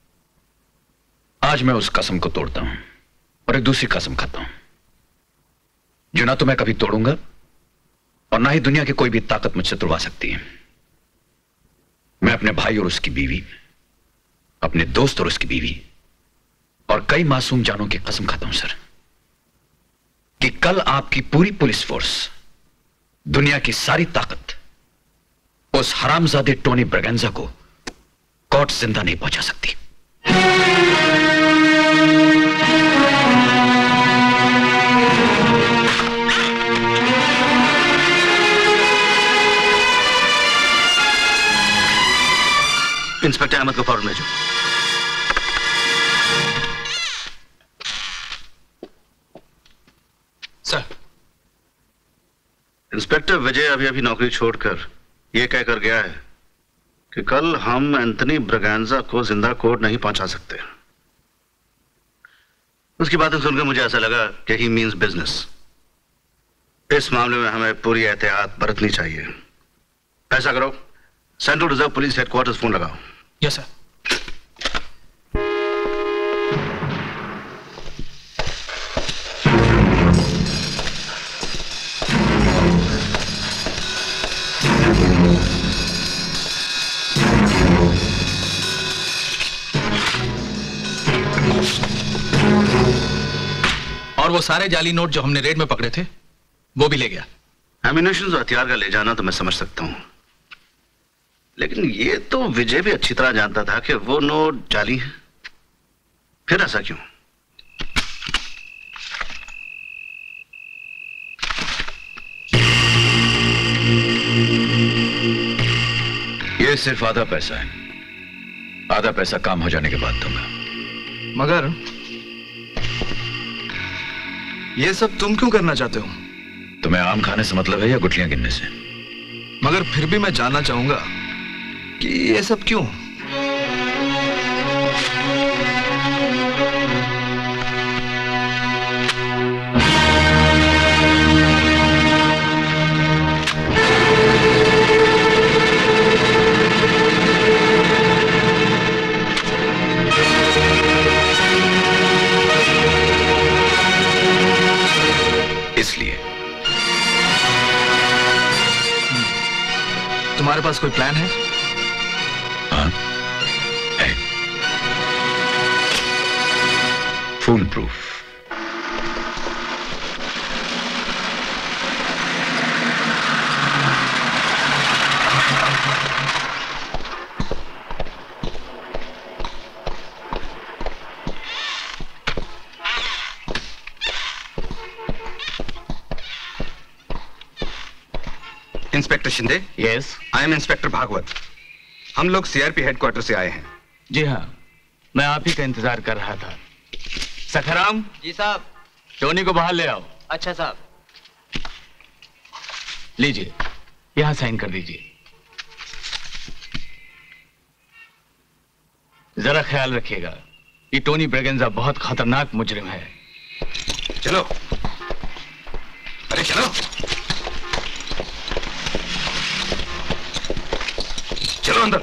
आज मैं उस कसम को तोड़ता हूं और एक दूसरी कसम खाता हूं जो ना तो मैं कभी तोड़ूंगा और ना ही दुनिया की कोई भी ताकत मुझसे तुड़वा सकती है। मैं अपने भाई और उसकी बीवी, अपने दोस्त और उसकी बीवी और कई मासूम जानों की कसम खाता हूं सर कि कल आपकी पूरी पुलिस फोर्स, दुनिया की सारी ताकत उस हरामजादे टोनी ब्रगेंजा को कोर्ट जिंदा नहीं पहुंचा सकती। इंस्पेक्टर अहमद को फौरन भेजो। सर, इंस्पेक्टर विजय अभी अभी नौकरी छोड़कर यह कहकर गया है कि कल हम एंथनी ब्रगेंजा को जिंदा कोर्ट नहीं पहुंचा सकते। उसकी बातें सुनकर मुझे ऐसा लगा कि ही मीन्स बिजनेस। इस मामले में हमें पूरी एहतियात बरतनी चाहिए। ऐसा करो, central reserve police headquarters phone लगाओ। Yes sir. और वो सारे जाली नोट जो हमने रेड में पकड़े थे वो भी ले गया। एमिनेशन और हथियार का ले जाना तो मैं समझ सकता हूं, लेकिन ये तो विजय भी अच्छी तरह जानता था कि वो नोट जाली है। फिर ऐसा क्यों? ये सिर्फ आधा पैसा है, आधा पैसा काम हो जाने के बाद दूंगा। मगर ये सब तुम क्यों करना चाहते हो? तुम्हें आम खाने से मतलब है या गुठलियां गिनने से? मगर फिर भी मैं जानना चाहूंगा कि ये सब क्यों? इसलिए तुम्हारे पास कोई प्लान है? हाँ है, foolproof. Inspector Shinde. Yes, I am inspector Bhagwat. हम लोग सीआरपी हेडक्वार्टर से आए हैं। जी हाँ, मैं आप ही का इंतजार कर रहा था। सखाराम। जी साहब। टोनी को बाहर ले आओ। अच्छा साहब। लीजिए, यहां साइन कर दीजिए। जरा ख्याल रखिएगा, ये टोनी ब्रेगेंजा बहुत खतरनाक मुजरिम है। चलो, अरे चलो चलो अंदर।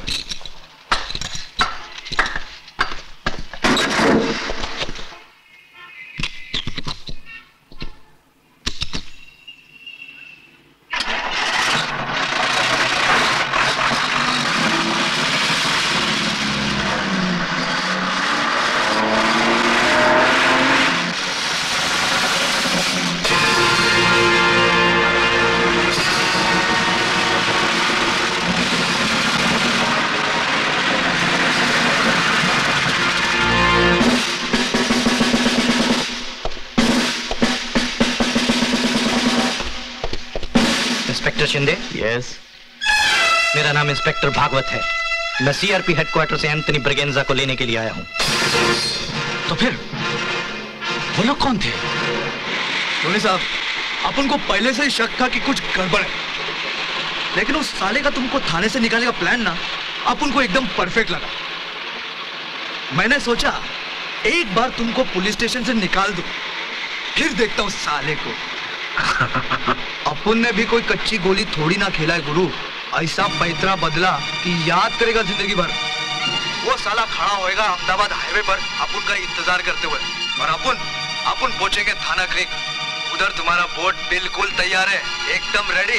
शिंदे। यस। मेरा नाम इंस्पेक्टर भागवत है। मैं सीआरपी हेडक्वार्टर से एंथनी ब्रेगेंजा को लेने के लिए आया हूं। तो फिर वो लोग कौन थे? टोनी साहब, अपन को पहले से ही शक था कि कुछ गड़बड़ है, लेकिन उस साले का तुमको थाने से निकालने का प्लान ना अपन को एकदम परफेक्ट लगा। मैंने सोचा एक बार तुमको पुलिस स्टेशन से निकाल दूं, फिर देखता हूं साले को। अपन ने भी कोई कच्ची गोली थोड़ी ना खेला है गुरु, ऐसा पैतरा बदला कि याद करेगा जिंदगी भर। वो साला खड़ा होएगा अहमदाबाद हाईवे पर अपन का इंतजार करते हुए, और अपन अपन पहुंचेंगे थाना क्रीक। उधर तुम्हारा बोट बिल्कुल तैयार है, एकदम रेडी।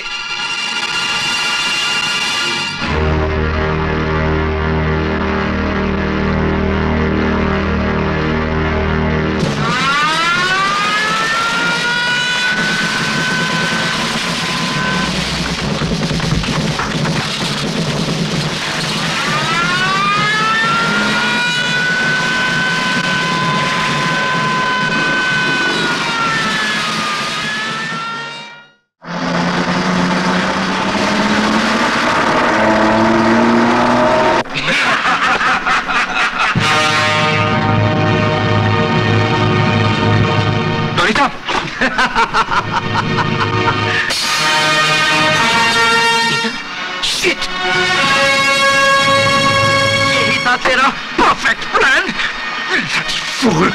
Shit! यही था तेरा परफेक्ट प्लान, फूल।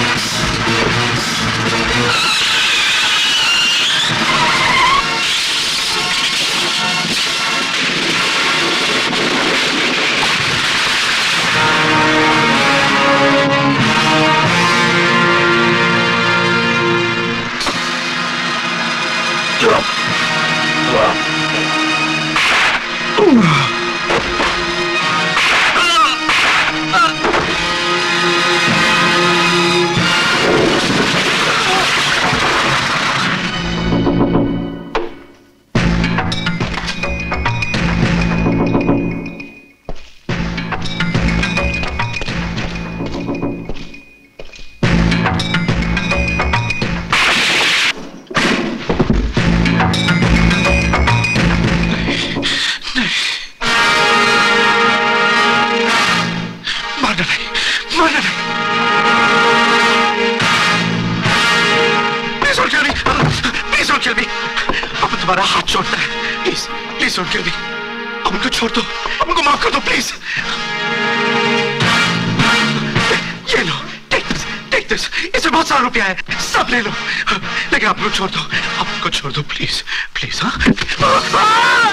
छोड़ दो, आपको छोड़ दो प्लीज, प्लीज। हाँ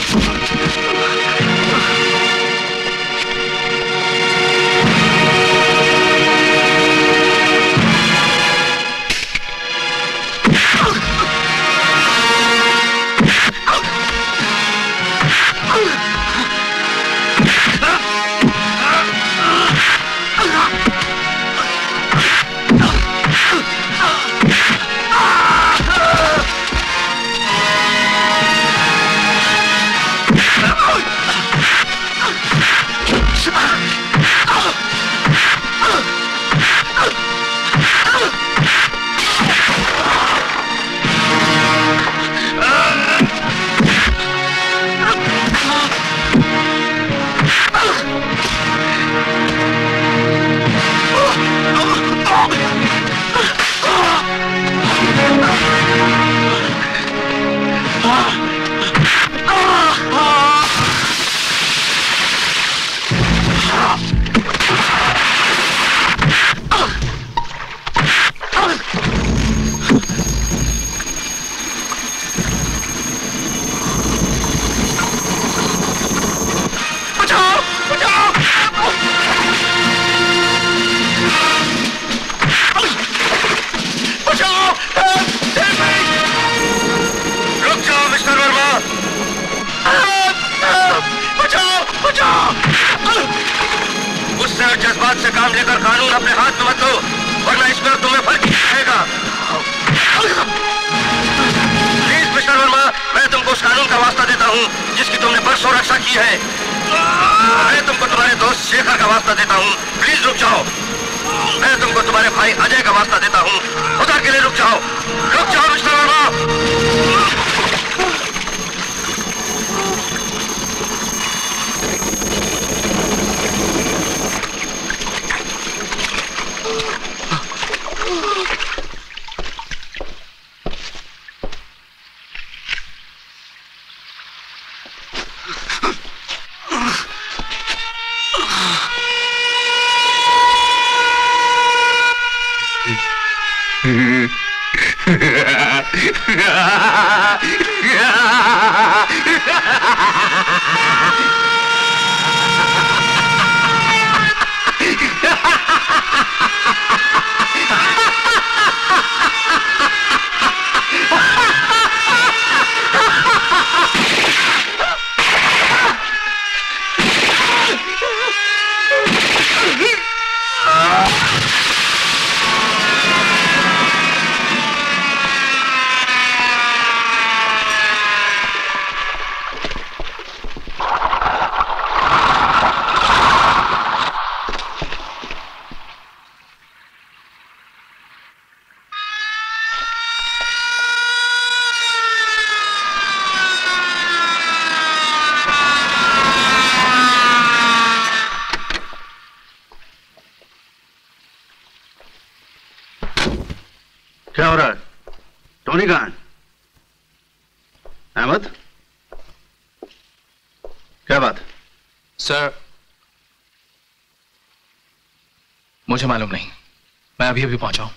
क्या हो रहा है? टोनी कहाँ है? अहमद, क्या बात? सर, मुझे मालूम नहीं। मैं अभी अभी पहुंचा हूं।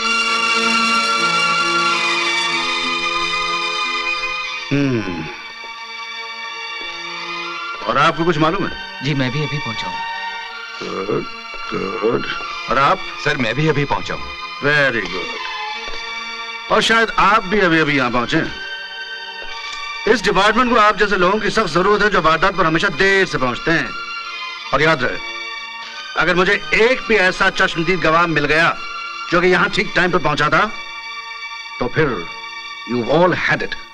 हम्म। और आपको कुछ मालूम है? जी मैं भी अभी पहुंचा हूं। Good good. और आप? सर मैं भी अभी पहुंचा हूं। Very good. और शायद आप भी अभी अभी यहां पहुंचे। इस डिपार्टमेंट को आप जैसे लोगों की सख्त जरूरत है जो वारदात पर हमेशा देर से पहुंचते हैं। और याद रहे, अगर मुझे एक भी ऐसा चश्मदीद गवाह मिल गया जो कि यहां ठीक टाइम पर पहुंचा था, तो फिर यू ऑल हैड इट।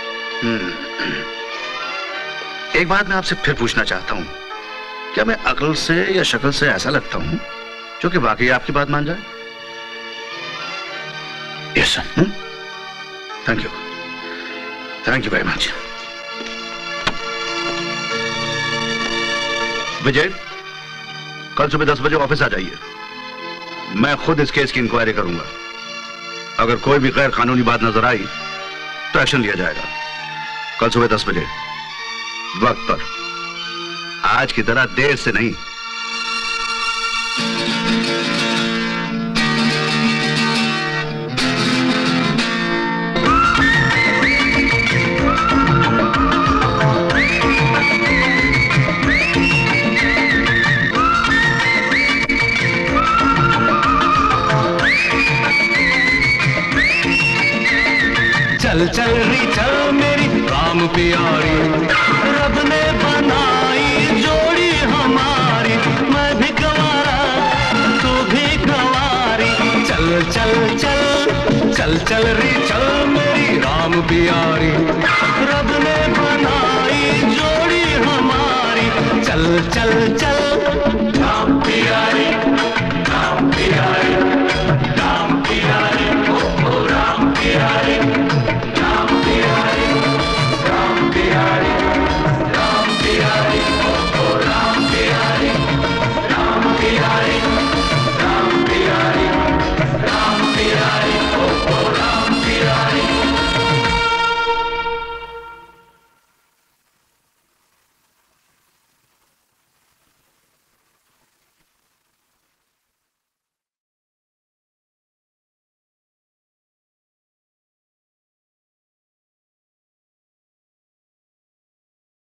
एक बात मैं आपसे फिर पूछना चाहता हूं, क्या मैं अकल से या शक्ल से ऐसा लगता हूं जो कि वाकई आपकी बात मान जाए? Yes sir. Thank you, thank you very much. Vijay, कल सुबह दस बजे ऑफिस आ जाइए। मैं खुद इस केस की इंक्वायरी करूंगा। अगर कोई भी गैर कानूनी बात नजर आई तो एक्शन लिया जाएगा। कल सुबह दस बजे वक्त पर, आज की तरह देर से नहीं। चल चल री चल मेरी राम प्यारी, रब ने बनाई जोड़ी हमारी। मैं भी गंवारा तू भी गंवारी। चल चल चल चल चल री चल मेरी राम प्यारी, रब ने बनाई जोड़ी हमारी। चल चल चल राम प्यारी।